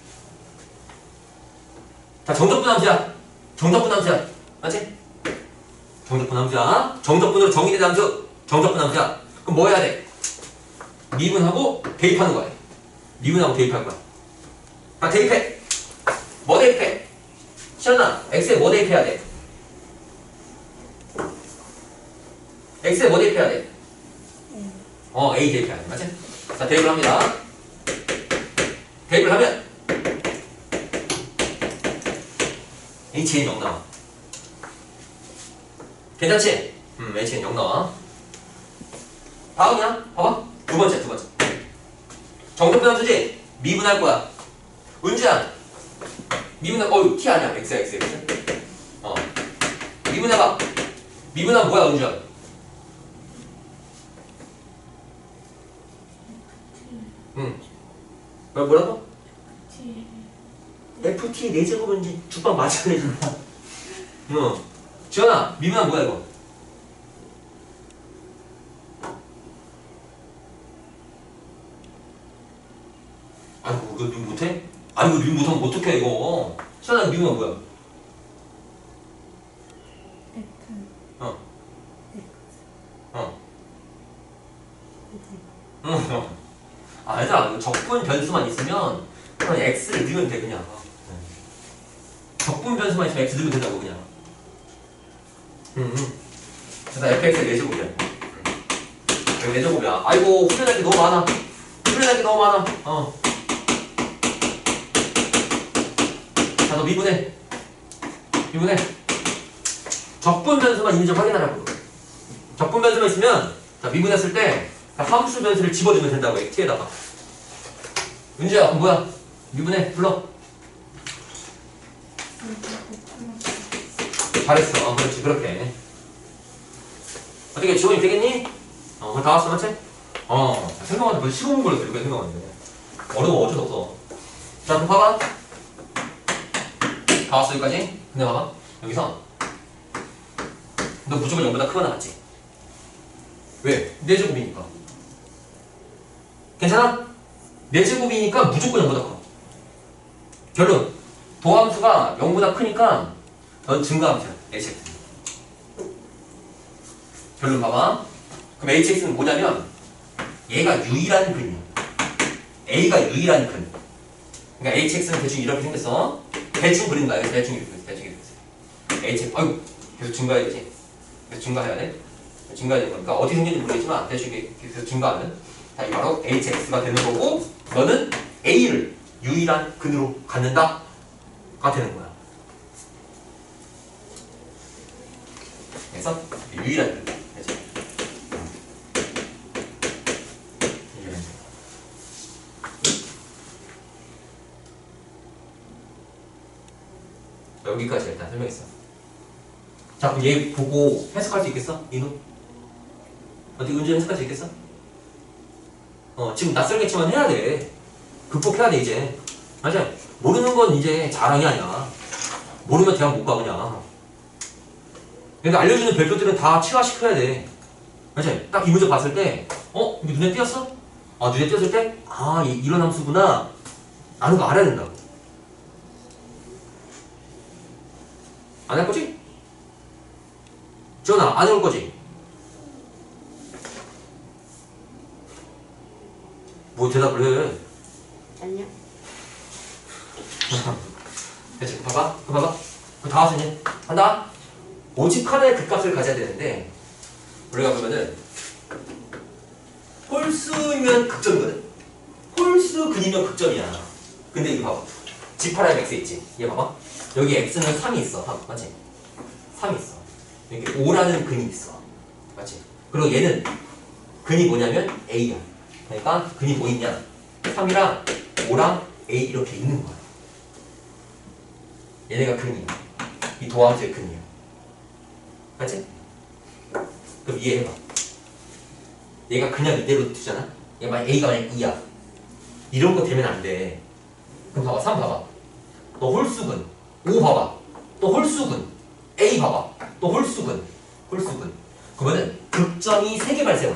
자, 정적분 함수야. 정적분 함수야. 맞지? 정적분 함수야. 정적분으로 정의된 함수. 정적분 함수야. 그럼 뭐 해야 돼? 미분하고 대입하는 거야. 미분하고 대입할 거야. 자, 대입해. 뭐 대입해? 시연아, x에 뭐 대입해야 돼? x에 뭐 대입해야 돼? 어, a 대입해야 돼. 맞지? 자, 대입을 합니다. 대입을 하면 h는 영 나와. 괜찮지? 음, h는 영 나와. 다음이야. 봐봐. 두 번째, 두 번째. 정적분 함수지? 미분할 거야. 은주야. 미분할, 어유 t 아니야. x야, x, x. 어. 미분해봐. 미분하면 뭐야, 은주야? 응. 뭐, 뭐라고? 에프티 네 제곱은 이제 죽방 맞아야 되잖아. 응. 지연아, 미분하면 뭐야, 이거? 아이고, 이거 미분 못해? 아이고, 미분 못하면 어떡해, 이거. 시연아, 미분하면 뭐야?
F
어.
X
어. 응. 아, 얘들아, 적분 변수만 있으면 그냥 x를 넣으면 돼, 그냥. 적분 변수만 있으면 x 넣으면 된다고, 그냥. 응, 응. 그래서 fx의 네 제곱이야. 여기 네 제곱이야. 아이고, 훈련할 게 너무 많아. 훈련할 게 너무 많아. 어. 자, 너 미분해. 미분해. 적분 변수만 있는지 확인하라고. 적분 변수만 있으면, 자, 미분했을 때, 함수 변수를 집어주면 된다고 해, t에다가. 은지야, 그럼 뭐야? 미분해, 불러. 잘했어. 어, 그렇지, 그렇게. 어떻게 지원이 되겠니? 어, 다 왔어, 맞지? 어, 생각하는데 벌써 십오 분 걸렸어, 이렇게 생각하는데. 어려워, 어쩔 수 없어. 자, 그럼 봐봐. 다 왔어, 여기까지? 근데 봐봐. 여기서. 너 무조건 영보다 크거나 같지? 왜? 네 제곱이니까. 괜찮아? 네 제곱이니까 무조건 영보다 커. 결론. 도함수가 영보다 크니까 넌 증가함수야. hx. 결론 봐봐. 그럼 hx는 뭐냐면 얘가 유일한 근이야. a가 유일한 근. 그러니까 hx는 대충 이렇게 생겼어. 대충 그린 거야. 대충 이렇게 생겼어. 대충 이렇게 생겼어. hx. 아이고. 계속 증가해야 되지. 계속 증가해야 돼. 증가해야 되는 거니까 어떻게 생겼는지 모르겠지만 대충 계속 증가하는. 자, 이 바로 hx가 되는 거고 너는 a를 유일한 근으로 갖는다 가 되는 거야. 그래서 유일한 근. 그래서 유일한 근. 여기까지 일단 설명했어. 자, 그럼 얘 보고 해석할 수 있겠어? 인우? 어디 은준 해석할 수 있겠어? 어, 지금 낯설겠지만 해야 돼. 극복해야 돼, 이제. 맞아. 모르는 건 이제 자랑이 아니야. 모르면 대학 못 가, 그냥. 근데 알려주는 별표들은 다 치화시켜야 돼. 맞아. 딱 이 문제 봤을 때, 어? 이게 눈에 띄었어? 아, 눈에 띄었을 때, 아, 이, 이런 함수구나. 아는 거 알아야 된다고. 안 할 거지? 지원아, 안 해올 거지? 뭐 대답을 해?
아니요.
됐지? 봐봐, 그 봐봐. 그 다 왔어, 이제. 한다. 오직 하나의 극값을 가져야 되는데, 우리가 보면은, 홀수이면 극점이거든? 홀수 근이면 극점이야. 근데 이거 봐봐. 지 팔 할 x 있지? 얘 봐봐. 여기 x는 삼이 있어. 맞지? 삼이 있어. 여기 오라는 근이 있어. 맞지? 그리고 얘는 근이 뭐냐면 a야. 그러니까 근이 뭐 있냐? 삼이랑 오랑 a 이렇게 있는 거야. 얘네가 근이야. 이 도함수의 근이야. 맞지? 그럼 이해해봐. 얘가 그냥 이대로 두잖아? 얘 만약 a가 만약 이야. 이런 거 되면 안 돼. 그럼 봐봐. 삼 봐봐. 또 홀수근. 오 봐봐. 또 홀수근. a 봐봐. 또 홀수근. 홀수근. 그러면은 극점이 세 개 발생하는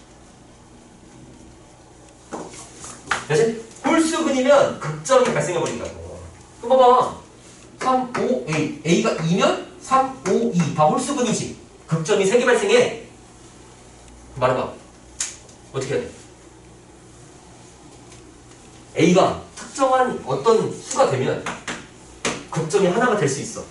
거야. 그치? 홀수근이면 극점이 발생해버린다고. 그럼 봐봐. 삼, 오, a. a가 이면 삼, 오, 이. 다 홀수근이지. 극점이 세 개 발생해. 말해봐. 어떻게 해야 돼? a가 특정한 어떤 수가 되면 극점이 하나가 될 수 있어.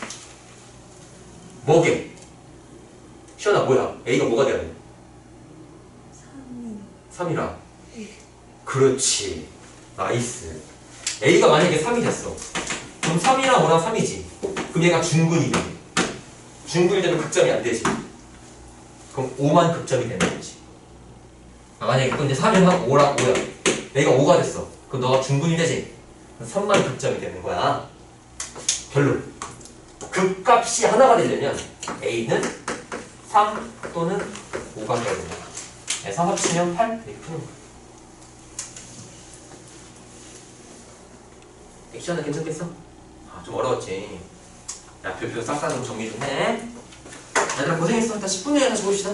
뭐게? 시연아 뭐야? a가 뭐가 돼야 돼?
삼이.
삼이라. 그렇지. 나이스. a가 만약에 삼이 됐어. 그럼 삼이랑 오랑 삼이지. 그럼 얘가 중근이 돼. 중근이 되면 극점이 안 되지. 그럼 오만 극점이 되는 거지. 아, 만약에 또 이제 삼이랑 오랑 오야. a가 오가 됐어. 그럼 너가 중근이 되지. 삼만 극점이 되는 거야. 결론. 극값이 하나가 되려면 a는 삼 또는 오가 돼야 된다. 삼 합치면 팔 이렇게 푸는 거야. 액션은 괜찮겠어? 아, 좀 어려웠지. 야, 별표 싹싹 좀 정리 좀 해. 얘들아 고생했어. 일단 십 분 후에 다시 봅시다.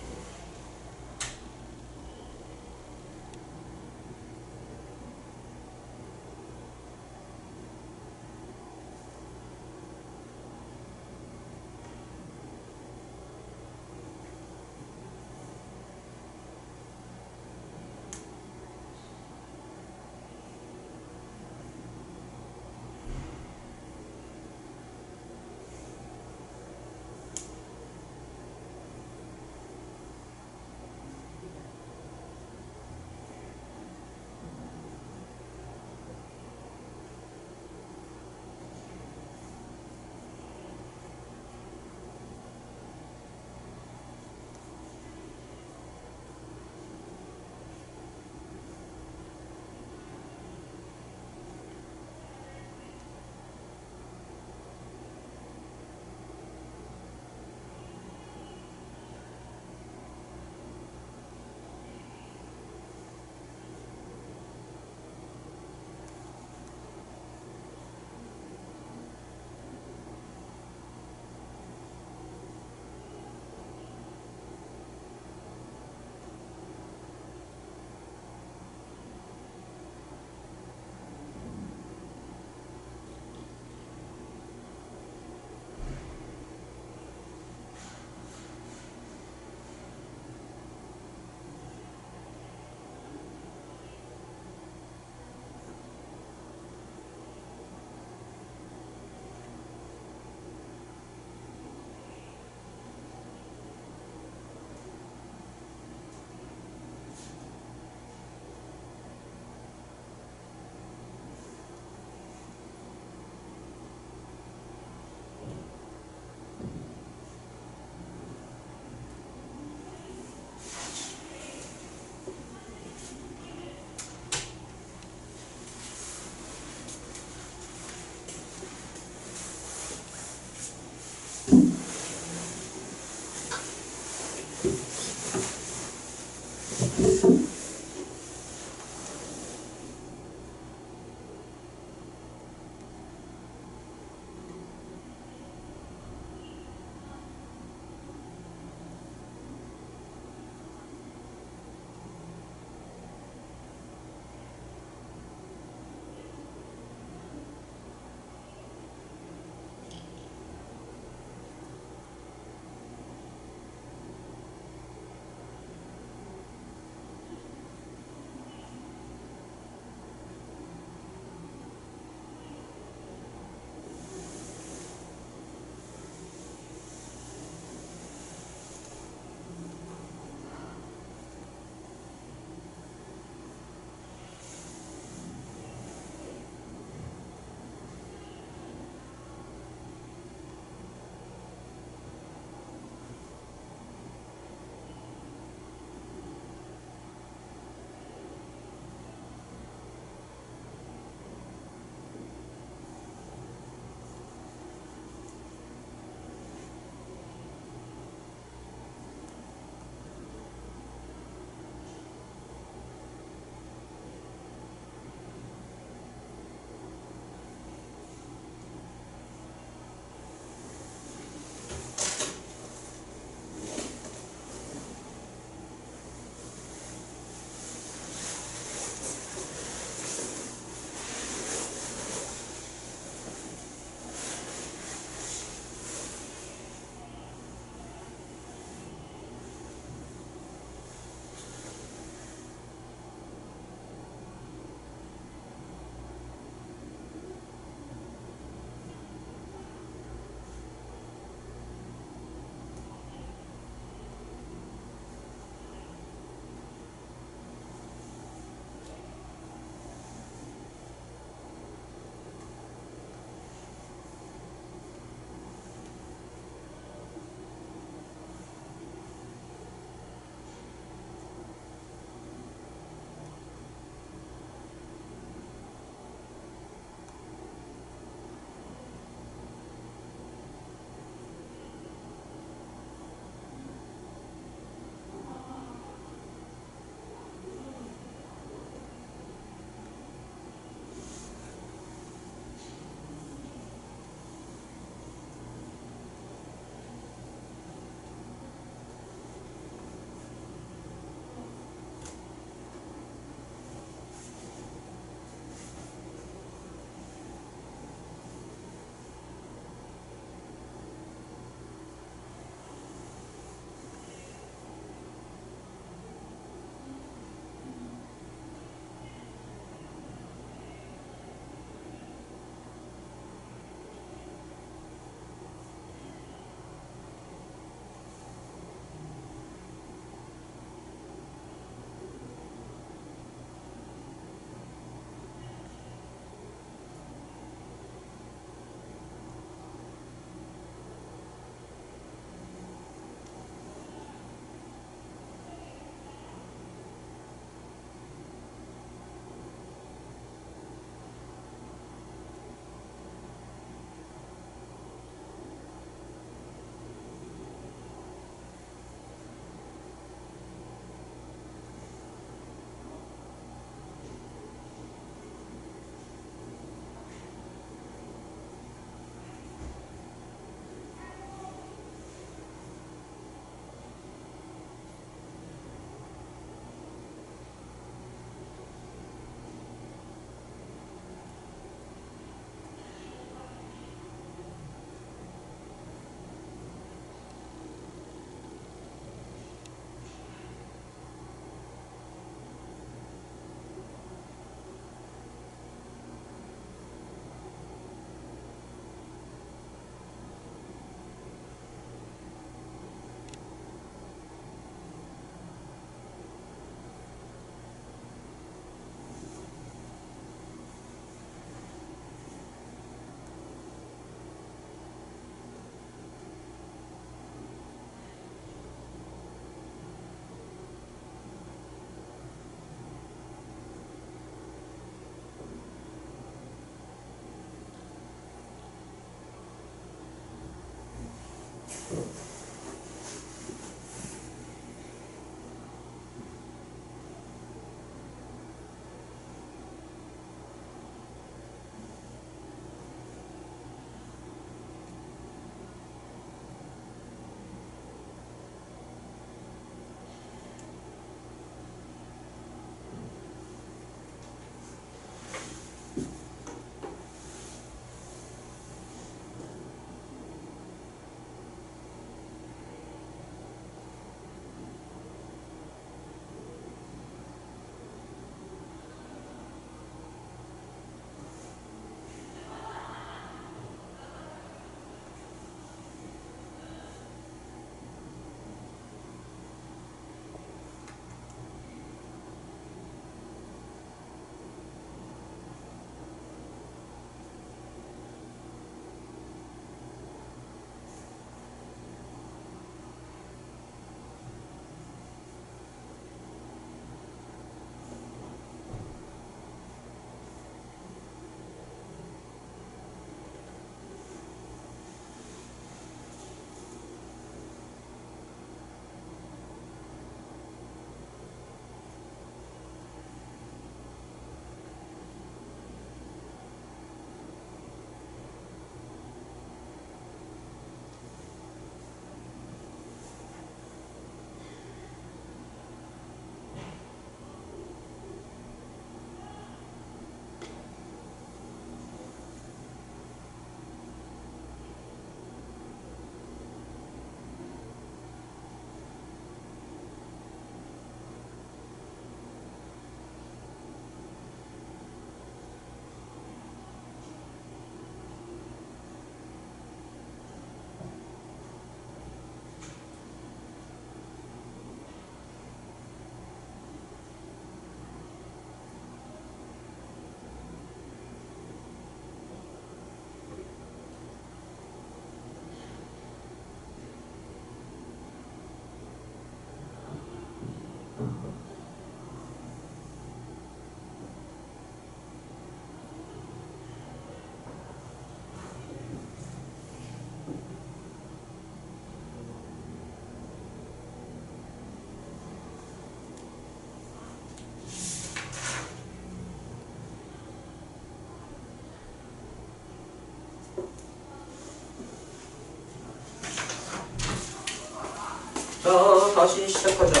자, 다시 시작하자.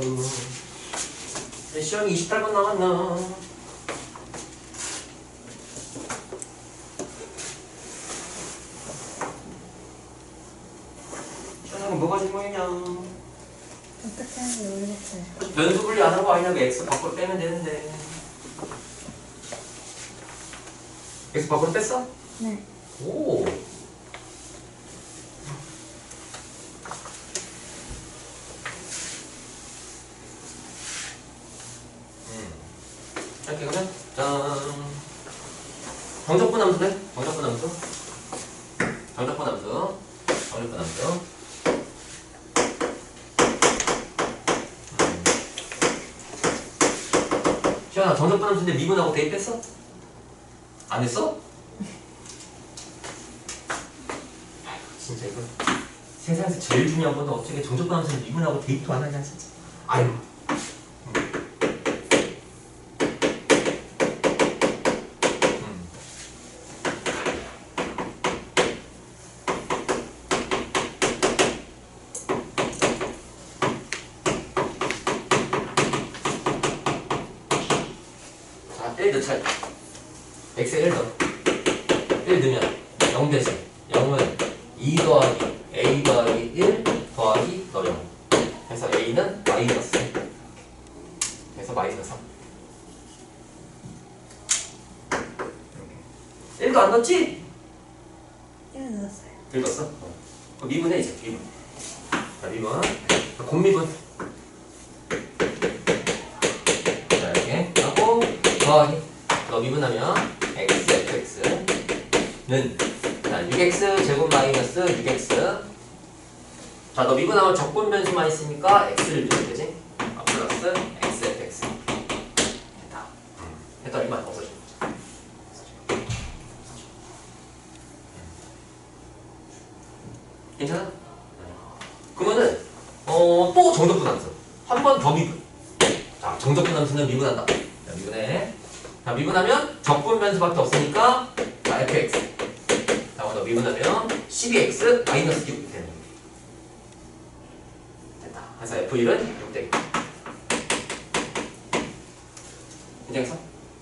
내 시험이 이십팔 분 남았나? 시험은 뭐가 질문이냐?
어떻게 하는지 모르겠어요.
변수 분리 안 하고 아니냐고 x 밖으로 빼면 되는데. x 밖으로 뺐어?
네.
오. 이렇게 그러면 짠. 정적분 함수네. 정적분 함수. 정적분 함수. 정적분 함수. 시원아, 정적분 함수인데 미분하고 대입했어? 안 했어? 아이고, 진짜 이거 세상에서 제일 중요한 건데 어떻게 정적분 함수는 미분하고 대입도 안 하냐 진짜. 아이고. 일 넣자. x에 일 넣어. 일 넣으면 영 되지. 영은 이 더하기 a 더하기 일 더하기 너 영. 그래서 a는 마이너스. 그래서 마이너스 삼. 일도 안 넣었지?
일 넣었어요.
일 넣었어? 어. 그럼 미분해 이제. 미분. 자, 미분. 곱미분. 자, 이렇게 하고 더하기. 너 미분하면 x, fx는 자, 육 엑스 제곱 마이너스 육 엑스. 자, 너 미분하면 적분 변수만 있으니까 x를 넣으면 되지? 아, 플러스 x, fx. 됐다. 됐다. 이만 없어져. 괜찮아? 그러면은 어, 또 정적분 함수. 한 번 더 미분. 자, 정적분 함수는 미분한다. 자, 미분해. 자, 미분하면 적분 변수밖에 없으니까 자, fx. 자, 먼저 미분하면 십이 엑스 마이너스 육 되는 거예요. 됐다. 그래서 에프 일은 육 되겠다. 인정했어?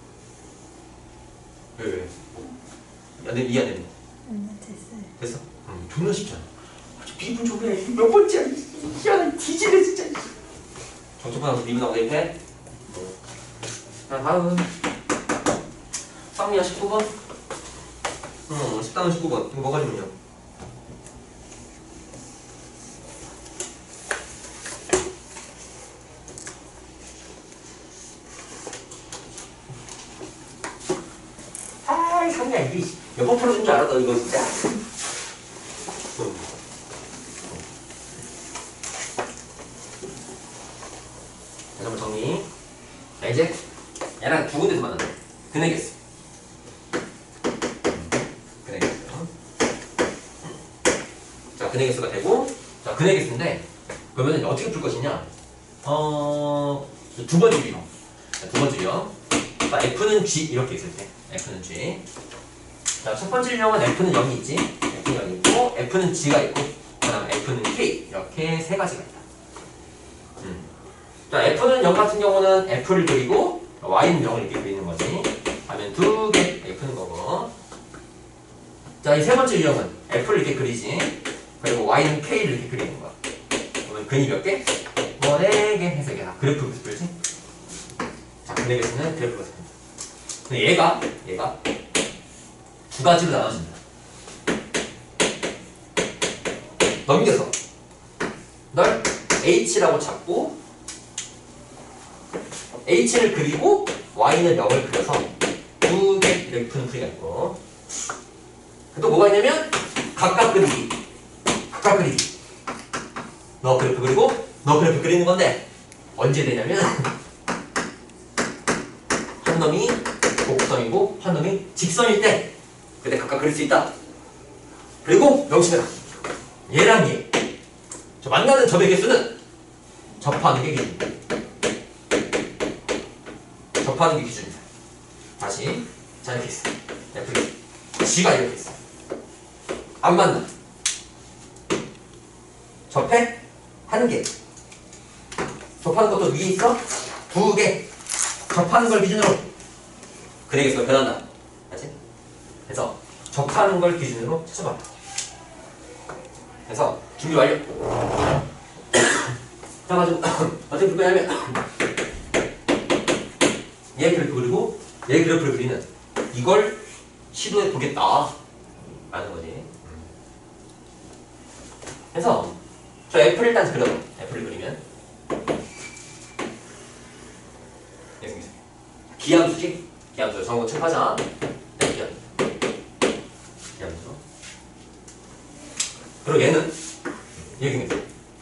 왜, 왜? 안 돼, 이해 안 되는 거.
음, 됐어요.
됐어? 음, 존나 쉽잖아. 미분 좀 해. 몇 번째야. 야, 뒤질래, 진짜. 정적분 함수 미분하고 대입해. 자, 다음. 쌍미야 십구 번? 응, 십 단은 십구 번. 이거 뭐가 질문이야? 아이, 상미야, 이게 몇 번 풀어준 줄 알아, 너 이거 진짜. 응. 다시 한번 정리. 자, 이제 얘랑 두 군데서 만난다. 그네겠어. 근의 개수가 되고, 자, 근의 개수인데, 그러면 어떻게 풀 것이냐? 어, 두 번째 유형. 자, 두 번째 유형. 자, F는 G, 이렇게 있을 때. F는 G. 자, 첫 번째 유형은 F는 영이 있지. F는 영이 있고, F는 G가 있고, 그 다음에 F는 K. 이렇게 세 가지가 있다. 음. 자, F는 영 같은 경우는 F를 그리고, Y는 영을 이렇게 그리는 거지. 하면 두 개 이렇게 푸는 거고. 자, 이 세 번째 유형은 F를 이렇게 그리지. 그리고 Y는 K를 이렇게 그리는 거야. 그러면 근이 몇 개? 뭐 네 개 해서 이게 다 그래프로 풀지. 자, 근의 개수는 그래프로 풀지. 근데 얘가 얘가 두 가지로 나눠진다. 넘겨서 널 H라고 잡고 H를 그리고 Y는 영을 그려서 두 개 이렇게 푸는 풀이가 있고, 또 뭐가 있냐면 각각 그리기. 각각 그리기. 너 그래프 그리고 너 그래프 그리는 건데 언제 되냐면 한 놈이 곡선이고 한 놈이 직선일 때 그때 각각 그릴 수 있다. 그리고 명심해라. 얘랑 얘. 저 만나는 점의 개수는 접하는 게 기준이다. 접하는 게 기준이다. 다시. 자, 이렇게 있어. F G가 이렇게 있어. 안 만나. 접해? 한 개. 접하는 것도 위에 있어? 두 개. 접하는 걸 기준으로 그래계수가 변한다. 알지? 그래서 접하는 걸 기준으로 찾아봐. 그래서 준비 완료. 자, 가지고 어떻게 풀 거냐면 얘 그래프 그리고 얘 그래프를 그리는 이걸 시도해 보겠다 라는 거지. 그래서 저 F를 일단 그려. F를 그리면 기함수지? 기함수 정보 체크하자. 네, 기함수. 기함수. 그리고 얘는 얘기입니다.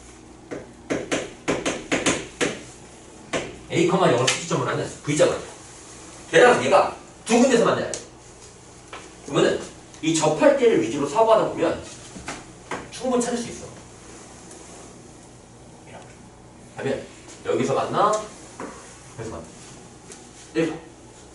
A, 영을 수치점을 하는 V자가 걔랑 얘가 두 군데서 만나야 돼. 그러면은 이 접할 때를 위주로 사고하다 보면 충분히 찾을 수 있어. 그러면 여기서 만나, 여기서 만나. 일 번.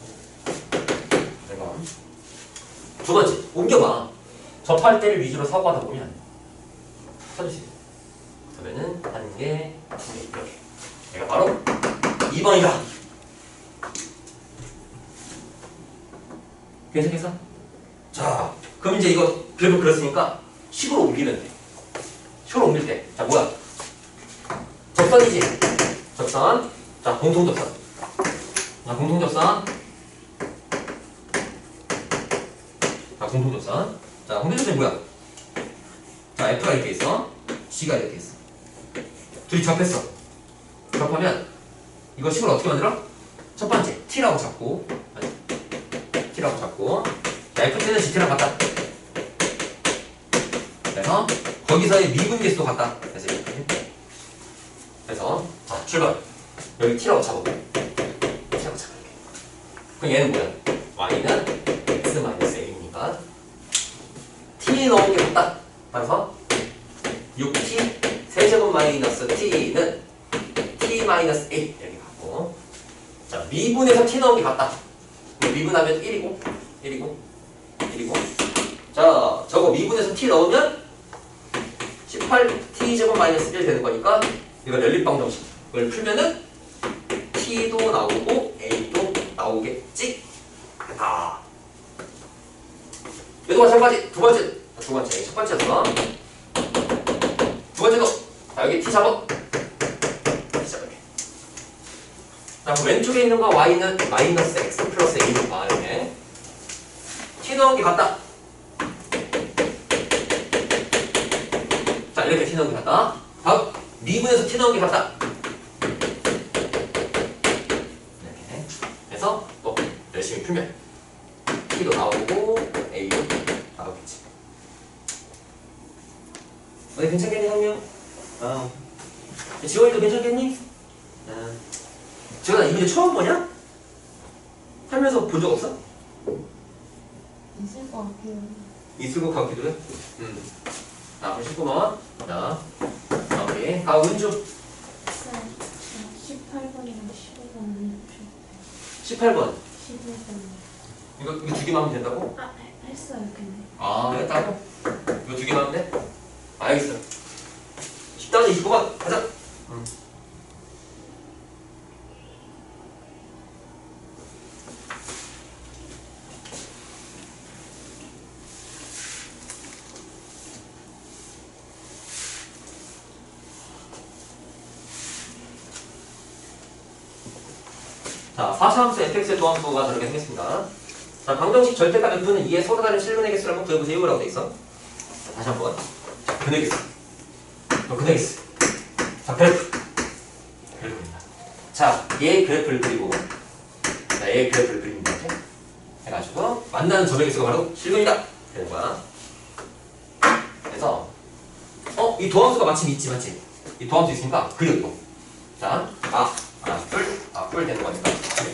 일 번. 두 번째, 옮겨봐. 접할 때를 위주로 사고하다 보면 찾을 수 있어. 그러면은 한 개, 두 개, 이렇게. 얘가 바로 이 번이다. 괜찮겠어? 자, 그럼 이제 이거 그래프 그렸으니까 식으로 옮기면 돼. 식으로 옮길 때. 자, 뭐야? 접선이지? 접선. 자, 공통접선. 자, 공통접선. 자, 공통접선. 자, 공통접선이 뭐야? 자, F가 이렇게 있어. G가 이렇게 있어. 둘이 접했어. 접하면 이거 식으로 어떻게 만들어? 첫 번째, T라고 잡고. T라고 잡고. 자, F는 지티랑 같다. 그래서 거기서의 미분계수도 같다. 그래서 이렇게. 그래서 자, 출발. 여기 T라고 잡아. T라고 잡아. 그럼 얘는 뭐야? Y는 X 마이너스 A니까 T 넣은 게 같다. 따라서 육 티 세제곱 마이너스 T는 T 마이너스 A 이렇게 갖고. 자, 미분에서 T 넣은 게 같다. 미분하면 일이고 일이고 일이고. 자, 저거 미분에서 T 넣으면 십팔 티 제곱 마이너스 일 되는 거니까 이걸 연립방정식 이걸 풀면은 T도 나오고 A도 나오겠지? 아. 이거 마찬가지. 두 번째, 두 번째, 첫 번째도 두 번째도 자, 여기 T 잡아. T 잡아. 자, 그 왼쪽에 있는 거 Y는 마이너스 X 플러스 A로 봐. 이렇게 T 넣은 게 같다. 자, 이렇게 T 넣은 게 같다. 다음 미분에서 T 넣은 게 같다. 이렇게 해서 또 열심히 풀면 T도 나오고 A도 나오겠지. 어디 괜찮겠니, 형님? 아, 지원이도 괜찮겠니? 아, 지원아, 이 문제 처음 보냐? 살면서 본 적 없어?
있을 것 같아요.
있을 것 같기도 해. 음. 자, 그럼 십구 번. 자, 오케이. 다음 은주.
십팔 번이랑 십오 번.
십팔 번.
십오 번.
이거, 이거 두 개만 하면 된다고?
아, 했어요, 근데.
아, 했다고? 이거 두 개만 하면 돼? 알겠어. 십 단위 이십구 번. 가자. 음. 자, 사차함수 fx의 도함수가 저렇게 생겼습니다. 자, 방정식 절대값 f는 이에 서로 다른 실근의 개수를 한번 구해보세요 라고 돼 있어. 자, 다시 한번. 자, 근의 개수. 또 근의 개수. 자, 그래프. 그래프입니다. 자, 얘 그래프를 그리고 자, 얘 그래프를 그리는 거 이렇게 해가지고 만나는 점의 개수가 바로 실근이다 되는 거야. 그래서 어? 이 도함수가 마침 있지, 맞지? 이 도함수 있으니까 그려 또. 자, 아, 아, 뿔, 아, 뿔 되는 거니까.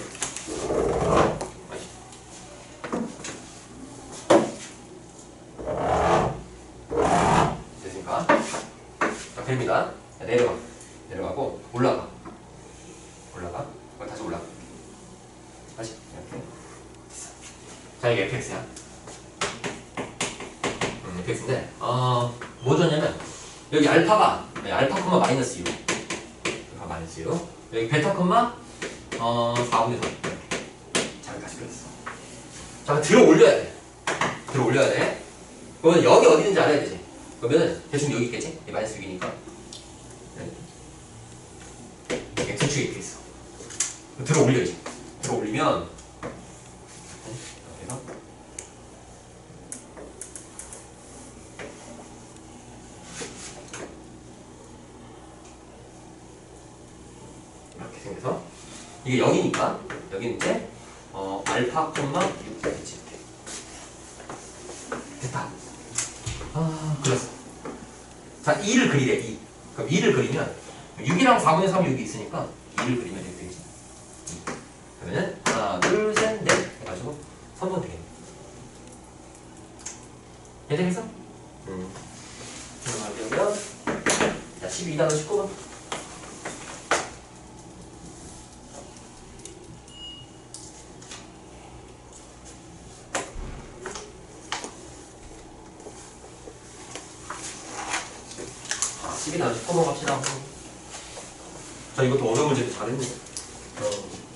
됐습니까? 자, 그립니다. 자, 내려가. 내려가고, 올라가. 올라가. 그걸 다시 올라가. 다시. 이렇게. 됐어. 자, 이게 에프엑스야. 음, 에프엑스인데, 어, 뭐 줬냐면, 여기 알파가 네, 알파 콤마 마이너스 유. 알파 마이너스 유. 여기 베타 콤마 어 사분의 삼. 자기까지 그랬어. 자, 들어 올려야 돼. 들어 올려야 돼. 그러면 여기 어디 있는지 알아야 되지. 그러면은 대충 여기 있겠지? 이 마이너스 육이니까. x축이 이렇게 있어. 들어 올려야지. 들어 올리면 이렇게 생겨서 이게 영이니까 여기는 이제 어, 알파 콤마 육 되겠지. 됐다. 아, 그랬어. 자, 이를 그리래, 이. 그럼 이를 그리면 육이랑 사분의 삼이 여기 있으니까 이를 그리면 이렇게 되지. 그러면은 하나, 둘, 셋, 넷 해가지고 삼 번 되겠네. 이해되겠어? 음. 그러면 자, 십이 단원 십구 번. 십이 단원 십구 번 갑시다. 자, 이것도 어려운 문제도 잘했네. 어.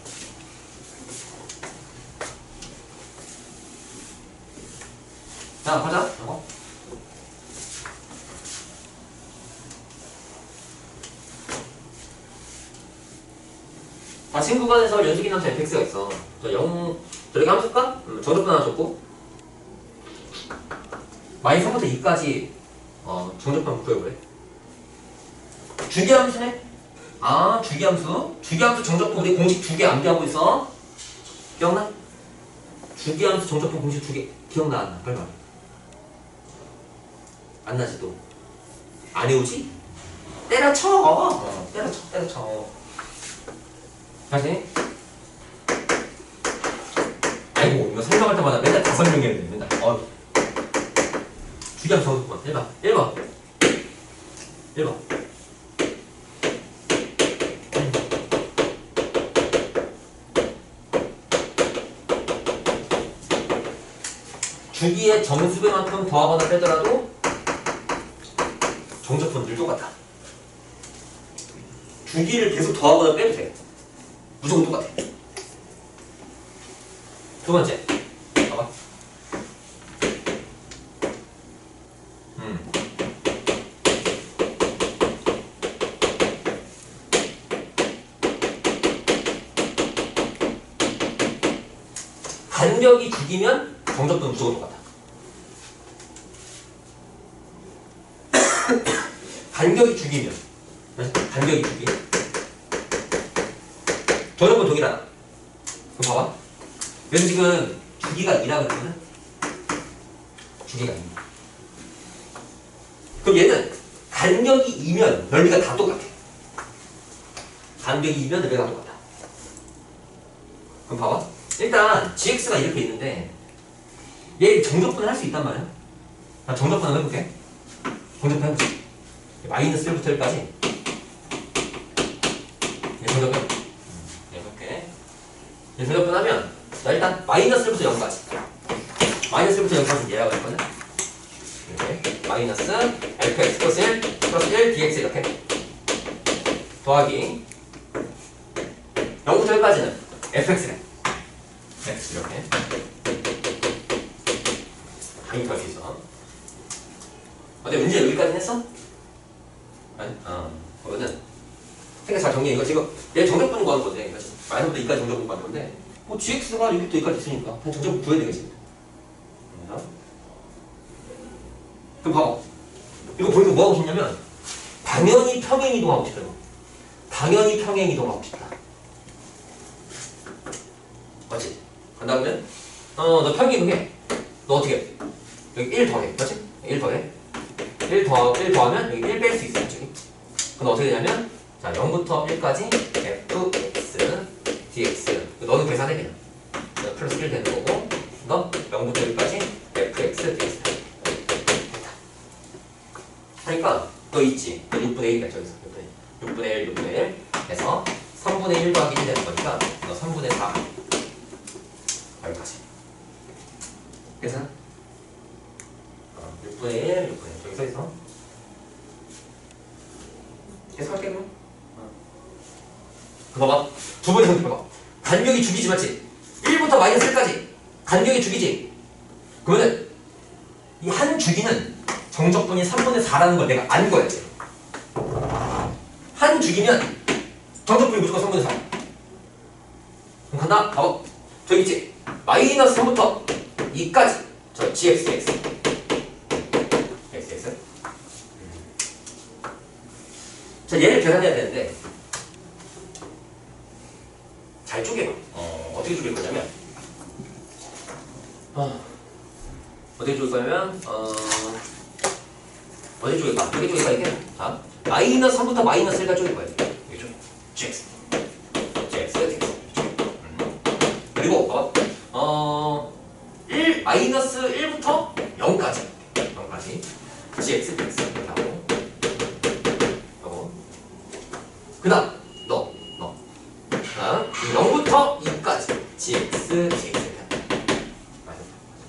자, 가자. 어. 아, 지금 구간에서 연속이 남자 fx가 있어. 자, 영, 저렇게 함수가? 음, 정적분 하나 줬고, 마이너스 삼부터 이까지, 어, 정적분 구해보래. 주기함수네? 아, 주기함수. 주기함수 정적분 우리 공식 두 개 암기하고 있어. 기억나? 주기함수 정적분 공식 두 개. 기억나, 안 나? 빨리 말해. 안 나지, 또? 안 외우지? 때려쳐! 어, 때려쳐, 때려쳐. 다시. 아이고, 이거 설명할 때마다 맨날 다 설명해야 돼, 맨날. 어. 주기함수 정적분. 일 번. 일 번. 일 번. 주기의 정수배만큼 더하거나 빼더라도 정적분 늘 똑같다. 주기를 계속 더하거나 빼도 돼. 무조건 똑같아. 두 번째. 봐봐. 음. 간격이 주기면 정적분 무조건 똑같아. 간격이 주기면 간격이 주기 정적분 동일하다. 그럼 봐봐. 여기 지금 주기가 이라 그러거든. 주기가 이. 그럼 얘는 간격이 이면 넓이가 다 똑같아. 간격이 이면 넓이가 다 똑같아. 그럼 봐봐. 일단 gx가 이렇게 있는데 얘 정적분을 할 수 있단 말이야. 자, 정적분을 해볼게. 정적분 해볼게. 마이너스 일부터 일까지 얘 정적분 해볼게. 얘 정적분 하면 자, 일단 마이너스 일부터 영까지 마이너스 일부터 영까지 얘라고 했거든. 이렇게 마이너스 fx 플러스 일 플러스 일 dx 이렇게 더하기 영부터 일까지는 fx래. x 이렇게 당연히 할 수 있어. 어때? 문제 여기까지 했어? 아니? 어. 그러면은 생각 잘 정리해. 이거 지금 얘 정적분 구하는 건데 마이너스부터 이까지 정적분 구하는 건데 뭐 gx가 여기부터 여기까지 있으니까 그냥 정적분 구해야 되겠지. 그럼 봐봐. 이거 보니까 뭐 하고 싶냐면 당연히 평행 이동하고 싶다. 당연히 평행 이동하고 싶다. 맞지? 그다음에 어, 너 평행 이동해. 너 어떻게 해? 여기 일 더해. 맞지? 일 더해. 일 더하고 일 더하면 여기 일 뺄 수 있어. 저기. 그럼 어떻게 되냐면 자, 영부터 일까지 fx dx. 너는 계산해 그냥. 플러스 일 되는 거고 너 영부터 일까지 fx dx. 그러니까 너 있지. 너 육분의 일이야. 저기서 육분의 일, 육분의 일 해서 삼분의 일 더하기 일 되는 거니까 너 삼분의 사 여기까지 계산. 어, 육분의 일, 육분의 일 저기 써있어. 봐봐. 두 번의 성질 봐봐. 간격이 주기지 맞지? 일부터 마이너스 일까지 간격이 주기지. 그러면 이 한 주기는 정적분이 삼분의 사라는 걸 내가 안 거야. 이제. 한 주기면 정적분이 무조건 삼분의 사. 그럼 간다. 봐봐. 저기 있지? 마이너스 삼부터 이까지 저 gx, x x, x. 자, 얘를 계산해야 되는데 잘 쪼개봐. 어, 어떻게 쪼갤 거냐면 어, 어떻게 쪼갤 거냐면 어, 어떻게 쪼갤까? 어떻게 쪼갤까 이게? 자, 마이너스 삼부터 마이너스 일까지 쪼갤 거야. 이게 gx, gx, x. 그리고 봐봐. 어, 일, 마이너스 일부터 영까지 영까지 gx, x 이렇게 하고 하고 그 다음 너, 너 자, 영부터 이까지 gx, gx 이렇게 하고 맞아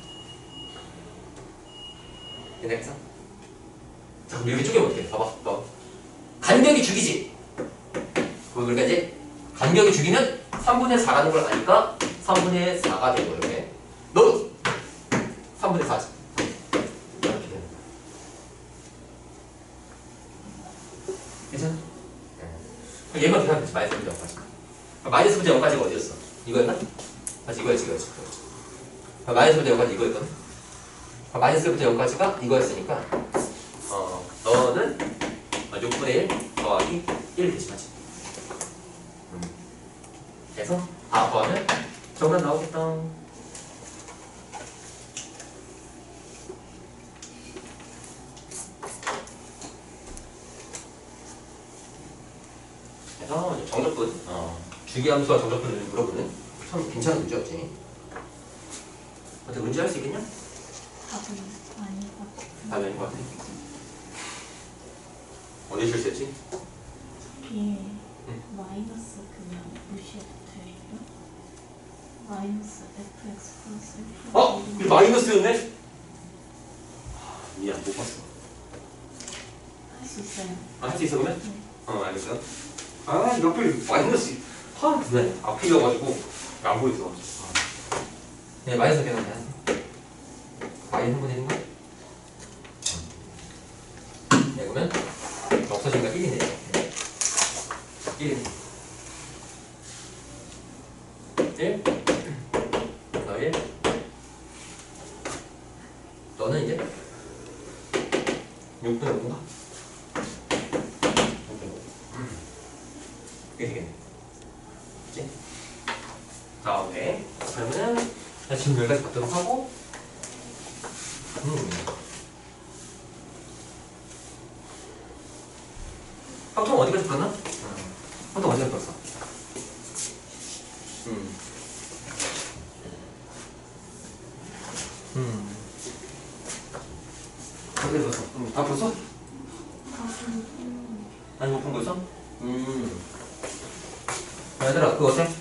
괜찮겠어? 자, 그럼 이렇게 쪼개볼게. 봐봐, 봐봐. 간격이 주기지. 그러니까 이제 간격이 주기면 삼분의 사라는 걸 아니까 삼분의 사가 되고 이렇게 너도 삼분의 사지 이렇게 되는 거야. 괜찮아? 네. 얘만 계산했지. 마이너스부터 영까지. 마이너스부터 영까지가 어디였어? 이거였나? 맞지? 이거였지, 이거였지. 마이너스부터 영까지 이거였거든? 마이너스부터 영까지가 이거였으니까 어, 너는 육분의 일 더하기 일 대신하지. 음. 그래서 다 더하면 정답 나오겠다. 그래서 이제 정적분, 어, 주기함수와 정적분을 물어보는 참 괜찮은 문제였지. 어떻게 문제 할 수 있겠냐?
답은 아닌 것 같아.
답이 아닌 것 같아. 어디 실수했지?
뒤에 마이너스 그냥 무시해도 되겠죠? 마이너스 fx 플러스 일.
어? 이거 마이너스였네? 아, 미안, 못 봤어.
할 수 있어요.
아, 할 수 있어, 그러면?
네.
어, 알겠어. 아, 옆에 마이너스. 하, 네. 앞이어가지고 안 보였어. 아. 네, 마이너스 계산해. 마이너스 분의 일인가? 네, 그러면 없어진 거 일이네. 일이네. 일. 너 일. 너는 이제 육분의 오인가? 이게 되겠네. 그치? 다음에 그러면은 지금 여기까지 받도록 하고 음. 합통 어디까지 풀었나? 음. 합통 어디까지 풀었어? 음. 음. 어디까지 풀었어? 음. 다 풀었어? 아니 못 푼 거 있어? 음. 얘들아 그거 어때?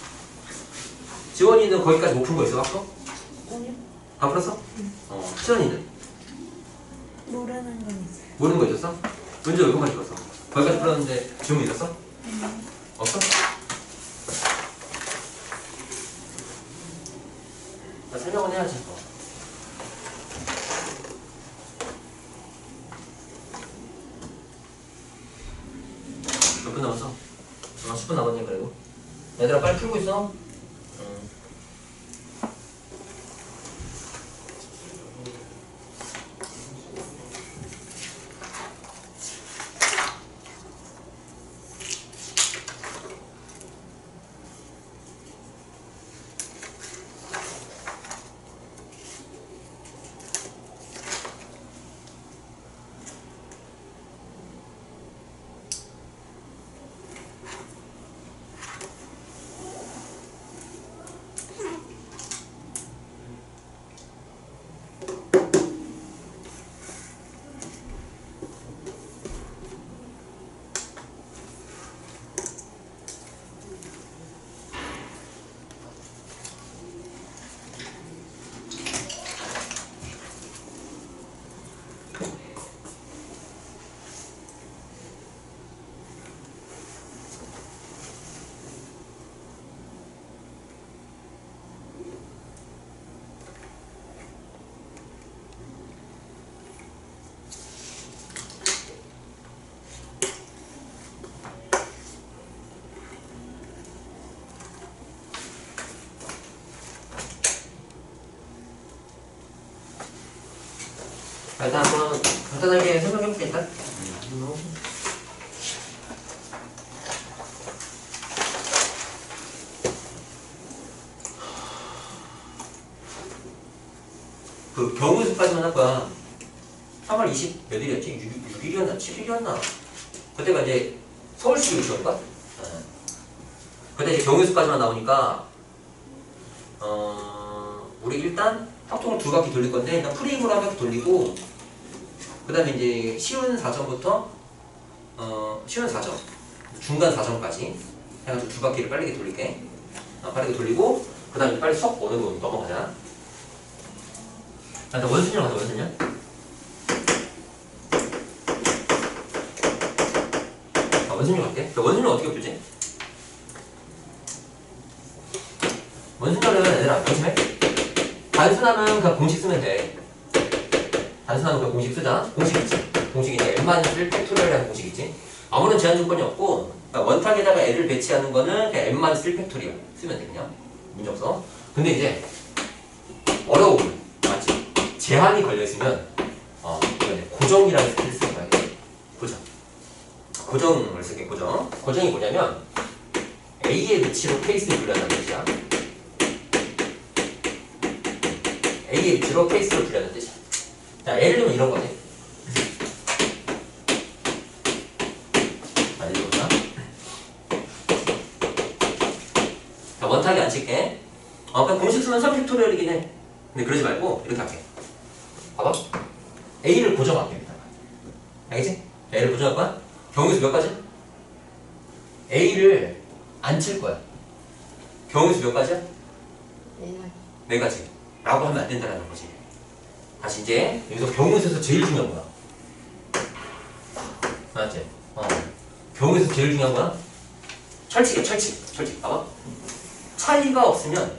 지원이는 거기까지 못 푼 거 있어? 학교?
아니요.
다 풀었어?
응.
어. 시연이는?
모르는 건 있어요.
모르는 거 있었어? 문제 얼마까지 풀었어? 거기까지 풀었는데 질문 있었어?
음.
없어? 나 설명은 해야지. 어. 몇 분 남았어? 아, 십 분 남았네 그래도. 얘들아 빨리 풀고 있어. 응. 일단 한번 간단하게 설명해볼게 일단. 그 경우수까지만 할 거야. 삼월 이십 몇 일이었지? 육 일이었나? 칠 일이었나? 그때가 이제 서울시 유치원인가? 네. 그때 이제 경우수까지만 나오니까 어 우리 일단 합통을 두 바퀴 돌릴 건데 일단 프레임으로 한 바퀴 돌리고 그 다음에 이제 쉬운 사 점부터 어 쉬운 사 점 중간 사 점까지 해가지고 두 바퀴를 빠르게 돌릴게. 어, 빠르게 돌리고 그 다음에 빨리 수업 원으로 넘어가자. 일단 원순열 가자. 원순열. 자, 원순열 갈게. 원순열 어떻게 풀지? 원순열은 얘들아 조심해. 단순하면 그냥 공식 쓰면 돼. 단순하면 그냥 공식 쓰자. 공식 있지. 공식 이제 n-일 팩토리얼이라는 공식 있지. 아무런 제한 조건이 없고 그러니까 원탁에다가 n을 배치하는 거는 그냥 n-일 팩토리얼 쓰면 돼. 그냥 문제 없어. 근데 이제 어려워. 맞지? 제한이 걸려있으면 어, 고정이라는 스킬을 쓸 거야. 고정. 고정을 쓸게. 고정. 고정이 뭐냐면 A의 위치로 케이스를 불려한다는 뜻이야. A의 위치로 케이스를 불려한다는 뜻이야. 자, 예를 들면 이런 거네. 자, 읽어보자. 자, 원탁이 안 칠게. 어, 그냥 공식 쓰면 삼 팩토리얼이긴 해. 근데 그러지 말고 이렇게 할게. 봐봐. A를 고정할게. 알겠지? A를 고정할 거야? 경우수 몇 가지? A를 안 칠 거야. 경우수 몇 가지야? 네 가지. 라고 하면 안 된다는 거지. 다시 이제 여기서 경우수에서 제일 중요한 거야. 맞지? 어. 경우에서 제일 중요한 거야? 철칙이야. 철칙. 철칙. 봐봐. 차이가 없으면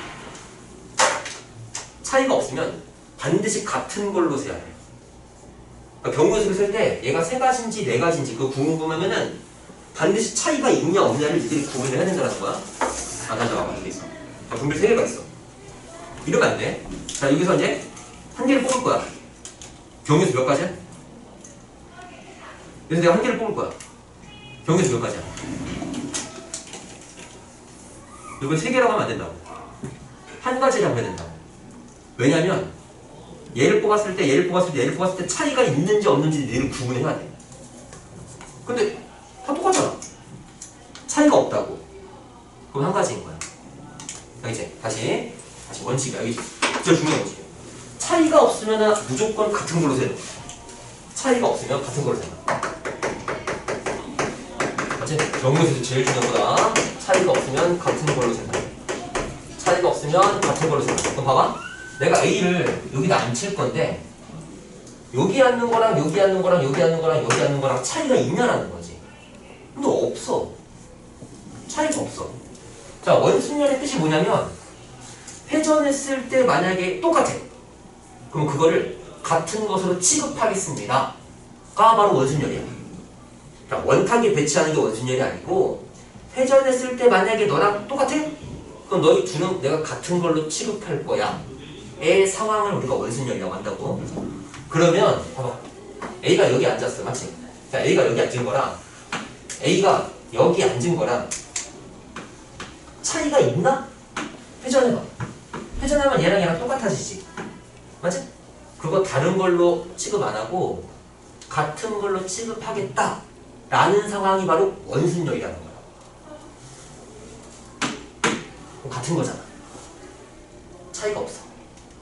차이가 없으면 반드시 같은 걸로 세야 돼. 그러니까 경우수를 쓸 때 얘가 세 가지인지 네 가지인지 그거 궁금하면은 반드시 차이가 있냐 없냐를 니들이 구분을 해야 된다는 거야. 아, 다시 와봐. 이게 있어. 자, 분별 세 개가 있어. 이러면 안 돼. 자, 여기서 이제 한 개를 뽑을 거야. 경우수 몇 가지야? 그래서 내가 한 개를 뽑을 거야. 경우수 몇 가지야? 이걸 세 개라고 하면 안 된다고. 한 가지라고 해야 된다고. 왜냐면 얘를 뽑았을 때 얘를 뽑았을 때 얘를 뽑았을 때 차이가 있는지 없는지 얘를 구분해야 돼. 근데 다 똑같잖아. 차이가 없다고. 그럼 한 가지인 거야. 이제 다시 다시 원칙이야. 여기 진짜 중요한 원칙이야. 차이가 없으면 무조건 같은 걸로 세요. 차이가 없으면 같은 걸로 세요. 맞지? 경우에서 제일 중요한 거다. 차이가 없으면 같은 걸로 센다. 차이가 없으면 같은 걸로 센다. 그럼 봐봐. 내가 A를 여기다 안 칠 건데 여기 앉는 거랑 여기 앉는 거랑 여기 앉는 거랑 여기 앉는 거랑 차이가 있냐라는 거지. 근데 없어. 차이가 없어. 자, 원순열의 뜻이 뭐냐면 회전했을 때 만약에 똑같아. 그럼 그거를 같은 것으로 취급하겠습니다. 가 바로 원순열이야. 자, 원탁에 배치하는 게 원순열이 아니고 회전했을 때 만약에 너랑 똑같아? 그럼 너희 둘은 내가 같은 걸로 취급할 거야. 의 상황을 우리가 원순열이라고 한다고. 그러면 봐봐. A가 여기 앉았어. 맞지? 자, A가 여기 앉은 거랑 A가 여기 앉은 거랑 차이가 있나? 회전해봐. 회전하면 얘랑 얘랑 똑같아지지. 맞지? 그거 다른 걸로 취급 안 하고 같은 걸로 취급하겠다 라는 상황이 바로 원순열이라는 거야. 같은 거잖아. 차이가 없어.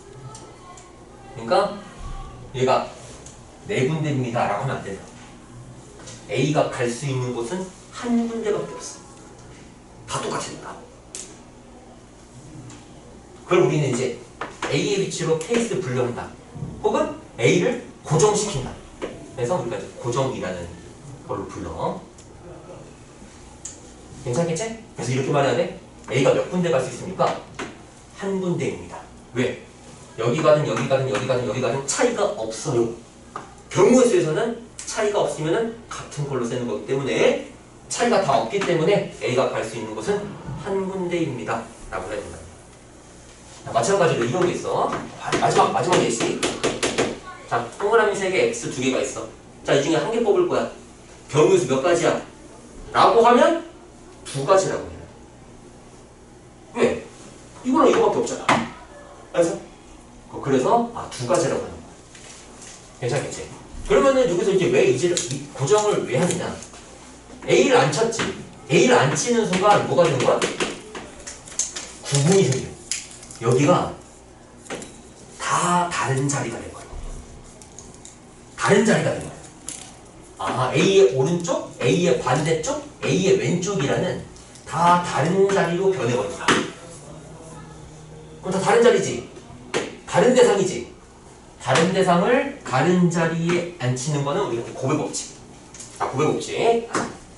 그러니까 얘가 네 군데입니다 라고 하면 안 된다. A가 갈 수 있는 곳은 한 군데밖에 없어. 다 똑같으니까. 그걸 우리는 이제 A의 위치로 케이스를 분류한다. 혹은 A를 고정시킨다. 그래서 우리가 이제 고정이라는 걸로 불러. 괜찮겠지? 그래서 이렇게 말해야 돼. A가 몇 군데 갈 수 있습니까? 한 군데입니다. 왜? 여기 가든 여기 가든 여기 가든 여기 가든 차이가 없어요. 경우의 수에서는 차이가 없으면 같은 걸로 쓰는 거기 때문에 차이가 다 없기 때문에 A가 갈 수 있는 곳은 한 군데입니다 라고 해야 된다. 자, 마찬가지로 이런 게 있어. 마지막 마지막 예시. 자, 동그라미 세 개, x 두 개가 있어. 자, 이 중에 한 개 뽑을 거야. 경우수 몇 가지야? 라고 하면 두 가지라고 해. 왜? 이거랑 이거밖에 없잖아. 그래서 그래서 아, 두 가지라고 하는 거야. 괜찮겠지? 그러면은 여기서 이제 왜 이제 이 고정을 왜 하느냐? A를 안 쳤지. A를 안 치는 순간 뭐가 되는 거야? 구분이 생겨. 여기가 다 다른 자리가 된 거야. 다른 자리가 된 거야. 아, A의 오른쪽, A의 반대쪽, A의 왼쪽이라는 다 다른 자리로 변해버린다. 그럼 다 다른 자리지? 다른 대상이지? 다른 대상을 다른 자리에 앉히는 거는 우리가 곱의 법칙. 자, 곱의 법칙.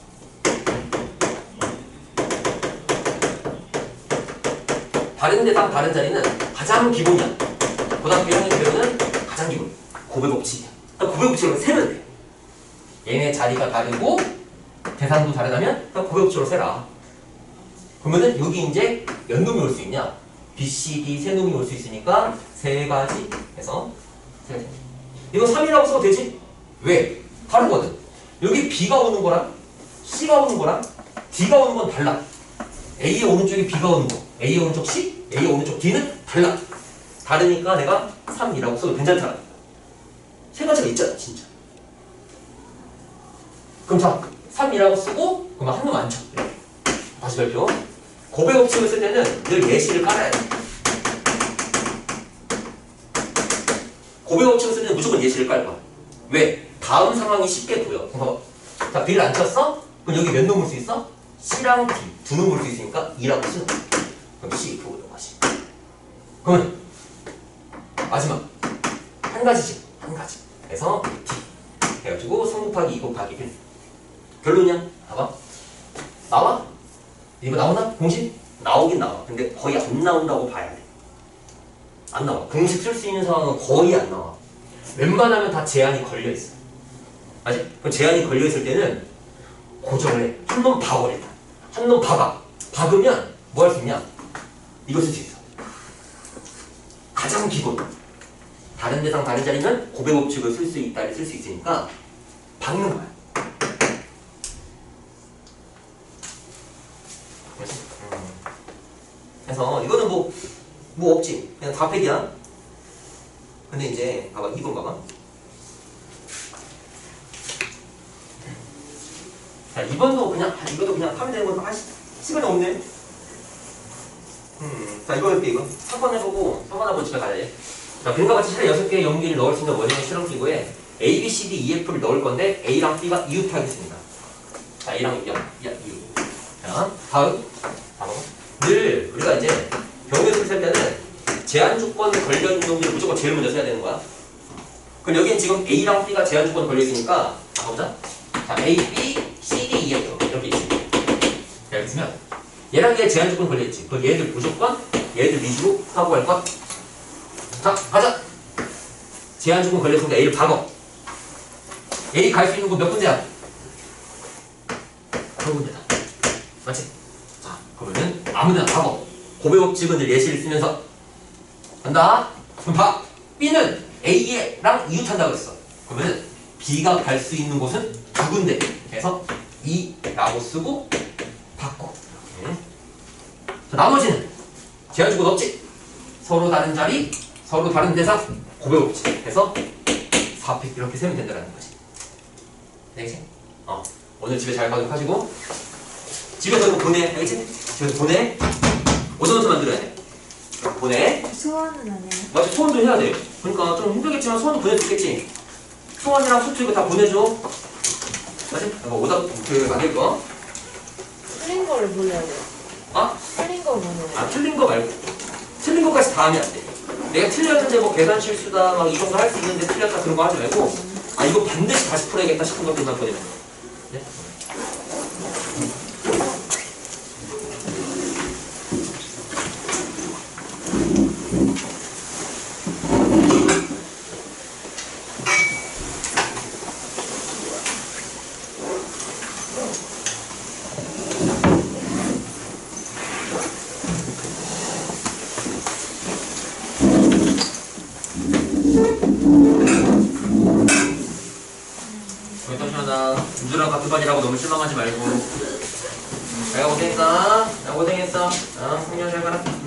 다른 대상, 다른 자리는 가장 기본이야. 고등학교 일 학년 배우는 가장 기본. 곱의 법칙이야. 곱의 법칙으로 세면 돼. 얘네 자리가 다르고 대상도 다르다면 곱의 법칙으로 세라. 그러면은 여기 이제 몇 놈이 올 수 있냐? B, C, D 세 놈이 올 수 있으니까 세 가지 해서 세 가지. 이거 삼이라고 써도 되지? 왜? 다르거든. 여기 B가 오는 거랑 C가 오는 거랑 D가 오는 건 달라. A의 오른쪽에 B가 오는 거, A의 오른쪽 C, A의 오른쪽 D는 달라. 다르니까 내가 삼이라고 써도 괜찮잖아. 세 가지가 있잖아, 진짜. 그럼 자, 삼이라고 쓰고 그럼 한 놈 안 쳐. 다시 발표. 곱의 법칙을 쓸 때는 늘 예시를 깔아야 돼. 곱의 법칙을 쓸 때는 무조건 예시를 깔 거야. 왜? 다음 상황이 쉽게 보여. 봐봐. 자, B를 안 쳤어? 그럼 여기 몇 놈 올 수 있어? C랑 D 두 놈 올 수 있으니까 이라고 쓰는 거야. 그럼 C 보고 넘어가시. 그러면 마지막 한 가지지. 한 가지. 그래서 D 해가지고 삼 곱하기 이 곱하기 일. 결론이야. 봐봐. 나와? 이거 나오나? 공식? 나오긴 나와. 근데 거의 안 나온다고 봐야 돼. 안 나와. 공식 쓸 수 있는 상황은 거의 안 나와. 웬만하면 다 제한이 걸려있어. 아직? 그럼 제한이 걸려있을 때는 고정을 해. 한 놈 박어 일단. 한 놈 박아. 박으면 뭐 할 수 있냐? 이거 쓸 수 있어. 가장 기본. 다른 대상 다른 자리는 곱의 법칙을 쓸 수 있다를 쓸 수 있으니까 박는 거야. 그래서 이거는 뭐, 뭐 없지. 그냥 다 팩이야. 근데 이제, 봐봐, 이 번 봐봐. 자, 이 번도 그냥, 아, 이것도 그냥 하면 되는 건데, 아, 시간이 없네. 음, 자, 이거 할게, 이거. 삼 번 해보고, 삼 번 하고 집에 가야 돼. 자, 그림과 같이 실내 여섯 개의 용기를 넣을 수 있는 원형의 실험기구에 A, B, C, D, E, F를 넣을 건데, A랑 B가 이웃하겠습니다. 자, A랑 영, 야, 이웃. 자, 다음. 다음. 늘 우리가 이제 경우수를 쓸 때는 제한 조건 걸려 있는 놈들을 무조건 제일 먼저 써야 되는 거야. 그럼 여기는 지금 A랑 B가 제한 조건 걸려 있으니까 가보자. 자, A, B, C, D, E, F 이렇게 있습니다. 이렇게 있으면 얘랑 얘 제한 조건 걸려 있지. 그럼 얘들 무조건 얘들 위주로 하고 갈 것. 자, 가자. 제한 조건 걸려 있으니까 A를 박어. A 갈 수 있는 곳 몇 군데야? 한 군데다. 맞지? 그러면은 아무데나 박어. 곱의 법칙은 예시를 쓰면서 간다. 그럼 봐. B는 A랑 이웃한다고 했어. 그러면은 B가 갈 수 있는 곳은 두 군데. 그래서 이라고 쓰고 바꿔. 이렇게. 자, 나머지는 제한 조건 없지. 서로 다른 자리, 서로 다른 대상, 곱의 법칙. 해서 사 팩 이렇게 세면 된다는 거지. 알겠지? 어. 오늘 집에 잘 가져가시고 집에서 이거 보내. 알겠지? 집에서 보내. 오전부터 만들어야 돼. 보내.
소원은 안 해요?
맞아, 소원도 해야 돼. 그러니까 좀 힘들겠지만 소원도 보내주겠지. 소원이랑 수투 이거 다 보내줘. 맞지? 이거 오답 그 만들 거.
틀린 거를 몰라야 돼요.
아?
틀린 거 뭐는?
아, 틀린 거 말고. 틀린 거까지 다 하면 안 돼. 내가 틀렸는데 뭐 계산 실수다 막 이런 거 할 수 있는데 틀렸다 그런 거 하지 말고, 아, 이거 반드시 다시 풀어야겠다 싶은 것들만 보내면 돼. 네? 은준아. 은준아 같은 반이라고 너무 실망하지 말고. 내가 고생했다. 나 고생했어. 어, 성경 잘 가라.